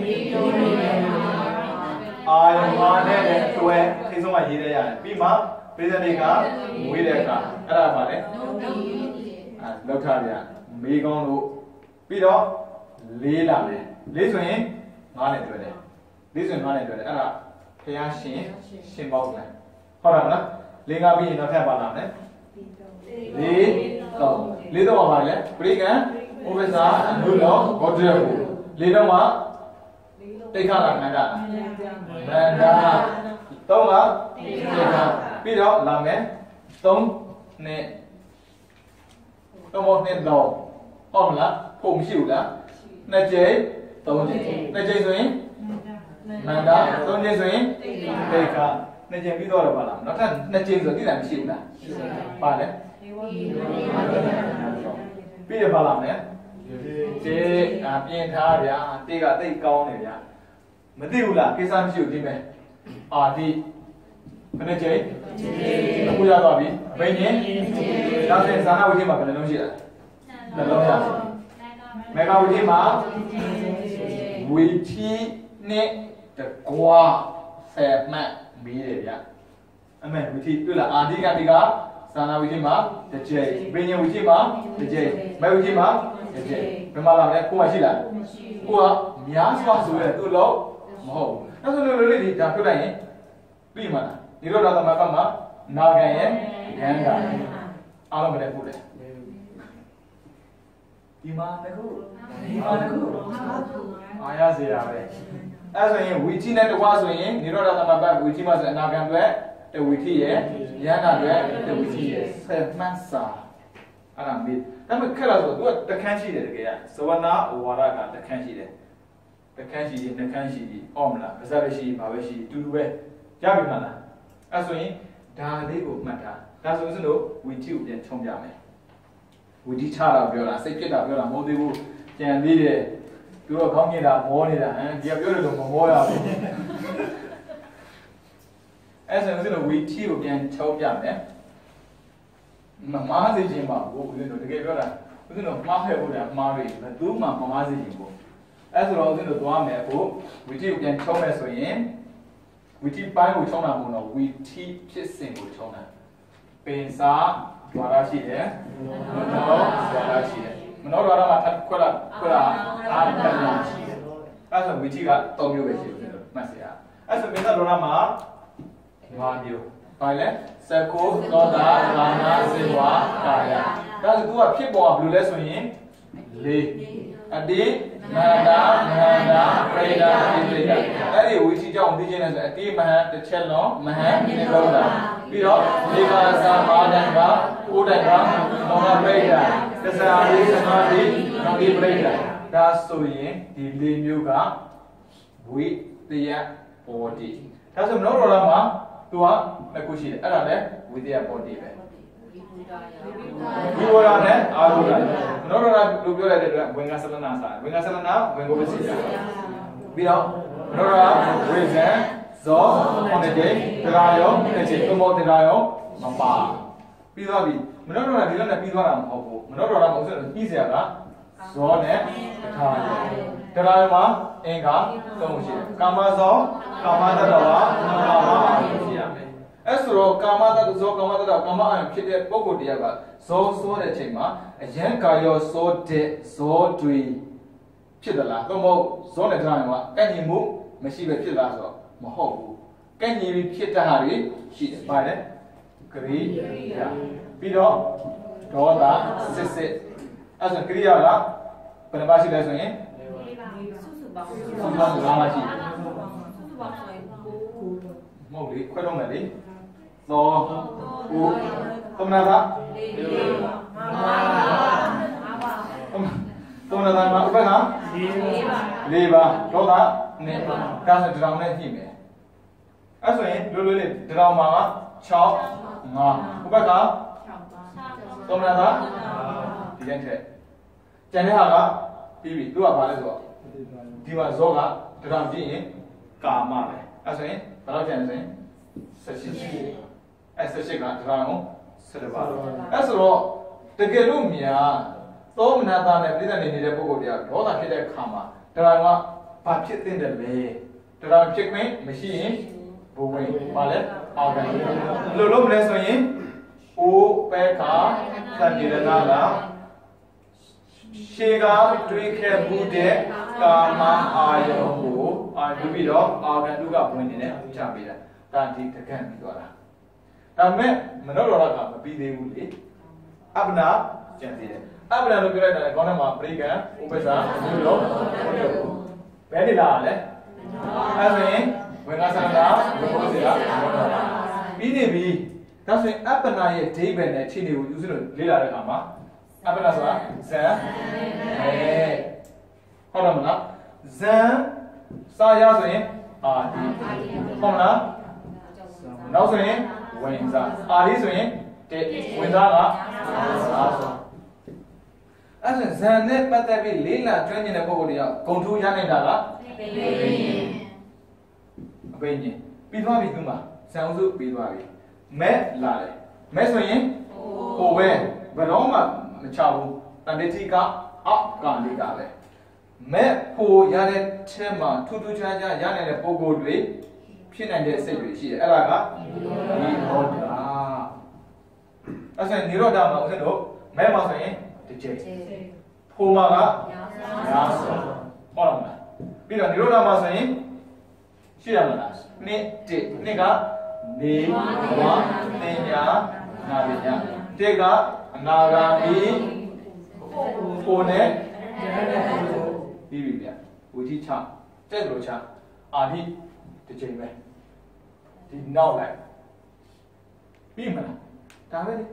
အာယမနဲ့တွဲခေဆုံးကရေးရရတယ်ပြီးမှပိဿနေကဝေတဲ့ခါအဲ့ဒါပါလေအဲလောက်ထားဗျမေကောင်းလို့ပြီးတော့လေးလာတယ်လေးဆိုရင်ငါးနဲ့တွဲတယ်လေးဆိုရင်ငါးနဲ့တွဲတယ်အဲ့ဒါဖျားရှင်ရှင်ပေါက်တယ်ဟုတ်တယ်မလားလေးကပြီးရင်တော့ထပ်ပါလာမယ်လေးတော့လေးတော့ပါလေပရိကံဥပ္ပစာအနုလောဂေါတရကိုလေးတော့မှတိခါကမန္တမန္တသုံးကတိခါပြီးတော့လာမယ်သုံးနဲ့တော့မနဲ့တော့ဟုတ်မလားပုံမရှိဘူးလားနှစ်ကြိမ်သုံးကြိမ်နှစ်ကြိမ်ဆိုရင်မန္တသုံးကြိမ်ဆိုရင်တိခါနှစ်ကြိမ်ပြီးတော့ပါလားနောက်ထပ်နှစ်ကြိမ်ဆိုတိတယ်မရှိဘူးလားပါလေပြီးရပါလားမယ်ကျေအပြင်ထားဗျာတေးကတိတ်ကောင်းတယ်ဗျာမသိဘူးလားကိစ္စမရှိဘူးဒီမဲ့အာဒီဘယ်နှကြိမ်အခုရသွားပြီဘယ်ညင်ဒါဆိုရင်ဇာနာဝိธีမှာဘယ်နှလုံးရှိလဲနှလုံးရမေဃဝိธีမှာဝိธีနဲ့တကွာဆယ်မှတ်ပြီးတယ်ဗျာအမေဝိธีတွေ့လားအာဒီကဒီကဇာနာဝိธีမှာတစ်ကြိမ်ဘယ်ညင်ဝိธีမှာတစ်ကြိမ်မေဝိธีမှာတစ်ကြိမ်ဘယ်မှာလာလဲကိုမရှိလားကိုကများစွာဆိုရဲသူ့လို့မဟုတ်ဘူးအဲ့ဆိုလို့လေးဒီဒါပြလိုက်ရင်ပြီးမှာဒီလိုတော့သမကမှာနာဂန်ရဲ့ရန်ကအားလုံးပဲပို့တယ်ဒီမှာတခုဒီမှာတခုအားရစေရပဲအဲ့ဆိုရင်ဝီချိနဲ့တကွာဆိုရင်နိရောဓသမပတ်ဝီချိမှာဆိုအနာဂံတွေတဝီချိရဲ့ရန်နာတွေတဝီချိရဲ့ဆက်မှတ်စာအဲ့ဒါမေးဒါပေမဲ့ခက်လာဆိုသူကတခန်းရှိတယ်တကယ်ကသဝနာဝါဒကတခန်းရှိတယ်တခန်းရှိတယ်နှခန်းရှိတယ်အော်မလားပါဇက်ပဲရှိပါပဲရှိတူတူပဲရပြီမလားအဲ့ဆိုရင်ဒါလေးကိုမှတ်ထားဒါဆိုရင်တို့ဝီချိကိုပြန်ချုံပြမယ်ဝီချိချတာပြောတာစိတ်ဖြစ်တာပြောတာမဟုတ်သေးဘူးကြံသေးတယ်သူတို့ခေါင်းကျင်တာမောနေတာဟမ်ဒီကပြောတယ်လို့မမောရဘူးအဲ့ဆိုရင်တို့ဝီချိကိုပြန်ချုံပြမယ်မမားစေခြင်းပါဘူးဦးဇင်းတို့တကယ်ပြောတာဦးဇင်းတို့မှားခဲ့ဖို့တာမှားပြီဘယ်သူမှမမားစေခြင်းဘူးအဲ့ဆိုတော့ဦးဇင်းတို့သွားမယ်အခုဝီချိကိုပြန်ချုံမယ်ဆိုရင်ဝီတီပိုင်းကိုချုံတာမဟုတ်တော့ဝီတီဖြစ်စဉ်ကိုချုံတာပင်စာဒွါရရှိတယ်မနောဒွါရရှိတယ်မနောဒွါရမှာခွက်လာခွက်လာအာတန်ရှိတယ်အဲ့ဆိုဝီတီကသုံးမျိုးပဲရှိတယ်လို့မှတ်စရာအဲ့ဆိုပင်စာဒွါရမှာငါးမျိုးဘာလဲစကုသောတာကာနာစေဝါကာယဒါဆိုသူကဖြစ်ပေါ်ကဘယ်လိုလဲဆိုရင်လေးအတိမန္တာမန္တာပရိဒါပိဋကအဲ့ဒီဝီစီကြောင့်သိချင်းလဲဆိုအတိမဟန်တစ်ချက်လုံးမဟန်ဒီလုံးတာပြီးတော့လေကာသာမာဒံကကိုတိုင်ကမောဟပရိဒါသစ္စာရိသမာတိနောတိပရိဒါဒါဆိုရင်ဒီလေးမျိုးကဝိတယပေါ်တိဒါဆိုမနောရောမှာသူကနှစ်ခုရှိတယ်အဲ့ဒါလည်းဝိတယပေါ်တိပဲဝိဝရနဲ့အာရုဒ္ဓမနောရဏလို့ပြောလိုက်တဲ့အတွက်ဝင်္ဂဆလနာစာဝင်္ဂဆလနာဝင်္ဂပစီစာပြီးတော့မနောရဝိဇံဇောခொနှစ်ကြိမ်တရားရောနှစ်ကြိမ်သုံးဖို့တရားရောမပါပြီးသွားပြီမနောရဏဒီလောက်နဲ့ပြီးသွားတာမဟုတ်ဘူးမနောရဏမဟုတ်ဆိုပြီးစရာကဇောနဲ့တရားရောတရားရောမှာအင်္ဂါသုံးရှိတယ်ကာမဇောကာမတတဝါကာမအာရုံရှိရမယ်အဲ့ဆိုတော့ကာမတတဇောကာမတတကာမအာရုံဖြစ်တဲ့ပုဂ္ဂိုလ်တရားကဇောဆိုတဲ့အချိန်မှာအယံကာယောဇောတဲ့ဇောတွေဖြစ်သလားသို့မဟုတ်ဇောနဲ့တရားရောကကန့်ညီမှုမရှိပဲဖြစ်လားဆိုတော့မဟုတ်ဘူးကန့်ညီပြီးဖြစ်တဲ့ဟာတွေရှိတယ်ဗါလဲဂရိယာပြီးတော့ဒေါသစစ်စစ်အဲ့ဆိုကရိယာကဘယ်နှပါရှိလဲဆိုရင်စုစုပေါင်းစုစုပေါင်း၅ပါးရှိတယ်စုစုပေါင်းဆိုရင်မဟုတ်လေခွဲတော့မယ်လေသောကိုသမဏသာလေးပါသမဏသာမှာဥပ္ပကလေးပါတော့ကနှစ်ပါဒါဆိုဒီကောင်နဲ့ညှိမယ်အဲ့ဆိုရင်လွယ်လွယ်လေးဒီကောင်မှာက၆၅ဥပ္ပကသမဏသာဒီတိုင်းထက်ကျန်တဲ့ဟာကပြီးပြီသူကဘာလဲဆိုတော့ဒီမှာဇောကဒီကောင်ကြည့်ရင်ကာမပဲအဲ့ဆိုရင်ဘယ်လောက်ကျန်လဲဆိုရင်ဆက်ရှိအဲ့ဆက်ရှိကဒီကောင်ကိုဆက်ပါအဲ့ဆိုတော့တကယ်လို့များသောမနတာနဲ့ပြိဿနေနေတဲ့ပုဂ္ဂိုလ်တရားဒေါသဖြစ်တဲ့အခါမှာတရားကဘာဖြစ်တဲ့လဲတရားဖြစ်ခွင့်မရှိရင်ဘုံဝင်ပါလဲအာဂန်လို့လို့မလဲဆိုရင်အိုးပဲခါသန္တိရနာကရှေကတွေးခဲ့မှုတဲ့ကာမအာယုံကိုအာယူပြီးတော့အာဂန်တုကဝင်နေတယ်ချပေးတာဒါဒီတကန့်ပြီးသွားတာဒါမဲ့မနောရောကမပြီးသေးဘူးလေအပ္ပနာကျန်သေးတယ်အပ္ပနာလို့ပြောလိုက်တာကောင်းတယ်မှာပရိကံဥပ္ပစာဘူးလို့ဘယ်နေလားလဲအဲ့ဆိုရင်ဝေငါသန္တာဝေဘောဇေယပြီးနေပြီဒါဆိုရင်အပ္ပနာရဲ့ဒိဗ္ဗံနဲ့ခြေနေကိုယူစလို့လေ့လာတဲ့အခါမှာအပ္ပနာဆိုတာဇံအဲဟုတ်တယ်မလားဇံစာရဆိုရင်အာဒီဟုတ်မလားနောက်ဆိုရင်ဝင်စားအာဒီဆိုရင်တဲ့ဝင်စားကစားဆိုအဲ့ဒါဇန်နဲ့ပတ်သက်ပြီးလေးလာကျွမ်းကျင်တဲ့ပုဂ္ဂိုလ်တွေကဂုံထူးရနိုင်တာကအပိဉ္ဇဉ်အပိဉ္ဇဉ်ပြီးသွားပြီသူမှာဇန်ဥစုပြီးသွားပြီမဲ့လာတယ်မဲ့ဆိုရင်ဟိုပဲဘယ်တော့မှမချဘူးတန်တိတိကအကာလိကပဲမဲ့ဟိုရတဲ့ထဲမှာထူးထူးခြားခြားရနိုင်တဲ့ပုဂ္ဂိုလ်တွေဖြစ်နိုင်တဲ့စိတ်တွေရှိတယ်အဲ့ဒါကနိရောဓအဲ့ဆိုနိရောဓမှာဦးဇင်းတို့မဲမှာဆိုရင်တစ်ချိန်ဖိုမှာကညာဆိုဟုတ်လားမလားပြီးတော့နိရောဓမှာဆိုရင်ရှိရမလားနှစ်တစ်နှစ်ကနေဝါသင်ညာနာပညာတစ်ကအနာဂါမိဖိုနဲ့ပြီးပြီဗျဝိသီချတဲ့လိုချအာဟိတစ်ချိန်ပဲဒီနောက်လိုက်ပြီးမလားဒါပဲလေ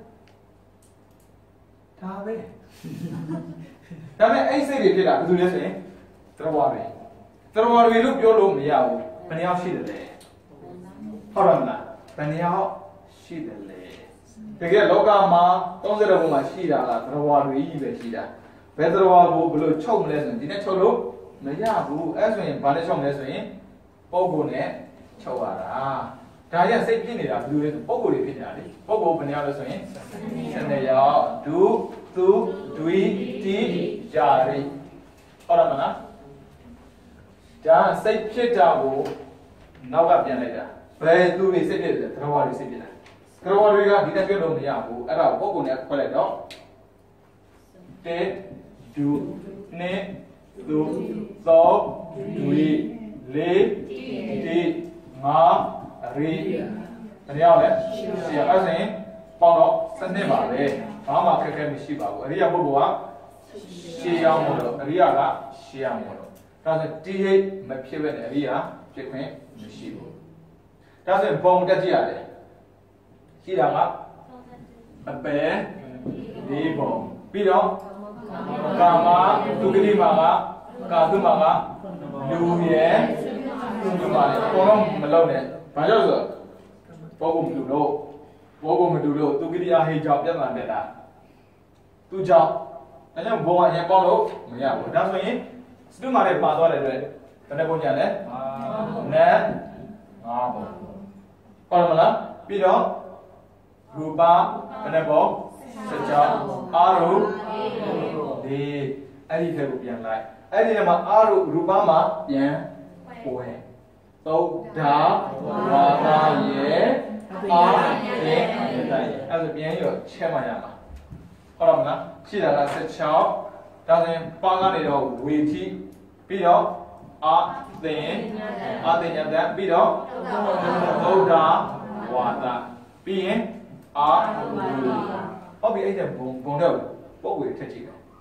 ဒါပဲဒါပေမဲ့အဲ့စိတ်တွေဖြစ်တာဘယ်သူလဲဆိုရင်သရဝါတွေသရဝါတွေလို့ပြောလို့မရဘူးဘယ်နှယောက်ရှိတယ်လဲဟုတ်တယ်မလားဘယ်နှယောက်ရှိတယ်လဲတကယ်လောကမှာသုံးဆယ်ဘုံမှာရှိတာကသရဝါတွေကြီးပဲရှိတာဘယ်သရဝါကိုဘယ်လိုချုပ်မလဲဆိုရင်ဒီနဲ့ချုပ်လို့မရဘူးအဲ့ဆိုရင်ဘာနဲ့ချုပ်မလဲဆိုရင်ပုံကိုနဲ့ချုပ်ရတာဒါရစိတ်ဖြစ်နေတာဘယ်လိုလဲဆိုပုံကိုတွေဖြစ်နေတာလေပုံကိုဘယ်နှယောက်လဲဆိုရင်ဆယ်နှစ်ယောက်ဒုသူဒွိတိယာရိဟုတ်တယ်မလားဒါစိတ်ဖြစ်တာကိုနောက်ကပြန်လိုက်တာဘယ်သူတွေစိတ်ဖြစ်တယ်သရဝါတွေစိတ်ဖြစ်တာသရဝါတွေကဒီတက်ပြလို့မရဘူးအဲ့ဒါပုံကိုနဲ့ခွဲလိုက်တော့တေဒုနေသူသောဒွိလေးတိငါရိဘယ်နှယောက်လဲရှင်းရအဲ့ဆိုရင်ပေါင်းတော့စနစ်ပါပဲဘာမှခက်ခဲမရှိပါဘူးအရိယာပုဂ္ဂိုလ်ကရှင်းရအောင်လို့အရိယာကရှင်းရအောင်လို့ဒါဆိုတိဟိတ်မဖြစ်ပဲနဲ့အရိယာဖြစ်ခွင့်မရှိဘူးဒါဆိုရင်ဘုံတက်ကြည့်ရတယ်ရှိတာကအပယ်လေးဘုံပြီးတော့ကာမဒုက္ခတိမာကကာသုမာကလူရဲ့သူမာလေအကုန်လုံးမလုံးနဲ့ဘာကြောင့်ဆိုတော့ဘောကုမတူလို့ဘောကုမတူလို့သူကိရိယာဟိကြောင့်ပြဿနာတက်တာသူကြောင့်အဲကြောင့်ဘောကအရင်ပေါက်လို့မရဘူးဒါဆိုရင်စတုမာနဲ့ပါသွားတဲ့အတွက်ဘယ်နှပုံကြလဲနဲ့ငါးပုံဟုတ်မလားပြီးတော့ရူပဘယ်နှပုံစကြောင်းအာရုဒီအဲ့ဒီထဲကိုပြန်လိုက်အဲ့ဒီထဲမှာအာရုရူပမှာပြန်ပွဲသုဒ္ဓဝါဒရဲ့အာရဲ့အဲ့ဒါအဲ့ဒါပြန်ရောချက်မှရမှာဟုတ်လားမလားရှိတာက十၆ဒါဆိုရင်ပါကနေတော့ဝေတိပြီးတော့အာသင်အာသင်ညတပြီးတော့သုဒ္ဓဝါဒပြီးရင်အာဟုတ်ပြီအဲ့ဒါဘုံဘုံတော့ပုံဝေထက်ကြည့်တော့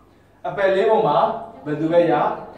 အပယ်လေးပုံမှာဘယ်သူပဲရ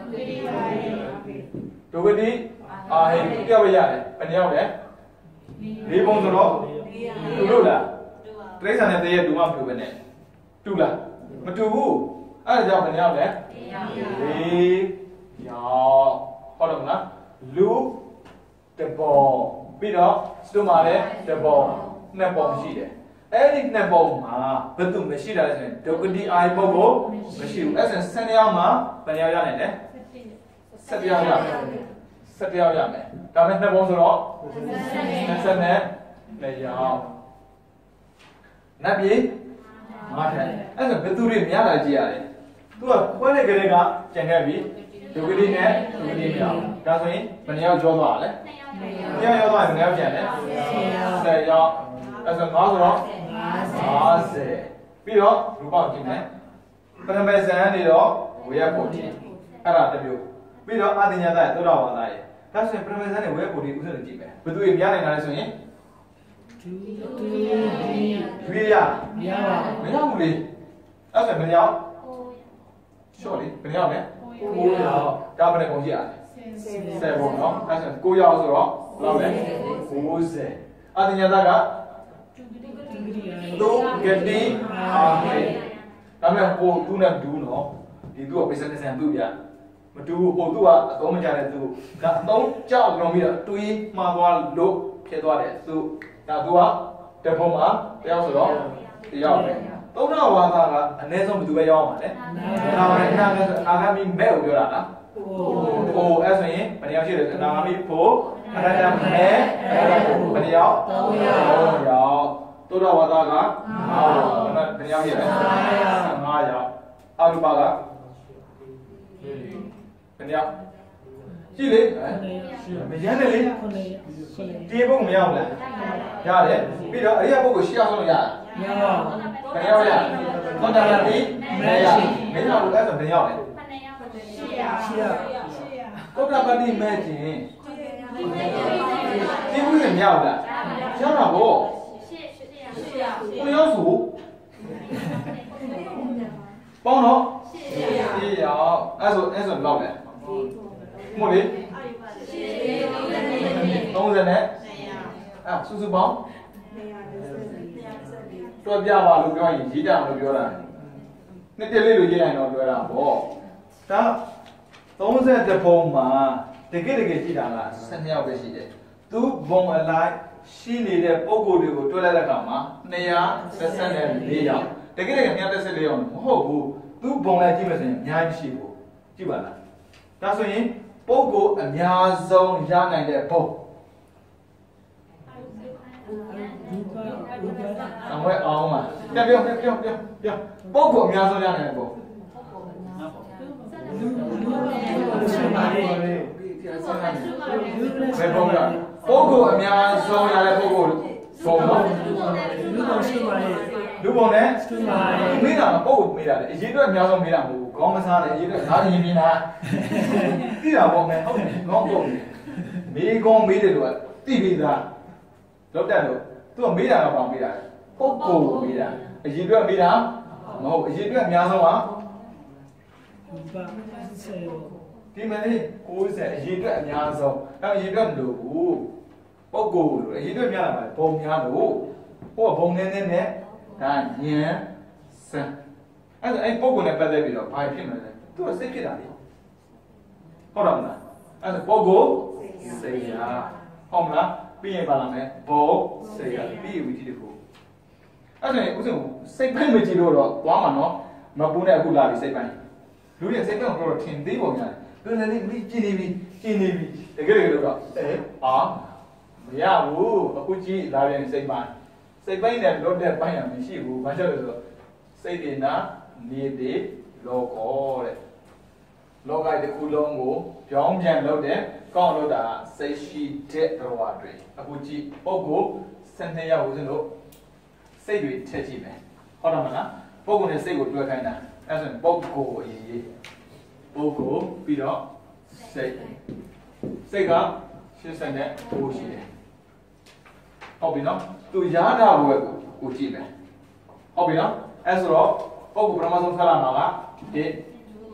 ဒုက္ခတိအာဟိတယောက်ပဲရတယ်ဘယ်နှယောက်လဲလေးပုံဆိုတော့တူလို့လားတိရစ္ဆာန်နဲ့တည်းရဲ့တူမှမတူပဲနဲ့တူလားမတူဘူးအဲ့ဒါကြောင့်ဘယ်နှယောက်လဲလေးယောက်ဟုတ်တယ်မလားလူတပုံပြီးတော့စတူမာလည်းတပုံနှစ်ပုံရှိတယ်အဲ့ဒီနှစ်ပုံမှာဘယ်သူမရှိတာလဲဆိုရင်ဒုက္ခတိအာဟိပုဂ္ဂိုလ်မရှိဘူးအဲ့ဒါဆယ်နှစ်ယောက်မှာဘယ်နှယောက်ရနိုင်လဲဆယ်ယောက်ရမယ်ဆယ်ယောက်ရမယ်ဒါမဲ့နှစ်ပုံဆိုတော့ဆယ်နဲ့နှစ်ယောက်နတ်ပြည်ငါးထက်အဲ့ဒါဘယ်သူတွေများလာကြည့်ရတယ်သူကခွဲတဲ့ကလေးကကျန်ခဲ့ပြီဒုက္ခတိနဲ့ဒုက္ခတိမရဘူးဒါဆိုရင်ဘယ်နှယောက်ကျော်သွားလဲနှစ်ယောက်ရောက်သွားရင်ဘယ်နှယောက်ပြန်လဲဆယ်ယောက်အဲ့ဒါငါးဆိုတော့ငါးဆယ်ပြီးတော့ရူပကြည့်မယ်ပထမဇန်နေတော့ဝေယပုတ္တိအဲ့ဒါတစ်မျိုးပြီးတော့အတ္တညာတရဲ့သုဒ္ဓဝါဒရဲ့ဒါဆိုရင်ပထမဇန်နေဝေယပုတ္တိဥစ္စာတွေကြည့်မယ်ဘယ်သူတွေများနေတာလဲဆိုရင်ဒုတိယမရပါဘူးမရဘူးလေအဲ့ဒါဘယ်နှယောက်ရှော့လေဘယ်နှယောက်လဲကိုးယောက်ဒါဘယ်နဲ့ပုံကြည့်ရလဲဆယ်ပုံနော်အဲ့ဒါကိုးယောက်ဆိုတော့ဘယ်လောက်လဲကိုးဆယ်အတ္တညာတကသူဂတိအာဟိဒါမဲ့ဟိုသူနဲ့ဒူးနော်ဒီသူကပိစနစံသူ့ပြမတူဟိုသူကအသုံးမကျတဲ့သူကအသုံးကြောက်ကြောင်ပြီးတော့တွေးမှားသွားလို့ဖြစ်သွားတယ်သူဒါသူကတပုံမှာတယောက်ဆိုတော့တယောက်ပဲသုံးတော်ဝါသာကအနည်းဆုံးဘယ်သူပဲရောက်အောင်ပါလဲနာမည်နာမည်ဆိုအာဂမိမဲ့ကိုပြောတာလားဟိုအဲ့ဆိုရင်ဘယ်နှယောက်ရှိလဲနာဂမိဖို့အရတမဲအဲ့ဒါကိုဘယ်နှယောက်သုံးယောက်သုဒ္ဓဝါဒကငါးယောက်ဘယ်ယောက်ရလဲငါးယောက်အရူပကဘယ်ယောက်ရှိလေမရမ်းနဲ့လေဒီဘုံမရောက်လားရတယ်ပြီးတော့အရိယပုဂ္ဂိုလ်ရှေ့အောင်လို့ရမရဘယ်ယောက်ရသောတာပတိမရမင်းတို့အဲ့ဒါဘယ်ယောက်လဲရှေ့ရရှေ့ရသောတာပတိမဲ့ခြင်းဒီဘုံမရောက်လားရောက်တာဗောကိုရောက်စုပေါင်းတော့ရှေ့ရောက်အဲ့ဆိုအဲ့ဆိုလောက်လဲမို့လေသုံးဆယ်နဲ့အဲ့စုစုပေါင်းတွက်ပြပါလို့ပြောရင်ရေးကြအောင်လို့ပြောတာနှစ်တလေးလိုရေးနိုင်တော့ပြောတာဗောဒါသုံးဆယ်တစ်ပုံမှာတကယ်တကယ်ကြည့်တာကဆယ်နှစ်ယောက်ပဲရှိတယ်သူဘုံအလိုက်ရှိနေတဲ့ပုံကိုယ်တွေကိုတွဲလိုက်တဲ့အခါမှာနှစ်ရာတစ်ဆယ်နဲ့လေးယောက်တကယ်တကယ်နှစ်ရာတစ်ဆယ်လေးယောက်မဟုတ်ဘူးသူဘုံလိုက်ကြည့်မယ်ဆိုရင်အများကြီးရှိဘူးကြည့်ပါလားဒါဆိုရင်ပုံကိုယ်အများဆုံးရနိုင်တဲ့ဘုံအမွေအောင်မှာပြောပြောပြောပြောပြောပုံကိုအများဆုံးရနိုင်တဲ့ဘုံဘယ်ပုံကပုဂ္ဂိုလ်အများဆုံးရတဲ့ပုဂ္ဂိုလ်ဘုံတော့လူပုံရှိပါလေလူပုံနဲ့မိတာပုဂ္ဂိုလ်မိတာလေအရေးအတွက်အများဆုံးမိတာမဟုတ်ဘူးခေါင်းမစားတယ်အရေးအတွက်ငါးရင်မြင်တာသိတာပေါ့မယ်ဟုတ်တယ်ခေါင်းပုတ်မိကောင်းမိတယ်လို့သိပြီးသားလောက်တက်လို့သူကမိတာတော့ပေါင်းမိတာပုဂ္ဂိုလ်မိတာအရေးအတွက်မိတာမဟုတ်အရေးအတွက်အများဆုံးကဒီမလေးကိုးဆယ်အရေးအတွက်အများဆုံးအဲ့အရေးအတွက်မလို့ဘူးပုဂ္ဂိုလ်လို့အရေးအတွက်များလာပါဘုံများလို့ဟိုကဘုံနေနေနဲ့ဒါညံစံအဲ့ဒါအဲ့ပုဂ္ဂိုလ်နဲ့ပတ်သက်ပြီးတော့ဘာဖြစ်မလဲသူကစိတ်ဖြစ်တာလေဟုတ်တယ်မလားအဲ့ဒါပုဂ္ဂိုလ်စိတ်ရဟုတ်မလားပြီးရင်ပါလာမယ်ဘုံစိတ်ရပြီးရဝီတီတခုအဲ့ဒါဥစဉ်စိတ်ပိုင်းမကြည့်လို့တော့သွားမှာနော်မပူးနဲ့အခုလာပြီစိတ်ပိုင်းလူတွေစိတ်ပိုင်းကိုတော့ထင်သေးပုံရတယ်ဘယ်နဲ့လဲကြည်နေပြီကြည်နေပြီတကယ်တကယ်လို့တော့အဲအာမရဘူးအခုကြည့်လာပြန်စိတ်ပိုင်းစိတ်ပိုင်းနဲ့လွတ်တဲ့ပိုင်းရမရှိဘူးဘာကြောင့်လဲဆိုတော့စိတ်တွေနာနေတဲ့လောကောတဲ့လောကတစ်ခုလုံးကိုပြောင်းပြန်လုပ်တဲ့ကောင်းလို့တာစိတ်ရှိတဲ့ဘဝတွေအခုကြည့်ပုဂ္ဂိုလ်ဆယ်နှစ်ယောက်ဦးစလို့စိတ်တွေထည့်ကြည့်မယ်ဟုတ်တယ်မလားပုဂ္ဂိုလ်နဲ့စိတ်ကိုတွဲခိုင်းတာအဲဆိုရင်ပုဂ္ဂိုလ်အရေးပုဂ္ဂိုလ်ပြီးတော့စိတ်စိတ်ကရှင်းစံတဲ့ဘိုးရှိတယ်ဟုတ်ပြီနော်သူရတာဘွယ်ကိုကိုကြည့်မယ်ဟုတ်ပြီနော်အဲဆိုတော့ပုဂ္ဂိုလ်ပထမဆုံးထွက်လာမှာကဒီ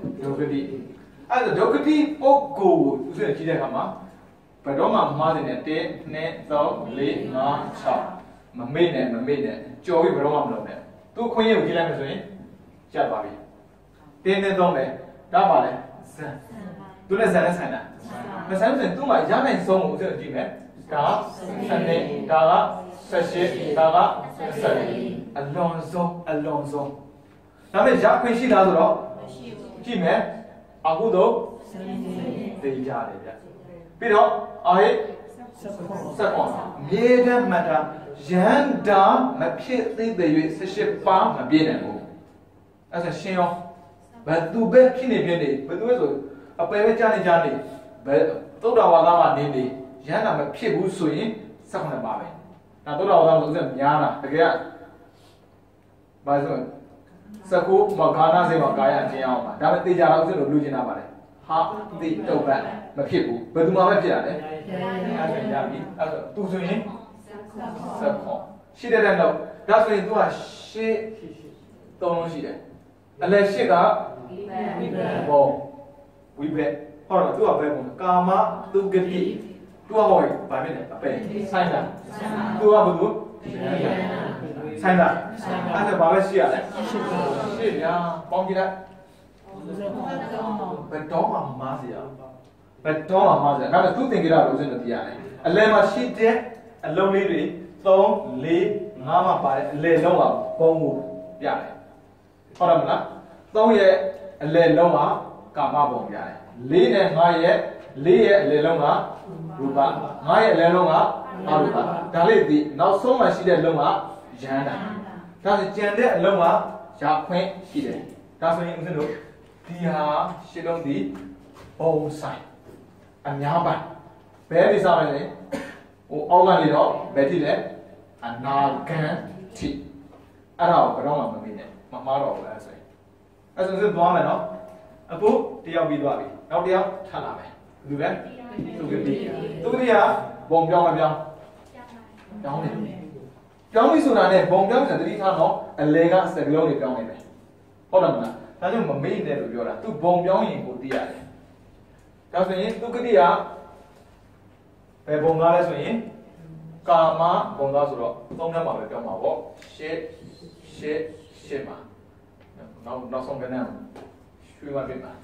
ဒုက္ခတိအဲ့ဒါဒုက္ခတိပုဂ္ဂိုလ်ကိုဦးဇင်းကြည့်တဲ့အခါမှာဘယ်တော့မှမှားတယ်နဲ့တစ်နှစ်သုံးလေးငါးခြောက်မမေ့နဲ့မမေ့နဲ့ကြော်ပြီးဘယ်တော့မှမလုပ်နဲ့သူခွင့်ရကိုကြည့်လိုက်မှဆိုရင်ကျတ်ပါပြီတင်းတင်းသုံးမယ်ဒါပါလေဇန်သူလည်းဇန်နဲ့ဆိုင်တာမဆိုင်ဘူးဆိုရင်သူ့မှာရနိုင်ဆုံးကိုဦးဇင်းကြည့်မယ်ဒါကစနေဒါကဆက်ရှိဒါကဆက်အလွန်ဆုံးအလွန်ဆုံးဒါပေမဲ့ရခွင့်ရှိလားဆိုတော့ကြည့်မယ်အခုတော့သိကြတယ်ဗျပြီးတော့အာဟိစက်ကွန်မြေတမ်းမှတ်တာရန်တာမဖြစ်သေးတဲ့၍ဆက်ရှိပါမပြည့်နိုင်ဘူးအဲ့ဒါရှင်းရောဘယ်သူပဲဖြစ်နေဖြစ်နေဘယ်သူပဲဆိုအပယ်ပဲကြားနေကြားနေဘယ်သုဒ္ဓဝါဒမှာနေနေရန်တာမဖြစ်ဘူးဆိုရင်စက်ကွန်ပါပဲဒါသုဒ္ဓဝါဒမှာဆိုများတာတကယ်ကဘာဆိုစကူမဂါနာစေမကာယအချင်းအောင်ပါဒါပေမဲ့တေချာတော့ဦးဇင်းတို့လူကျင်တာပါလေဟာတိတုတ်ပတ်မဖြစ်ဘူးဘယ်သူမှပဲဖြစ်ရတယ်အဲ့ဒါရပြီအဲ့ဒါသူဆိုရင်စကောရှိတဲ့တဲ့တော့ဒါဆိုရင်သူကရှေ့သုံးလုံးရှိတယ်အလဲရှေ့ကဝိဘက်ဘောဝိဘက်ဟောတော့သူကဘယ်ပုံကာမသူဂတိသူကဟောဘာဖြစ်လဲအပယ်ဆိုင်တာသူကဘာလို့ဆိုင်တာအဲ့ဒါဘာပဲရှိရလဲရှိရပေါင်းကြည့်လိုက်ဘယ်တော့မှမားစရာဘယ်တော့မှမားစရာဒါပေမဲ့သူသင်္ကေတလို့ဦးဇင်းတို့သိရတယ်အလဲမှာရှိတဲ့အလုံးလေးတွေသုံး လေး ငါးမှာပါတယ်အလဲလုံးကဘုံကိုပြတယ်ဟုတ်တယ်မလားသုံးရဲ့အလဲလုံးကကာမဘုံပြတယ်လေးနဲ့ငါးရဲ့လေးရဲ့အလဲလုံးကရူပငါးရဲ့အလဲလုံးကအရူပဒါလေးဒီနောက်ဆုံးမှရှိတဲ့လုံးကယန္တာဒါဆိုကြံတဲ့အလုံးကရာခွင့်ရှိတယ်ဒါဆိုရင်ဦးဇင်းတို့ဒီဟာရှင်းလုံးဒီဘုံဆိုင်အများပိုင်းဘယ်ဒီစားမလဲဟိုအောက်ကနေတော့ဘယ်ထိလဲအနာဂံထိအဲ့ဒါကိုဘယ်တော့မှမမေ့နဲ့မမှားတော့ဘူးအဲ့ဆိုရင်အဲ့ဆိုရင်သွားမယ်နော်အခုတယောက်ပြီးသွားပြီနောက်တယောက်ထပ်လာမယ်ဘယ်သူလဲသူကတိသူကတိကဘုံပြောင်းမပြောင်းပြောင်းတယ်ပြောင်းပြီဆိုတာနဲ့ဘုံပြောင်းတဲ့သတိထားတော့အလဲကစကလုံးတွေပြောင်းနေတယ်ဟုတ်တယ်မလားဒါကြောင့်မမေ့နဲ့လို့ပြောတာသူဘုံပြောင်းရင်ကိုသိရတယ်ဒါဆိုရင်သူကတိကဘယ်ဘုံကားလဲဆိုရင်ကာမဘုံကားဆိုတော့သုံးထဲမှာပဲပြောမှာပေါ့ရှစ်ရှစ်ရှစ်မှာနောက်နောက်ဆုံးကဏ္ဍရွှေမပြပါ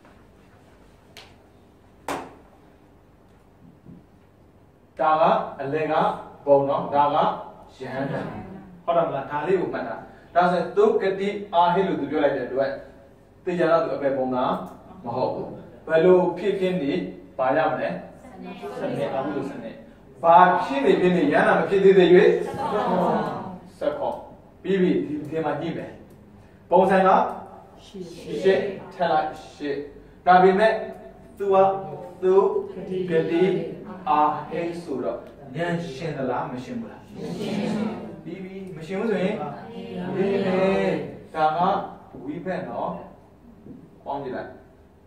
ဒါကအလဲကဘုံတော့ဒါကယဟန်တန်ဟုတ်တယ်မလားဒါလေးကိုမှတ်တာဒါဆိုရင်သုကတိအာဟိလို့သူပြောလိုက်တဲ့အတွက်တေချာတော့သူအပေပုံကမဟုတ်ဘူးဘယ်လိုဖြစ်ဖြစ်နေပါရမလဲစနေအခုလို့စနေဘာဖြစ်နေဖြစ်နေရဟန္တာမဖြစ်သေးသေး၍စကောပြီးပြီဒီဒီမှာကြည့်မယ်ပုံစံကရှစ်ထက်လိုက်ရှစ်ဒါပေမဲ့သူကသူကတိအာဟိဆိုတော့ဉာဏ်ရှင်သလားမရှင်ဘူးလားပြီးပြီမရှင်ဘူးဆိုရင်ဒီလေဒါကဝိဘက်နော်ပေါင်းကြည့်လိုက်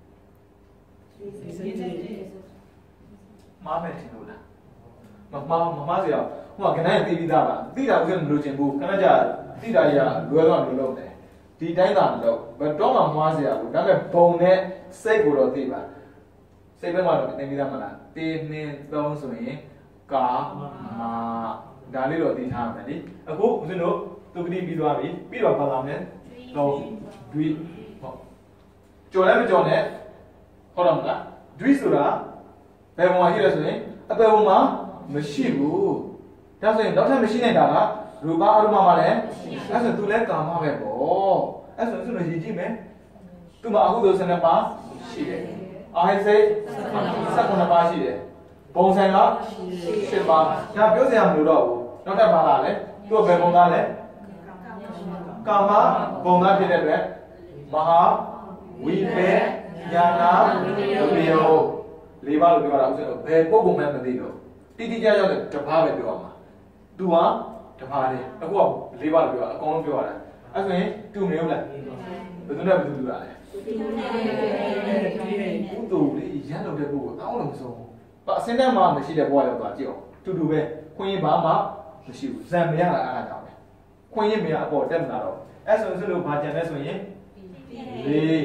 မားမယ်ထင်လို့လားမမားမမားစရာဟိုကခဏသိပြီးသားပါသိတာဦးကမလို့ချင်ဘူးခဏကြာသိတာကြီးကလွယ်တော့လွယ်လို့တယ်ဒီတိုင်းသာမလို့ဘယ်တော့မှမှားစရာဘူးဒါပေမဲ့ဘုံနဲ့စိတ်ကိုတော့သိပါစိတ်ဘက်မှာတော့သိပြီးသားမလားတေနှစ်သုံးဆိုရင်ကာမာဒါလေးတော့သိထားမယ်လေအခုဦးဇင်းတို့သူကတိပြီးသွားပြီပြီးတော့ဘာလာမလဲတော့ဒွိဟုတ်ကြော်လည်းမကြော်နဲ့ဟုတ်တော့မလားဒွိဆိုတာဘယ်ဘုံမှာရှိလဲဆိုရင်အပယ်ဘုံမှာမရှိဘူးဒါဆိုရင်နောက်ထပ်မရှိနေတာကရူပအရူပမှာလည်းအဲ့ဆိုသူလည်းကာမပဲပေါ့အဲ့ဆိုသူတို့ရည်ကြည့်မယ်သူမှာအခုဆိုစနေပါရှိတယ်အာဟိစိတ်စက္ကုဏပါရှိတယ်ဘုံဆိုင်ကရှစ်ပါဒါပြောစရာမလိုတော့ဘူးနောက်ထပ်ပါလာလဲသူ့ဘယ်ဘုံသားလဲကာမဘုံသားဖြစ်တဲ့အတွက်မဟာဝိပေညာနာဝိပယောလေးပါလို့ပြောတာဥစ္စာတော့ဘယ်ပုဂ္ဂိုလ်မှမသိတော့တိတိကျကျတဲ့တပါးပဲပြောရမှာသူကတပါးလေအခုကလေးပါလို့ပြောတာအကုန်လုံးပြောရတာအဲ့ဆိုရင်တူမလို့လားဘယ်သူနဲ့ဘယ်သူတူတာလဲဥတူလေးရန်လို့တဲ့ပုဂ္ဂိုလ်အောင်းလို့မဆုံးဘူးပါအစင်းထဲမှာမရှိတဲ့ဘဝရောက်သွားကြည့်အောင်တူတူပဲခွင့်ရဘာမှမရှိဘူးဇံမရတာအားကြောင့်ပဲခွင့်ရမရအပေါ်တက်မလာတော့အဲ့ဆိုရင်ဆိုလို့ဘာကြံလဲဆိုရင်လေး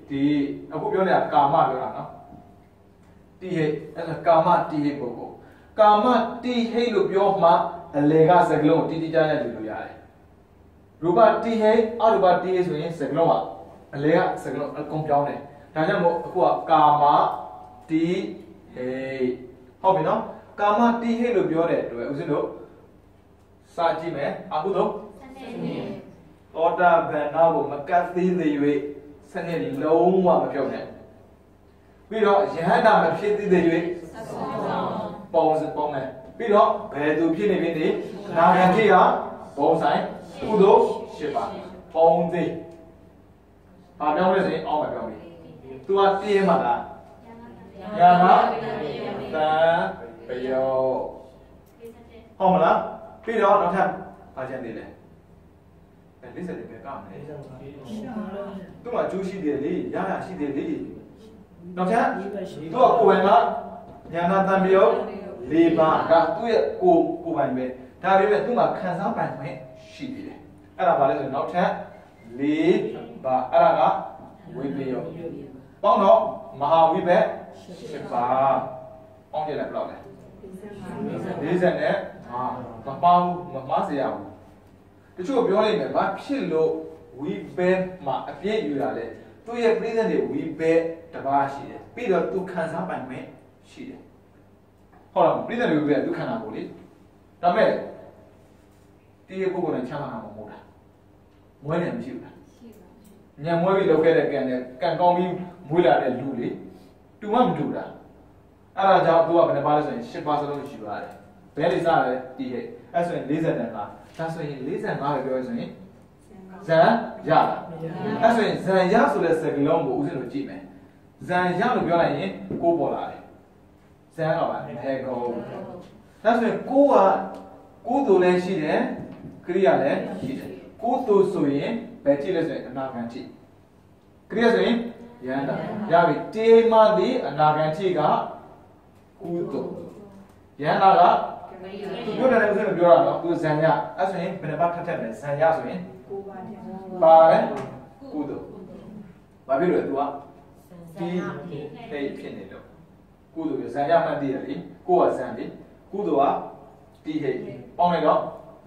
ဒီအခုပြောနေတာကာမပြောတာနော်တိဟိအဲ့ဒါကာမတိဟိပုဂ္ဂိုလ်ကာမတိဟိလို့ပြောမှအလေကစကလုံးကိုတိတိကျကျယူလို့ရတယ်ရူပတိဟိအရူပတိဟိဆိုရင်စကလုံးကအလေကစကလုံးအကုန်ပြောင်းတယ်ဒါကြောင့်မို့အခုကကာမတိဟိဟုတ်ပြီနော်ကာမတိဟိလို့ပြောတဲ့အတွက်ဦးဇင်းတို့စာကြည့်မယ်အခုတော့သောတာပန်နာကိုမကတ်သေးသေး၍စနစ်လုံးဝမပြုတ်နဲ့ပြီးတော့ယဟန္တာမဖြစ်သေးသေး၍ပုံစံပုံမယ်ပြီးတော့ဘယ်သူဖြစ်နေပြီနေနာဂန်တိကဘုံဆိုင်ကုသိုလ်၈ပါးပုံသေးဘာပြောလဲဆိုရင်အောက်မှာပြောပြီသူကတည်မှာလားညာမှာတန်ပယောဟုတ်မလားပြီးတော့နောက်ထပ်ဘာကျန်သေးလဲအဲလေးစက်တွေပဲကောင်းတယ်သူကကျိုးရှိတယ်လေရရရှိတယ်လေနောက်ထပ်သူကကိုယ်ပိုင်ကညာနာတန်ပယောလေးပါးကသူ့ရဲ့ကိုကိုပိုင်ပဲဒါပေမဲ့သူ့မှာခံစားပိုင်ခွင့်ရှိသေးတယ်အဲ့ဒါဘာလဲဆိုရင်နောက်ထပ်လေးပါးအဲ့ဒါကဝိပယောပေါင်းတော့မဟာဝိဘက်၈ပါးပေါင်းကြလိုက်ဘယ်လောက်လဲ၄၀နဲ့ဟာမပေါင်းမမစေရဘူးတချို့ပြောနေတယ်ဘာဖြစ်လို့ဝိဘက်မှာအပြည့်ယူတာလဲသူ့ရဲ့ပြိဿတွေဝိဘက်တပါးရှိတယ်ပြီးတော့သူခံစားပိုင်ခွင့်ရှိတယ်ဟုတ်လားပြိဿတွေဝိဘက်သူခံတာကိုလေဒါမဲ့ဒီပုဂ္ဂိုလ်နဲ့ချမ်းသာမှာမဟုတ်တာမွဲတယ်မရှိဘူးလားညံမွဲပြီးလောက်ခဲ့တဲ့ကံနဲ့ကံကောင်းပြီးမွေးလာတဲ့လူလေတူမှမတူတာအဲ့ဒါကြောင့်သူကဘယ်နှပါလဲဆိုရင်၈ပါးစလုံးရှိပါတယ်ဘယ်လိစားလဲတည်ဟဲ့အဲ့ဆိုရင်၄၅ဒါဆိုရင်၄၅ပဲပြောရဆိုရင်ဇန်ရလားအဲ့ဆိုရင်ဇန်ရဆိုတဲ့စကားလုံးကိုဦးဇင်းတို့ကြည့်မယ်ဇန်ရလို့ပြောလိုက်ရင်ကိုးပေါ်လာတယ်ဇန်တော့ပါဟဲ့ကောဒါဆိုရင်ကိုးကကိုးသူလည်းရှိတယ်ကရိယာလည်းရှိတယ်ကိုးသူဆိုရင်ဘယ်ကြည့်လဲဆိုရင်အနာဂံကြည့်ကရိယာဆိုရင်ယန္တာရပြီတေမသည်အနာဂံကြည့်ကကုသိုလ်ယန္တာကသူပြောတယ်လည်းဦးဇင်းပြောတာနော်သူဇန်ရအဲ့ဆိုရင်ဘယ်နှပါထပ်ထပ်လဲဇန်ရဆိုရင်ပါတယ်ကုသိုလ်ဘာဖြစ်လို့လဲ तू ကဒီဟဲ့ဖြစ်နေလို့ကုသိုလ်ဇန်ရမှတ်တည်တယ်လေကိုကဇန်လေကုသိုလ်ကဒီဟဲ့ပေါင်းလိုက်တော့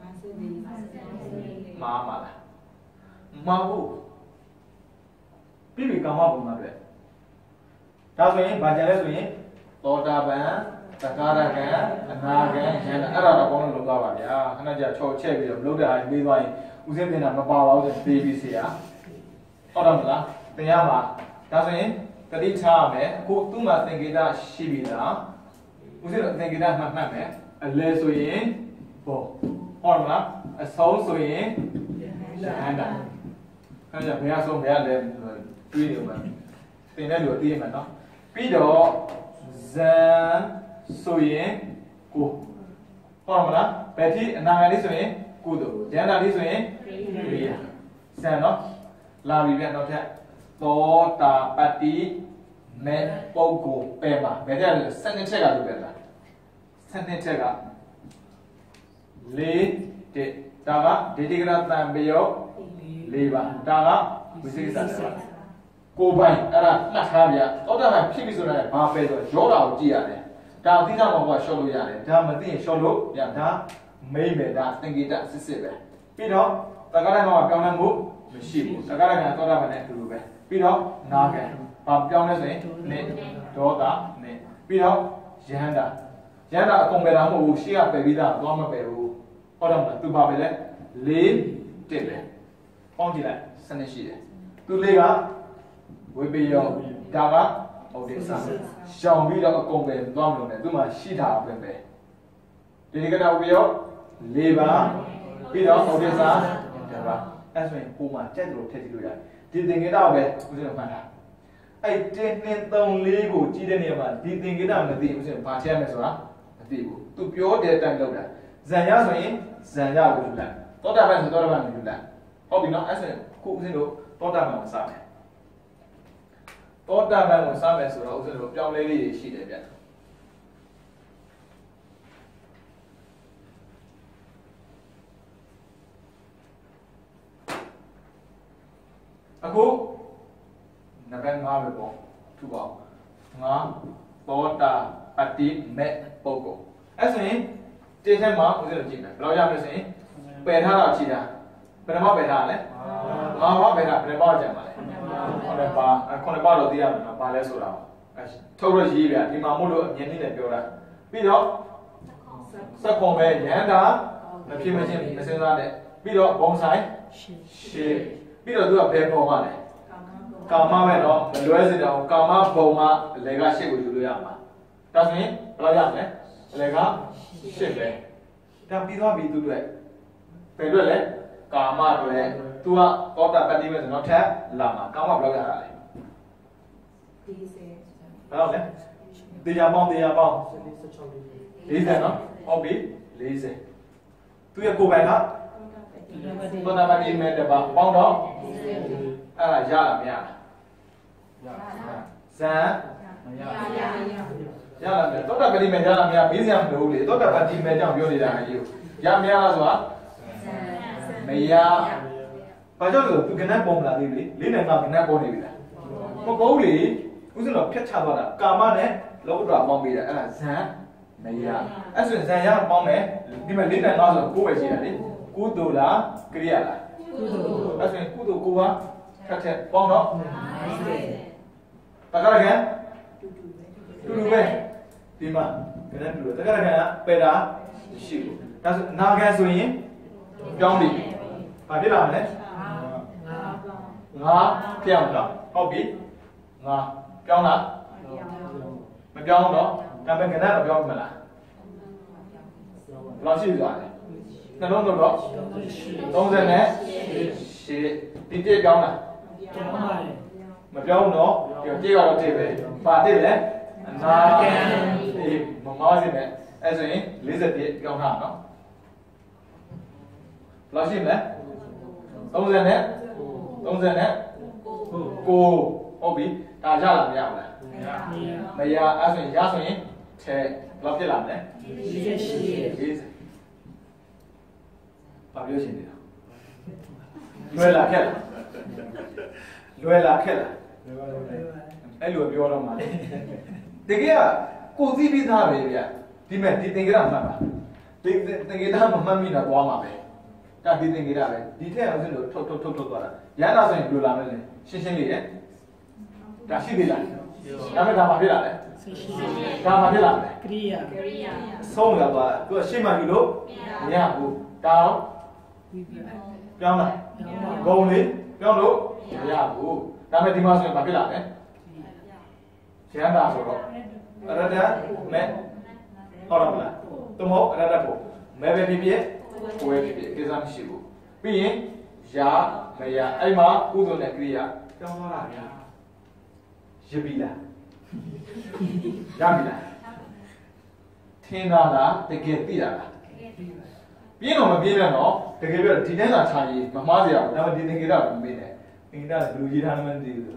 မာမလားမာဘူးပြီပြီကာမဘုံမှာတွေ့ဒါဆိုရင်ဗာကြလဲဆိုရင်သောတာပန်သက္ကာရကံအနာကံယန္တာအဲ့ဒါတော့ကောင်းလို့လုပ်သွားပါဗျာခဏကြာချော်ချက်ပြီးတော့မလုပ်တဲ့အားပေးသွားရင်ဦးစင်းတင်တာမပါပါဘူးဆိုပေးပြီးစီရဟုတ်တယ်မလားတရားမှာဒါဆိုရင်တတိထားရမယ်အခုသူ့မှာသင်္ကေတရှိပြီလားဦးစင်းတို့သင်္ကေတမှတ်မှတ်မယ်အလဲဆိုရင်ဘောဟုတ်တယ်မလားအဆုံးဆိုရင်ယန္တာခဏကြာဘယ်အဆုံးဘယ်လဲတွေးနေမှာသင်တဲ့လူသိရမှာနော်ပြီးတော့ဇန်ဆိုရင်ကိုဟုတ်မလားဘယ်ထိအနာဂတ်လေးဆိုရင်ကုသိုလ်ယန္တာလေးဆိုရင်ကရိယာဇန်နော်လာပြီပြန်တော့ဖြတ်သောတာပတ္တိမေပုဂ္ဂိုလ်ပဲမှာဘယ်တဲ့လဲစနစ်ချက်ကလို့ပဲလားစနစ်ချက်ကလေးတဲ့ဒါကဒေတိကရတံပယောလေးပါဒါကဝိသေသတယ်ပါကိုပိုင်အဲ့ဒါမှတ်ထားဗျသောတာပန်ဖြစ်ပြီဆိုတော့ဘာပဲဆိုရောတာကိုကြည့်ရတယ်ဒါအသိသားဘောကရှော့လို့ရတယ်ဒါမသိရင်ရှော့လို့ရဒါမိမ့်ပဲဒါသင်္ကေတစစ်စစ်ပဲပြီးတော့သက္ကရာကပြောင်းလဲမှုမရှိဘူးသက္ကရာကသောတာပန်နဲ့အတူတူပဲပြီးတော့နာကံဘာပြောင်းလဲဆိုရင်နေဒေါသနေပြီးတော့ယဟန္တာယဟန္တာအကုန်ပဲတာမဟုတ်ဘူးရှေ့ကပယ်ပြီးသားသွားမပယ်ဘူးဟုတ်တယ်မလားသူပါပဲလေလေးတစ်ပဲပေါင်းကြည့်လိုက်စနစ်ရှိတယ်သူလေးကဝိပယောဒါကဟုတ်တယ်စာရှောင်ပြီးတော့အကုန်ပဲသွားမလို့နဲ့သူမှရှိတာပဲပဲဒီကတဝိယောလေးပါပြီးတော့ဟုတ်တယ်စာဒါပါအဲ့ဆိုရင်ကိုမှကြက်လို့ထည့်ကြည့်လို့ရတယ်ဒီသင်္ကေတပဲဦးဇင်းမှတ်တာအဲ့တင်းနှင်းသုံးလေးကိုကြည့်တဲ့နေရာမှာဒီသင်္ကေတမသိဦးဇင်းဘာထည့်ရမလဲဆိုတာမသိဘူးသူပြောတဲ့အတိုင်းလုပ်တာဇန်ရဆိုရင်ဇန်ရကိုယူလိုက်သောတာပန်ဆိုသောတာပန်ကိုယူလိုက်ဟုတ်ပြီနော်အဲ့ဆိုရင်ခုဦးဇင်းတို့သောတာပန်ကိုစမယ်သောတာပန်ကိုစမယ်ဆိုတော့ဦးဇင်းတို့ပြောင်းလဲလေးတွေရှိတယ်ဗျအခုနံပါတ်ထူပါငါသောတာပတိမဲ့ပုဂ္ဂိုလ်အဲ့ဆိုရင်တင်းထဲမှာဦးဇင်းတို့ကြည့်မယ်ဘယ်လောက်ရမလဲဆိုရင်ပယ်ထားတာချီတာဘယ်နှမပယ်ထားလဲငါဘာပယ်ထားဘယ်နှပါကြံပါလဲခုနှစ်ပါခုနှစ်ပါတော့သိရမယ်နော်ဘာလဲဆိုတာအဲထုတ်ရရေးပြဒီမှာမို့လို့အမြင်လေးနဲ့ပြောတာပြီးတော့စက်ခွန်ပဲရန်တာမဖြစ်မချင်းမစင်စားနဲ့ပြီးတော့ဘုံဆိုင်ရှေ့ပြီးတော့သူကဘယ်ပုံကလဲကာမပဲเนาะမလွဲစေတော့ကာမဘုံကအလေကရှေ့ကိုယူလို့ရမှာဒါဆိုရင်ဘယ်လောက်ရမလဲအလေကရှေ့ပဲဒါပြီးသွားပြီသူတို့ဘယ်အတွက်လဲကာမတွေသူကသောတာပတ္တိပဲဆိုတော့ထပ်လာမှာကာမဘယ်လောက်ရတာလဲ၄၀ဘယ်လောက်လဲတရားပေါင်းတရားပေါင်း၄၀နော်ဟုတ်ပြီ၄၀သူရဲ့ကိုယ်ပိုင်ကသောတာပတ္တိမဲ့တပါပေါင်းတော့အဲ့ဒါရလားမရလားဇန်မရရရလာမယ်သောတာပတ္တိမဲ့ရလားမရမေးစရာမလိုဘူးလေသောတာပတ္တိမဲ့ကြောင့်ပြောနေတာအကြီးရမရလားဆိုတာမရဘာကြောင့်လဲသူကနန်းပုံမလာသေးဘူးလေလေးနဲ့ကကနန်းပုံနေပြီလားမပေါ်ဘူးလေဥစဉ်တော့ဖြတ်ချသွားတာကာမနဲ့လောကုတ္တရာပေါင်းပေးတာအဲ့ဒါဇန်မရအဲ့ဆိုရင်ဇန်ရပေါင်းမယ်ဒီမှာလေးနဲ့ကဆိုကိုယ်ပဲရှိတာလေကုသိုလ်လားကရိယာလားကုသိုလ်အဲ့ဆိုရင်ကုသိုလ်ကိုကထပ်ထပ်ပေါင်းတော့တခါတည်းတူတူပဲဒီမှာကနန်းတူတယ်တခါတည်းကပယ်တာရှိဘူးဒါဆိုအနာဂတ်ဆိုရင်ပြောင်းပြီဘာဖြစ်လာမလဲငါပြောင်းတော့ဟုတ်ပြီငါပြောင်းလားမပြောင်းတော့ဒါပေမဲ့ကနန်းတော့ပြောင်းမလားဘယ်လောက်ရှိသွားလဲနှလုံးတော့တော့သုံးဆယ်နဲ့ရှစ်ဒီတိပြောင်းလားပြောင်းပါလေမပြောင်းတော့ဒီတိကတော့တိပဲပါတိလေအနာဂတ်ဒီမမောစင်းနဲ့အဲ့ဆိုရင်၄၀တိပြောင်းတာနော်ဘယ်လောက်ရှိမလဲသုံးဆယ်နဲ့သုံးဆယ်နဲ့ကိုဟုတ်ပြီဒါရလားမရဘူးလားမရအဲ့ဆိုရင်ရဆိုရင်ထဲဘယ်လောက်ဖြစ်လာမလဲ၄၈၄၀ဘာပြောရှင်နေတာလွယ်လာခက်လားလွယ်လာခက်လားအဲ့လိုပြောတော့မှတကယ်ကကိုသိပြီးသားပဲဗျဒီမဲ့ဒီသင်္ကေတမှတ်ပါဒီသင်္ကေတမမှတ်မိတော့သွားမှာပဲဒါဒီသင်္ကေတပဲဒီထက်အောင်စလို့ထုတ်ထုတ်ထုတ်ထုတ်သွားတာရန်တာဆိုရင်ဘယ်လိုလာမလဲရှင်းရှင်းလေးရဲ့ဒါရှိသေးလားဒါမဲ့ဒါမှဖြစ်လာတယ်ဒါမှဖြစ်လာတယ်ကရိယာကရိယာဆုံးလာသွားသူကရှင်းမှယူလို့မရဘူးတောင်းပြောင်းလာဂုံလေးပြောင်းလို့မရဘူးဒါပေမဲ့ဒီမှာဆိုရင်ဘာဖြစ်လာလဲရန်တာဆိုတော့အရဒမဲ့ဟုတ်လားမလားသူမဟုတ်အရဒဖို့မဲပဲဖြစ်ဖြစ်ကိုယ်ပဲဖြစ်ဖြစ်ကိစ္စမရှိဘူးပြီးရင်ရာမရအဲ့မှာကုသိုလ်နဲ့ကိရိယာပြောင်းသွားတာဗျာရပြီလားရပြီလားထင်တာလားတကယ်သိတာလားပြင်းတော့မပြင်းနဲ့တော့တကယ်ပြောဒီတိုင်းသာခြာရေးမမှားစရာဘူးဒါပေမဲ့ဒီသင်္ကေတမမေးနဲ့သင်္ကေတလူကြီးထားမှမသိဘူး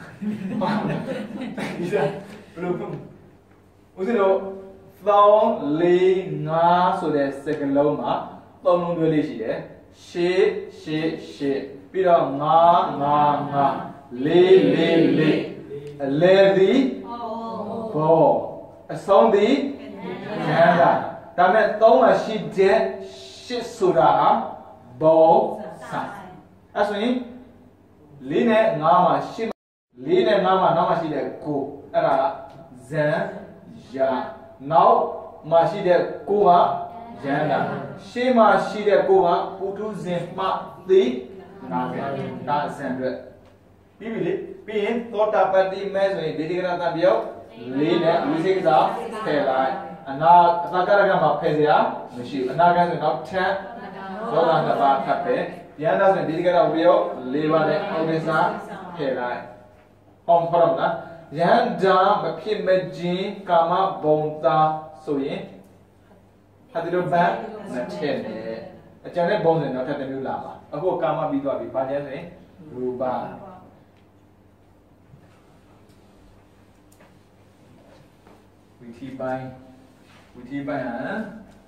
ဒီစားဘယ်လိုဦးစင်တို့သောင်းလေးငါးဆိုတဲ့စကားလုံးမှာသုံးလုံးတွဲလေးရှိတယ်ရှေ့ရှေ့ရှေ့ပြီးတော့ငါးငါးငါးလေးလေးလေးအလဲသည်ဘောအဆုံးသည်ဉာဏ်သာဒါမဲ့သုံးမှာရှိတဲ့ရှစ်ဆိုတာဘောဆိုင်အဲ့ဆိုရင်လေးနဲ့ငါးမှာရှစ်လေးနဲ့ငါးမှာနောက်မှာရှိတဲ့ကိုအဲ့ဒါဇန်ယာနောက်မှာရှိတဲ့ကိုကရန်တာရှေ့မှာရှိတဲ့ကိုကပုထုဇဉ်မှသိနာပဲဒါဇန်အတွက်ပြီးပြီလေပြီးရင်သောတာပတ္တိမဲဆိုရင်ဒီတိကရတံပြောလေးနဲ့ဝိသေကစာဖယ်လိုက်အနာအသကရကမှာဖယ်စရာမရှိဘူးအနာကဆိုနောက်ထပ်သောတာနှစ်ပါးထပ်ပဲရန်တာဆိုရင်ဒီတိကရပြောလေးပါးနဲ့အောက်ကိစ္စဖယ်လိုက်ဟောဟုတ်တော့လားရန်တာမဖြစ်မချင်းကာမဘုံသားဆိုရင်ဟာဒီလိုဘတ်မထည့်နဲ့အကျန်တဲ့ဘုံစင်တော့ထပ်တစ်မျိုးလာပါအခုကာမပြီးသွားပြီဘာလဲဆိုရင်ရူပဝိသီပိုင်းဝိသီပိုင်းဟမ်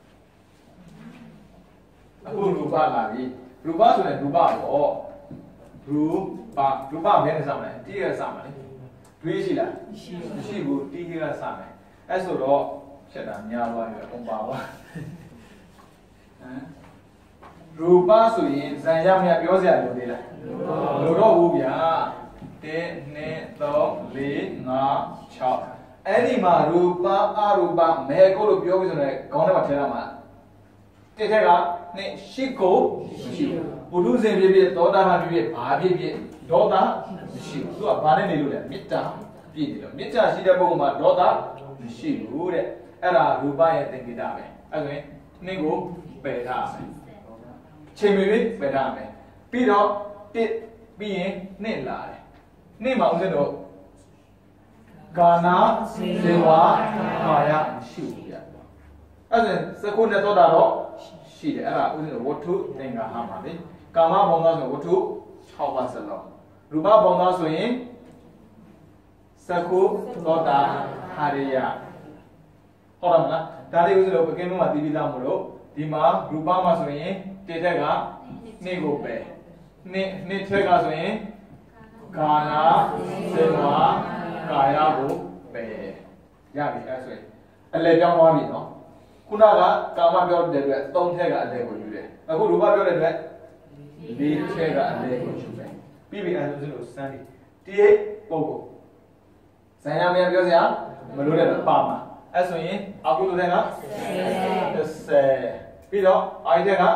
အခုရူပလာပြီရူပဆိုရင်ရူပပေါ့ရူပရူပဘယ်နဲ့စမလဲတိရစမလဲတွေးရှိလားမရှိဘူးတီးကြီးကစမယ်အဲ့ဆိုတော့ချက်တာများသွားပြီပုံပါပါဟမ်ရူပဆိုရင်ဇံရမရပြောစရာလိုသေးလားလိုတော့ဘူးဗျာ1 2 3 4 5 6အဲ့ဒီမှာရူပအရူပမဲကိုလို့ပြောပြီးဆိုရင်ခေါင်းထဲမှာထည့်ရမှာတစ်ထက်ကနှစ်ရှိကိုမရှိဘူးပုထုဇဉ်ဖြစ်ဖြစ်သောတာပန်ဖြစ်ဖြစ်ဘာဖြစ်ဖြစ်ဒေါသမရှိဘူးသူကဘာနဲ့နေလို့လဲမေတ္တာပြည့်တယ်လို့မေတ္တာရှိတဲ့ပုဂ္ဂိုလ်မှာဒေါသမရှိဘူးတဲ့အဲ့ဒါရူပရဲ့သင်္ကေတပဲအဲ့ဆိုရင်နှစ်ကိုပယ်ထားမယ်ချိန်မီလေးပယ်ထားမယ်ပြီးတော့တစ်ပြီးရင်နှစ်လာတယ်နှစ်မှာဦးဇင်းတို့ကာနာဇေဝကာယမရှိဘူးဗျအဲ့ဒါစကုနဲ့တော့တာတော့ရှိတယ်အဲ့ဒါဦးဇင်းတို့ဝတ္ထုသင်္ကာဟမှာလေကာမဘုံသားဆိုဝတ္ထု၆ပါးစလုံးရူပဘုံသားဆိုရင်စကုသောတာဟာရိယဟုတ်တယ်မလားဒါလေးဦးဇင်းတို့ပကင်းမှာတည်ပြီးသားမို့လို့ဒီမှာရူပမှာဆိုရင်တေထက်ကနှစ်ကိုပဲနှစ်နှစ်ထက်ကဆိုရင်ကာနာစေဝကာယကိုပဲရပြီအဲ့ဆိုရင်အလဲပြောင်းသွားပြီနော်ခုနကကာမပြောတဲ့အတွက်သုံးထက်ကအလဲကိုယူတယ်အခုရူပပြောတဲ့အတွက်လေးထက်ကအလဲကိုယူတယ်ပြီးပြီအဲ့ဆိုရင်စမ်းပြီတိရိပုဂ္ဂိုလ်ဇာယမယပြောစရာမလိုတဲ့ပါမှာအဲ့ဆိုရင်အကုသိုလ်တဲ့ကတစ်ဆယ်ပြီးတော့အာယတက်က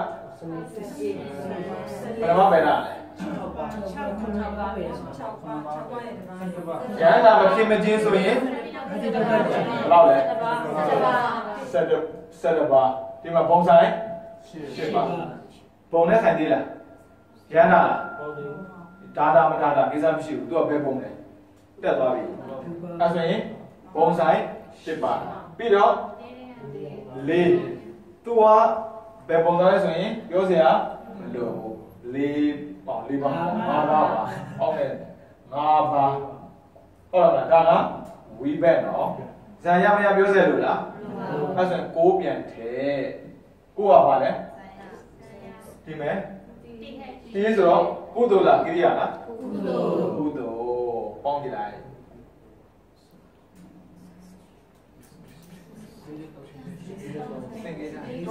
ဘယ်မှာပဲလားကျန်တာမဖြစ်မချင်းဆိုရင်ဘယ်လောက်လဲဆက်တော့ဆက်တော့ပါဒီမှာပုံဆိုင်ရှစ်ပါပုံနဲ့ဆိုင်သေးလားကျန်တာဒါတာမဒါတာကိစ္စမရှိဘူးသူကဘယ်ပုံလဲတက်သွားပြီအဲဆိုရင်ပုံဆိုင်ရှစ်ပါပြီးတော့လေးသူကဘယ်ပုံသားလဲဆိုရင်ပြောစရာမလိုဘူးလေးပေါ့လေးပါငါးပါးပါဟုတ်တယ်ငါးပါးဟုတ်လားဒါကဝီဘက်နော်ဇာယမယပြောစရာလို့လားအဲ့ဆိုရင်ကိုးပြန်ထဲကိုကဘာလဲဒီမဲ့ဒီဆိုတော့ကုသိုလ်လားကိရိယာလားကုသိုလ်ကုသိုလ်ပေါင်းကြည့်လိုက်သင်္ကေတလေး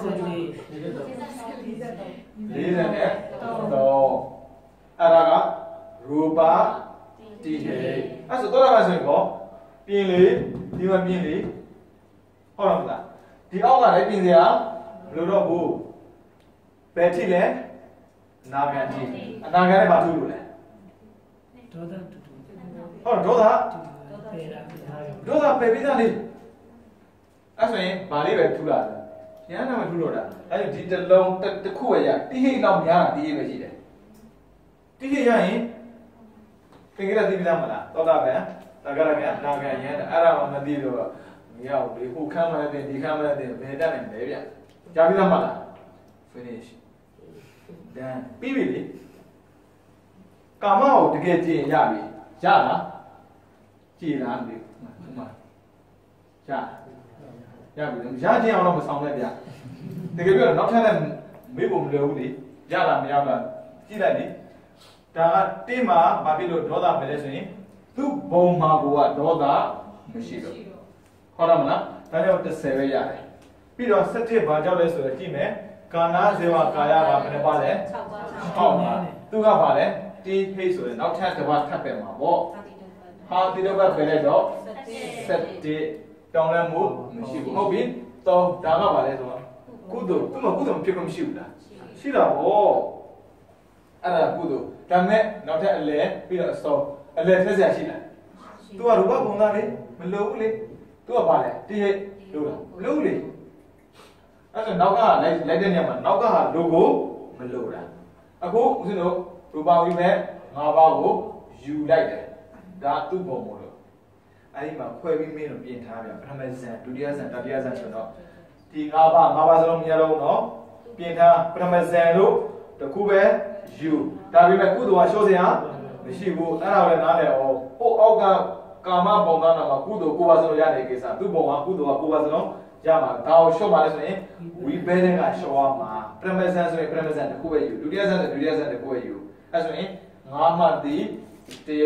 လေးနဲ့တော့အဲ့ဒါကရူပတိဟေအဲ့ဆိုတော့လည်းဆိုရင်ပေါ့ပြင်းလေဒီမှာပြင်းလေဟုတ်လားမလားဒီအောက်ကလည်းပြင်းစရာမလိုတော့ဘူးဘယ်ထိလဲအနာဂတ်ထိအနာဂတ်နဲ့ဘာထူးလို့လဲဒေါသဟုတ်ဒေါသဒေါသပယ်ပြီးသားလေအဲ့ဆိုရင်ဗာလေးပဲထူလာတယ်ရဟန္တာမထူလို့တာအဲ့ဒီဒီတလုံးတစ်ခုပဲရတိဟိတ်တော့များတာတိဟိတ်ပဲရှိတယ်တိဟိတ်ရရင်သင်္ကေတသိပြီလားမလားသောတာပန်သဂရမြတ်နာဂရယန္တာအဲ့ဒါမှမသိလို့မရဘူးလေဟိုခမ်းမလဲတင်ဒီခမ်းမလဲတင်ဘယ်တတ်နိုင်လဲဗျကြားပြီလားမလား finish then ပြီးပြီလေကာမကိုတကယ်ကြည့်ရပြီရလားကြည်လားဒီမှာရရပြီရခြင်းအောင်တော့မဆောင်နဲ့ဗျတကယ်ပြောတော့နောက်ထပ်လည်းမေးဖို့မလွယ်ဘူးလေရလားမရလားကြည့်လိုက်လေဒါကတင်းမှာဘာဖြစ်လို့ဒေါသပဲလဲဆိုရင်သူ့ဘုံမှာကဒေါသမရှိတော့ဟုတ်တယ်မလားဒါကြောင့်တစ်ဆယ်ပဲရတယ်ပြီးတော့စက်တစ်ဘာကြောင့်လဲဆိုတော့ကြည့်မယ်ကာနာဇေဝကာယကဘယ်နှပါလဲ၆ပါးဟုတ်ပါသူကဘာလဲတီးဖိတ်ဆိုရင်နောက်ထပ်တစ်ပါးထပ်ပဲမှာပေါ့ဟာဒီတော့ပဲပဲလိုက်တော့စက်တစ်တောင်းလဲမှုမရှိဘူးဟုတ်ပြီတော့ဒါကဘာလဲဆိုတော့ကုသိုလ်သူ့မှာကုသိုလ်မဖြစ်လို့မရှိဘူးလားရှိတာပေါ့အဲ့ဒါကုသိုလ်ဒါမဲ့နောက်ထပ်အလဲပြီးတော့အစောအလဲထက်စရာရှိလားသူကရူပပုံသားလေမလိုဘူးလေသူကဘာလဲတည့်လို့လားမလိုဘူးလေအဲ့ဒါနောက်ကလိုက်လိုက်တဲ့နေရာမှာနောက်ကဟာလိုကိုမလိုတာအခုဦးဇင်းတို့ရူပဝိမဲ့ငါးပါးကိုယူလိုက်တယ်ဒါသူ့ပုံမို့လို့အဲ့ဒီမှာခွဲပြီးမင်းတို့ပြင်ထားပြပထမဇန်ဒုတိယဇန်တတိယဇန်ဆိုတော့ဒီငါးပါးငါးပါးစလုံးမရတော့ဘူးနော်ပြင်ထားပထမဇန်လို့တခုပဲယူဒါပေမဲ့ကုသိုလ်ကရှော့စရာမရှိဘူးအဲ့ဒါလည်းနားလည်အောင်ဟိုအောက်ကကာမပုံသားနာမှာကုသိုလ်ကိုပါစလုံးရတဲ့ကိစ္စသူ့ပုံကကုသိုလ်ကကိုပါစလုံးရမှာဒါကိုရှော့ပါလဲဆိုရင်ဝီဘဲတဲ့ကရှော့ရမှာပထမဇန်ဆိုရင်ပထမဇန်တခုပဲယူဒုတိယဇန်ဆိုဒုတိယဇန်တခုပဲယူအဲ့ဆိုရင်ငါးမှတည်တည့်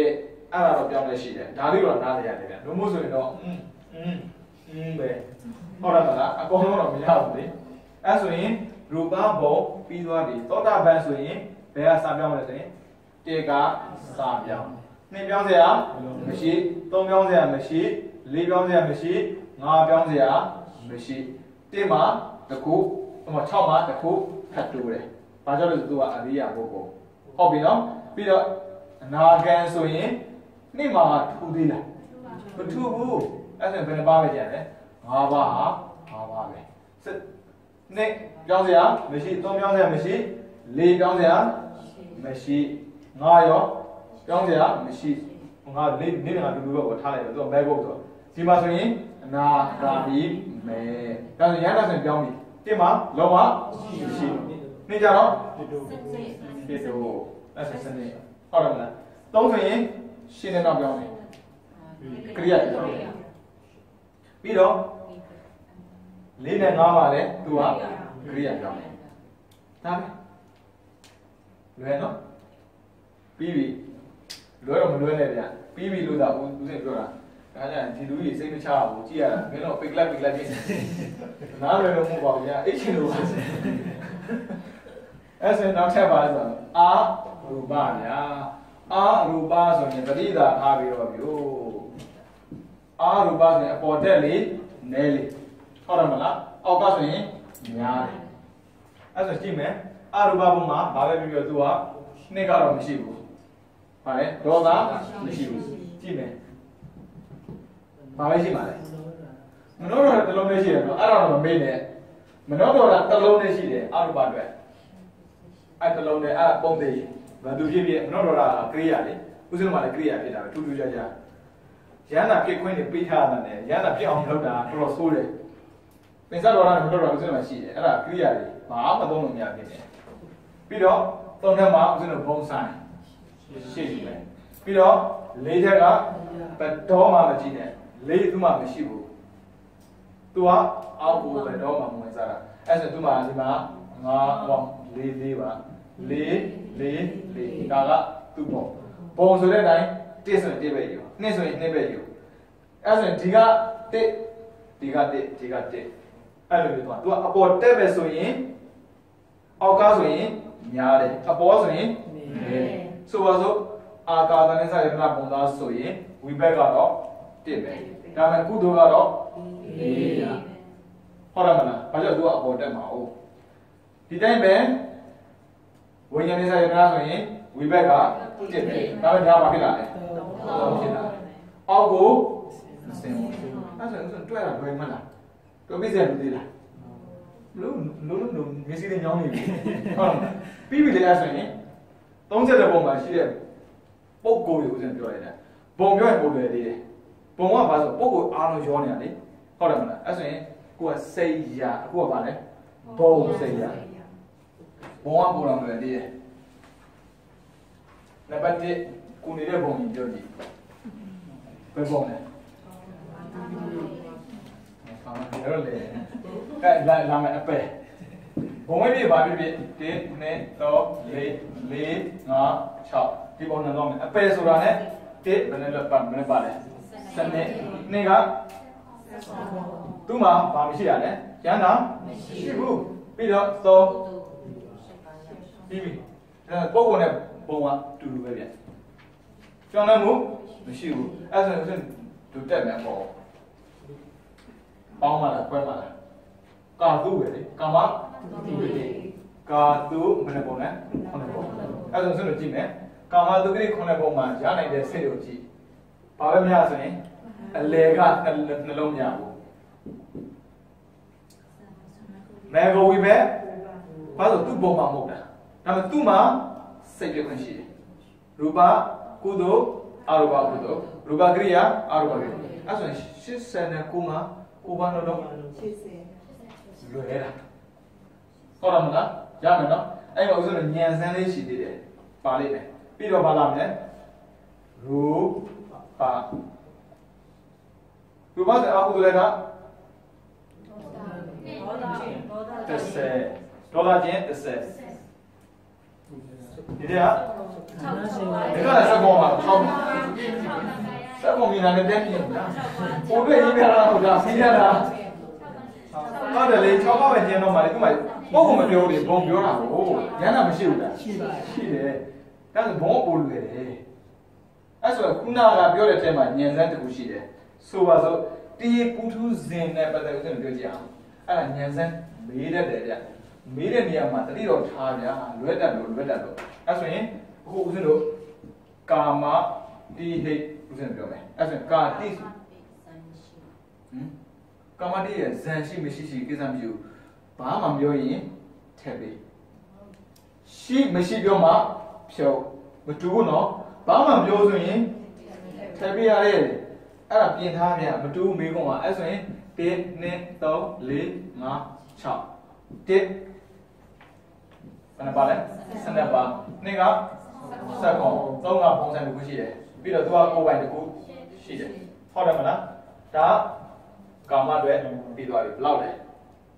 အဲ့ဒါတော့ပြောင်းလဲရှိတယ်ဒါလေးတော့နားလည်ရတယ်ဗျလို့မို့ဆိုရင်တော့อืมอืมอืมပဲဟုတ်တယ်မလားအကုန်လုံးတော့မရဘူးလေအဲ့ဆိုရင်ရူပဘုံပြီးသွားပြီသောတာပန်ဆိုရင်ဘယ်ကစာပြောင်းလဲဆိုရင်တေကစာပြောင်းနှစ်ပြောင်းစရာမရှိသုံးပြောင်းစရာမရှိလေးပြောင်းစရာမရှိငါးပြောင်းစရာမရှိတစ်မှာတစ်ခုဟိုမှာ၆မှာတစ်ခုထပ်တိုးတယ်ဘာကြောင့်လဲဆိုသူကအရိယာပုဂ္ဂိုလ်ဟုတ်ပြီနော်ပြီးတော့အနာဂံဆိုရင်နှစ်မှာထူသေးလားမထူဘူးအဲ့ဒါဘယ်နှပါးပဲကျန်လဲငါးပါးဟာငါးပါးပဲနှစ်ပြောင်းစရာမရှိသုံးပြောင်းစရာမရှိလေးပြောင်းစရာမရှိငါးရောပြောင်းစရာမရှိငါလေးနေ့ငါလူလူတော့ထားလိုက်တော့သူကမဲဖို့ဆိုဒီမှာဆိုရင်အနာဂါမိမဲဒါဆိုရဟန္တာဆိုရင်ပြောင်းပြီတစ်မှာလုံးဝမရှိနှစ်ကြတော့တစ်တို့တစ်တို့အဲ့ဒါစနေဟုတ်တယ်မလားသုံးဆိုရင်ရှင်းနေတော့ပြောင်းတယ်ကရိယာပြောင်းတယ်ပြီးတော့လေးနဲ့ငါးပါလေသူကကရိယာပြောင်းတယ်ဒါပဲလွယ်နော်ပြီးပြီလွယ်တော့မလွယ်နဲ့ဗျပြီးပြီလို့သာဦးဦးစင်ပြောတာဒါကြရင်ဒီလူကြီးစိတ်မချဘူးကြည့်ရတာမင်းတို့ပိတ်ကလပ်ပိတ်ကလပ်ဖြစ်နေနားလွယ်လို့မဟုတ်ပါဘူးဗျအိတ်ချင်လို့ပါအဲ့ဆိုနောက်ထပ်ပါဆိုအာရူပဗျာအာရူပဆိုရင်ပရိဒါထားပြီးတော့ဗျို့အာရူပဆိုရင်အပေါ်တက်လေနဲလေဟုတ်တယ်မလားအောက်ကဆိုရင်များတယ်အဲ့ဆိုကြည့်မယ်အာရူပဘုံမှာဘာပဲပြောပြောသူကနှစ်ကတော့မရှိဘူးဗါလဲဒေါသမရှိဘူးကြည့်မယ်ဘာပဲရှိပါလဲမနောတော်တစ်လုံးနဲ့ရှိတယ်နော်အဲ့တော့မမေ့နဲ့မနောတော်ကတစ်လုံးနဲ့ရှိတယ်အာရူပအတွက်အဲ့တစ်လုံးနဲ့အဲ့ပုံသေးဘာသူဖြစ်ဖြစ်မနောတော်ကကရိယာလေဥစဉ်မှာလည်းကရိယာဖြစ်တာပဲထူးထူးခြားခြားရဟန္တာဖြစ်ခွင့်နဲ့ပေးထားတာနဲ့ရဟန္တာဖြစ်အောင်လုပ်တာတော်တော်ဆိုးတယ်ပင်စတော်ကမနောတော်ဥစဉ်မှာရှိတယ်အဲ့ဒါကရိယာတွေဘာမှမသုံးလို့မရဖြစ်တယ်ပြီးတော့သုံးထက်မှာဥစဉ်တို့ဘုံဆိုင်ရှိရှိပဲပြီးတော့လေးထက်ကဘယ်တော့မှမကြည့်နဲ့လေးသူမှမရှိဘူးသူကအောက်ကိုဘယ်တော့မှမဝင်စားတာအဲ့ဆိုသူမှဒီမှာငါဟောလေးလေးပါလေးလေးလေးဒါကသူ့ဘုံဘုံဆိုတဲ့အတိုင်းတစ်ဆိုရင်တစ်ပဲယူနှစ်ဆိုရင်နှစ်ပဲယူအဲ့ဆိုရင်ဒီကတစ်ဒီကတစ်ဒီကတစ်အဲ့လိုမျိုးသူကအပေါ်တက်ပဲဆိုရင်အောက်ကဆိုရင်များတယ်အပေါ်ဆိုရင်နည်းတယ်ဆိုပါစို့အာကာသနဲ့စာရဏပုံသားဆိုရင်ဝိဘက်ကတော့တစ်ပဲဒါပေမဲ့ကုသိုလ်ကတော့လေးရဟုတ်တယ်မလားဘာကြောင့်သူကအပေါ်တက်မှာ哦ဒီတိုင်းပဲဝိညာဉ်နဲ့စာရဏဆိုရင်ဝိဘက်ကတစ်ပဲဒါပေမဲ့ညာဘာဖြစ်လာလဲဖြစ်လာအောက်ကိုစင်ဝင်အဲ့ဆိုရင်တွေ့ရဘယ်မှလားတွေ့ပြီးစရာလူသေးလားလုံးလုံးလုံးမျက်စိနဲ့ညောင်းနေပြီဟုတ်ပြီးပြီလေအဲ့ဆိုရင်သုံးချက်တဲ့ပုံမှာရှိတဲ့ပုံကိုယ်ကိုဦးစင်ပြောလိုက်တာပုံပြောရင်ပုံလွယ်သေးတယ်ပုံကဘာဆိုပုံကိုအားလုံးရောနေတာလေဟုတ်တယ်မလားအဲ့ဆိုရင်ကိုကစိတ်ရအခုကဘာလဲဘုံစိတ်ရဘုံကပုံတော်လွယ်သေးတယ်နံပါတ်တစ်ကိုနေတဲ့ဘုံကြီးပြောကြည့်ဘယ်ဘုံလဲဆောင်းရတော့လေကဲလာလာမယ်အပယ်ဘုံဝိပြဘာဖြစ်ဖြစ်တစ်နှစ်သုံးလေးလေးငါး၆ဒီပုံနဲ့တော့မယ်အပယ်ဆိုတာ ਨੇ တစ်ဘယ်နဲ့လောက်ပါဘယ်နဲ့ပါလဲစနစ်နှစ်ကသူ့မှာဘာမရှိရလဲကျန်တာမရှိဘူးပြီးတော့သုံးပြီးပြီအဲပုံပုံနဲ့ပုံကတူတူပဲဗျကျောင်းလည်းမမရှိဘူးအဲ့ဒါဆိုရင်သူတက်မယ်ပေါ့ပေါင်းပါလားခွဲပါလားကာသူပဲလေကာမသူပဲလေကာသူဘယ်နှပုံလဲခုနှစ်ပုံအဲ့ဒါဆိုရင်ကြည့်မယ်ကာမသူကလေးခုနှစ်ပုံမှာရနိုင်တဲ့စိတ်ကိုကြည့်ဘာပဲမရဆိုရင်အလေကနှလုံးမရဘူးမဲဘဝိပဲဘာလို့သူ့ပုံမှာမဟုတ်တာဒါပေမဲ့သူ့မှာစိတ်ပြခွင့်ရှိတယ်ရူပကုသိုလ်အရူပကုသိုလ်ရူပကရိယာအရူပကရိယာအဲ့ဆိုရင်ရှစ်ဆယ်နဲ့ကိုမှာကိုဘာလို့တော့ရှစ်ဆယ်လွယ်တာဟုတ်တယ်မလားရမယ်နော်အဲ့တော့ဥစ္စာညံစမ်းလေးရှိသေးတယ်ပါလိမ့်မယ်ပြီးတော့ဘာလာမလဲရူပရူပဆိုအကုသိုလ်လည်းကတစ်ဆယ်ဒေါ်လာချင်းတစ်ဆယ်ဒီတဲ့ကဒီကလည်းစကောမှာ၆စကောမြင်တယ်တဲ့ပြင်လားပို့တွေ့ရေးပြတာဟုတ်လားစီးရတာဟုတ်တယ်လေ၆ပါးပဲကျင်းတော့မှလေသူ့မှာပုံကမပြောဘူးလေဘုံပြောတာကိုရမ်းတာမရှိဘူးလားရှိပါရှိတယ်ဒါဆိုဘုံပို့လွယ်တယ်အဲ့ဆိုခုနကပြောတဲ့အထဲမှာညံစမ်းတစ်ခုရှိတယ်ဆိုပါစို့တီးပူထူးစင်နဲ့ပတ်သက်လို့ပြောကြည့်အောင်အဲ့ဒါညံစမ်းမေးတတ်တယ်ဗျမေးတဲ့နေရာမှာတတိတော်ထားဗျာလွဲတတ်လို့လွဲတတ်လို့အဲ့ဆိုရင်အခုဦးဇင်းတို့ကာမတိဟိတ်ဦးဇင်းပြောမယ်အဲ့ဆိုရင်ကာတိဟမ်ကာမတိရဲ့ဇန်ရှိမရှိရှိကိစ္စမရှိဘူးဘာမှမပြောရင်ထည့်ပေးရှိမရှိပြောမှဖြုတ်မတူဘူးနော်ဘာမှမပြောဆိုရင်ထည့်ပေးရတယ်အဲ့ဒါပြင်ထားဗျမတူဘူးမေးခွန်းပါအဲ့ဆိုရင်一、二、三、四、五、六、七。ဘယ်နှပါလဲဆယ်နှစ်ပါနှစ်ကစက်ကောင်သုံးကပုံစံတစ်ခုရှိတယ်ပြီးတော့သူကကိုယ်ပိုင်တစ်ခုရှိတယ်ဟုတ်တယ်မလားဒါကာမတွေပြီးသွားပြီဘယ်လောက်လဲဘ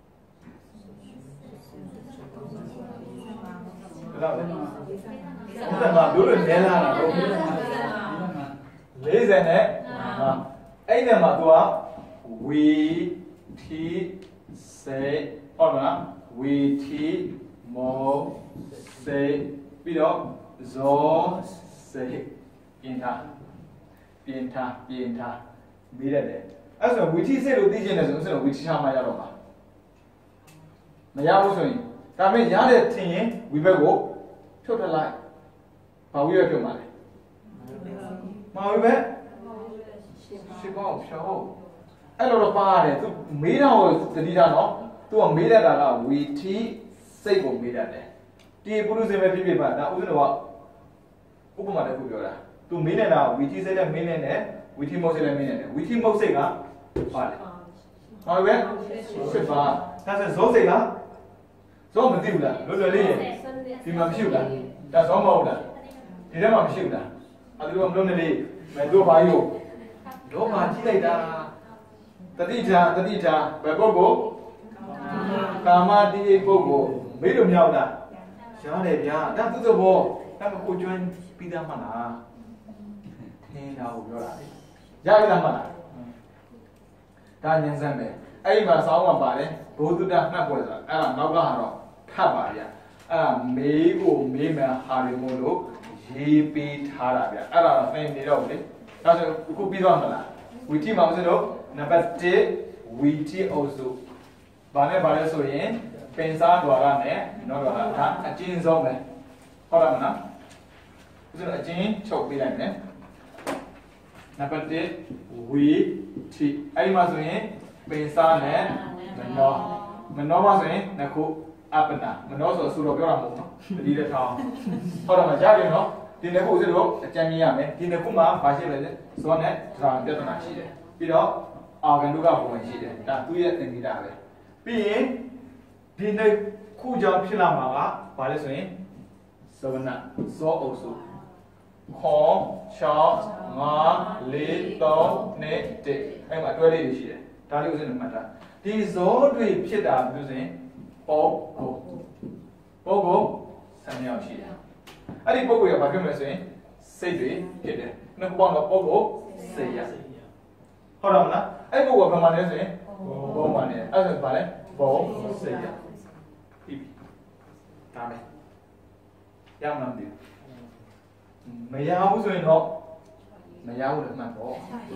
ယ်လောက်လဲဘယ်မှာတို့လို့နဲလာတာလို့လေးဆယ်နဲ့ဟာအဲ့ဒီမှာသူကဝီတီစေဟုတ်မလားဝီတီမောစေပြီးတော့ဇောစေပြင်ထားပြင်ထားပြင်ထားမေးရတယ်အဲ့ဆိုဝီတီစေလို့သိချင်တယ်ဆိုရင်ဝီတီထားမှရတော့မှာမရဘူးဆိုရင်ဒါပေမဲ့ရတဲ့ထင်ရင်ဝီဘက်ကိုဖြုတ်ထလိုက်ဘာဝီဘက်ဖြုတ်မှာလဲမဝီဘက်ရှိပါဦးဖြုတ်အဲ့လိုတော့ပါတယ်သူမေးတော့တတိထားနော်သူကမေးတတ်တာကဝီတီစိတ်ကိုမေးတတ်တယ်ဒီပုရုဇဉ်ပဲဖြစ်ဖြစ်ပါဒါဥစဉ်တော့ဥပမာတစ်ခုပြောတာသူမေးနေတာဝီတီစိတ်နဲ့မေးနေတယ်ဝီတီမုတ်စိတ်နဲ့မေးနေတယ်ဝီတီမုတ်စိတ်ကပါလေဟောပဲစစ်ပါဒါဆိုဇောစိတ်ကဇောမသိဘူးလားလွယ်လွယ်လေးဒီမှာမရှိဘူးလားဒါဇောမဟုတ်လားဒီထဲမှာမရှိဘူးလားအဲ့ဒါကမလုံးနဲ့လေးမတို့ပါယူလောကကြည့်လိုက်တာတတိထာတတိထာဘယ်ပုဂ္ဂိုလ်ကာမတိပုဂ္ဂိုလ်မေးလို့မရဘူးလားရတယ်ဗျာဒါသူ့သဘောဒါကကိုကျွမ်းပြီးသားမှလားထင်းတာကိုပြောတာလေရပြီလားမှလားဒါဉာဏ်စမ်းပဲအဲ့ဒီမှာစောင်းမှာပါတယ်ဘုဒ္ဓတမှတ်ပွဲဆိုတာအဲ့ဒါနောက်ကဟာတော့ထပ်ပါဗျာအဲ့ဒါမေးကိုမေးမယ်ဟာတွေမို့လို့ရေးပေးထားတာဗျာအဲ့ဒါတော့သင်နေတော့လေဒါဆိုအခုပြီးသွားမလားဝီတီမှာဦးဇင်းတို့နံပါတ်oneဝီတီအုပ်စုဘာနဲ့ဘာလဲဆိုရင်ပင်စားဒွါရနဲ့နော်ဒွါရဒါအကျဉ်းဆုံးပဲဟုတ်လားမလားဦးဇင်းတို့အကျဉ်းချုပ်ပေးလိုက်မယ်နံပါတ်oneဝီတီအဲ့ဒီမှာဆိုရင်ပင်စားနဲ့မနောမနောမှာဆိုရင်ငခုအပနာမနောဆိုအဆူတော့ပြောတာမဟုတ်နော်တတိတဲ့ထောင်းဟုတ်တယ်မကြပြီနော်ဒီနှစ်ခုဦးဇင်းတို့အကြံမြင်ရမယ်ဒီနှစ်ခုမှာဘာရှိလဲဇောနဲ့ဒရာပြဿနာရှိတယ်ပြီးတော့အာဂန္တုကပုံဝင်ရှိတယ်ဒါသူ့ရဲ့သင်္ကေတပဲပြီးရင်ဒီနှစ်ခုကြောင့်ဖြစ်လာမှာကဘာလဲဆိုရင်သဝနဇောအုပ်စုခေါ်၆၅၄၃နှစ်တစ်အဲ့မှာတွဲလေးတွေရှိတယ်ဒါလေးဦးဇင်းတို့မှတ်ထားဒီဇောတွေဖြစ်တာပြောစဉ်ပုဂ္ဂိုလ်ပုဂ္ဂိုလ်ဆံမြောက်ရှိတယ်အဲ့ဒီပုဂ္ဂိုလ်ရဘာပြောမလဲဆိုရင်စိတ်တွေဖြစ်တယ်နှစ်ခုပေါင်းတော့ပုဂ္ဂိုလ်စိတ်ရဟုတ်တယ်မလားအဲ့ပုဂ္ဂိုလ်ကဘာမှလဲဆိုရင်ဘုံမှနေအဲ့ဒါဘာလဲဘုံစိတ်ရပြီဒါပဲရမလားမသိဘူးမရဘူးဆိုရင်တော့မရဘူးလည်းမှတ်ပေါ့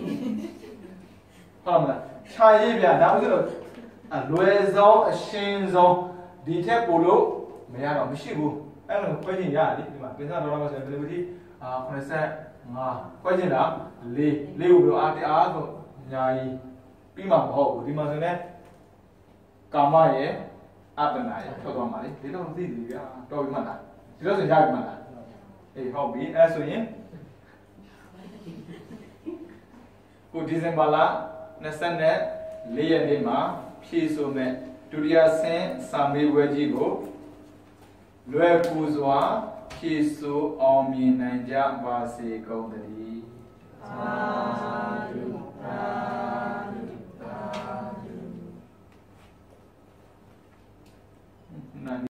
ဟုတ်မလားခြာရေးပြဒါဥစ္စာတော့အလွယ်ဆုံးအရှင်းဆုံးဒီထက်ပိုလို့မရတော့မရှိဘူးအဲ့လိုခွဲခြင်းရတယ်ဒီမှာပင်စတော်တော်ဆိုရင်ဘယ်လိုဖြစ်အာခုနှစ်ဆယ့်ငါခွဲခြင်းလားလေးလေးကိုပြောအားတအားဆိုအများကြီးပြီးမှမဟုတ်ဘူးဒီမှာဆိုရင်ကာမရဲ့အပ္ပနာရဲ့ထွက်သွားမှာလေဒီတော့မသိဘူးဗျာတော်ပြီမှလားဒီတော့ဆိုရပြီမှလားအေးဟုတ်ပြီအဲ့ဆိုရင်ကိုဒီဇင်ဘာလနှစ်ဆယ့်လေးရက်နေ့မှာဖြည့်ဆိုမဲ့ဒုတိယဆင့်စာမေးပွဲကြီးကိုလွယ်ကူစွာဖြည့်ဆိုအောင်မြင်နိုင်ကြပါစေကုန်သတည်းသာဓုသာ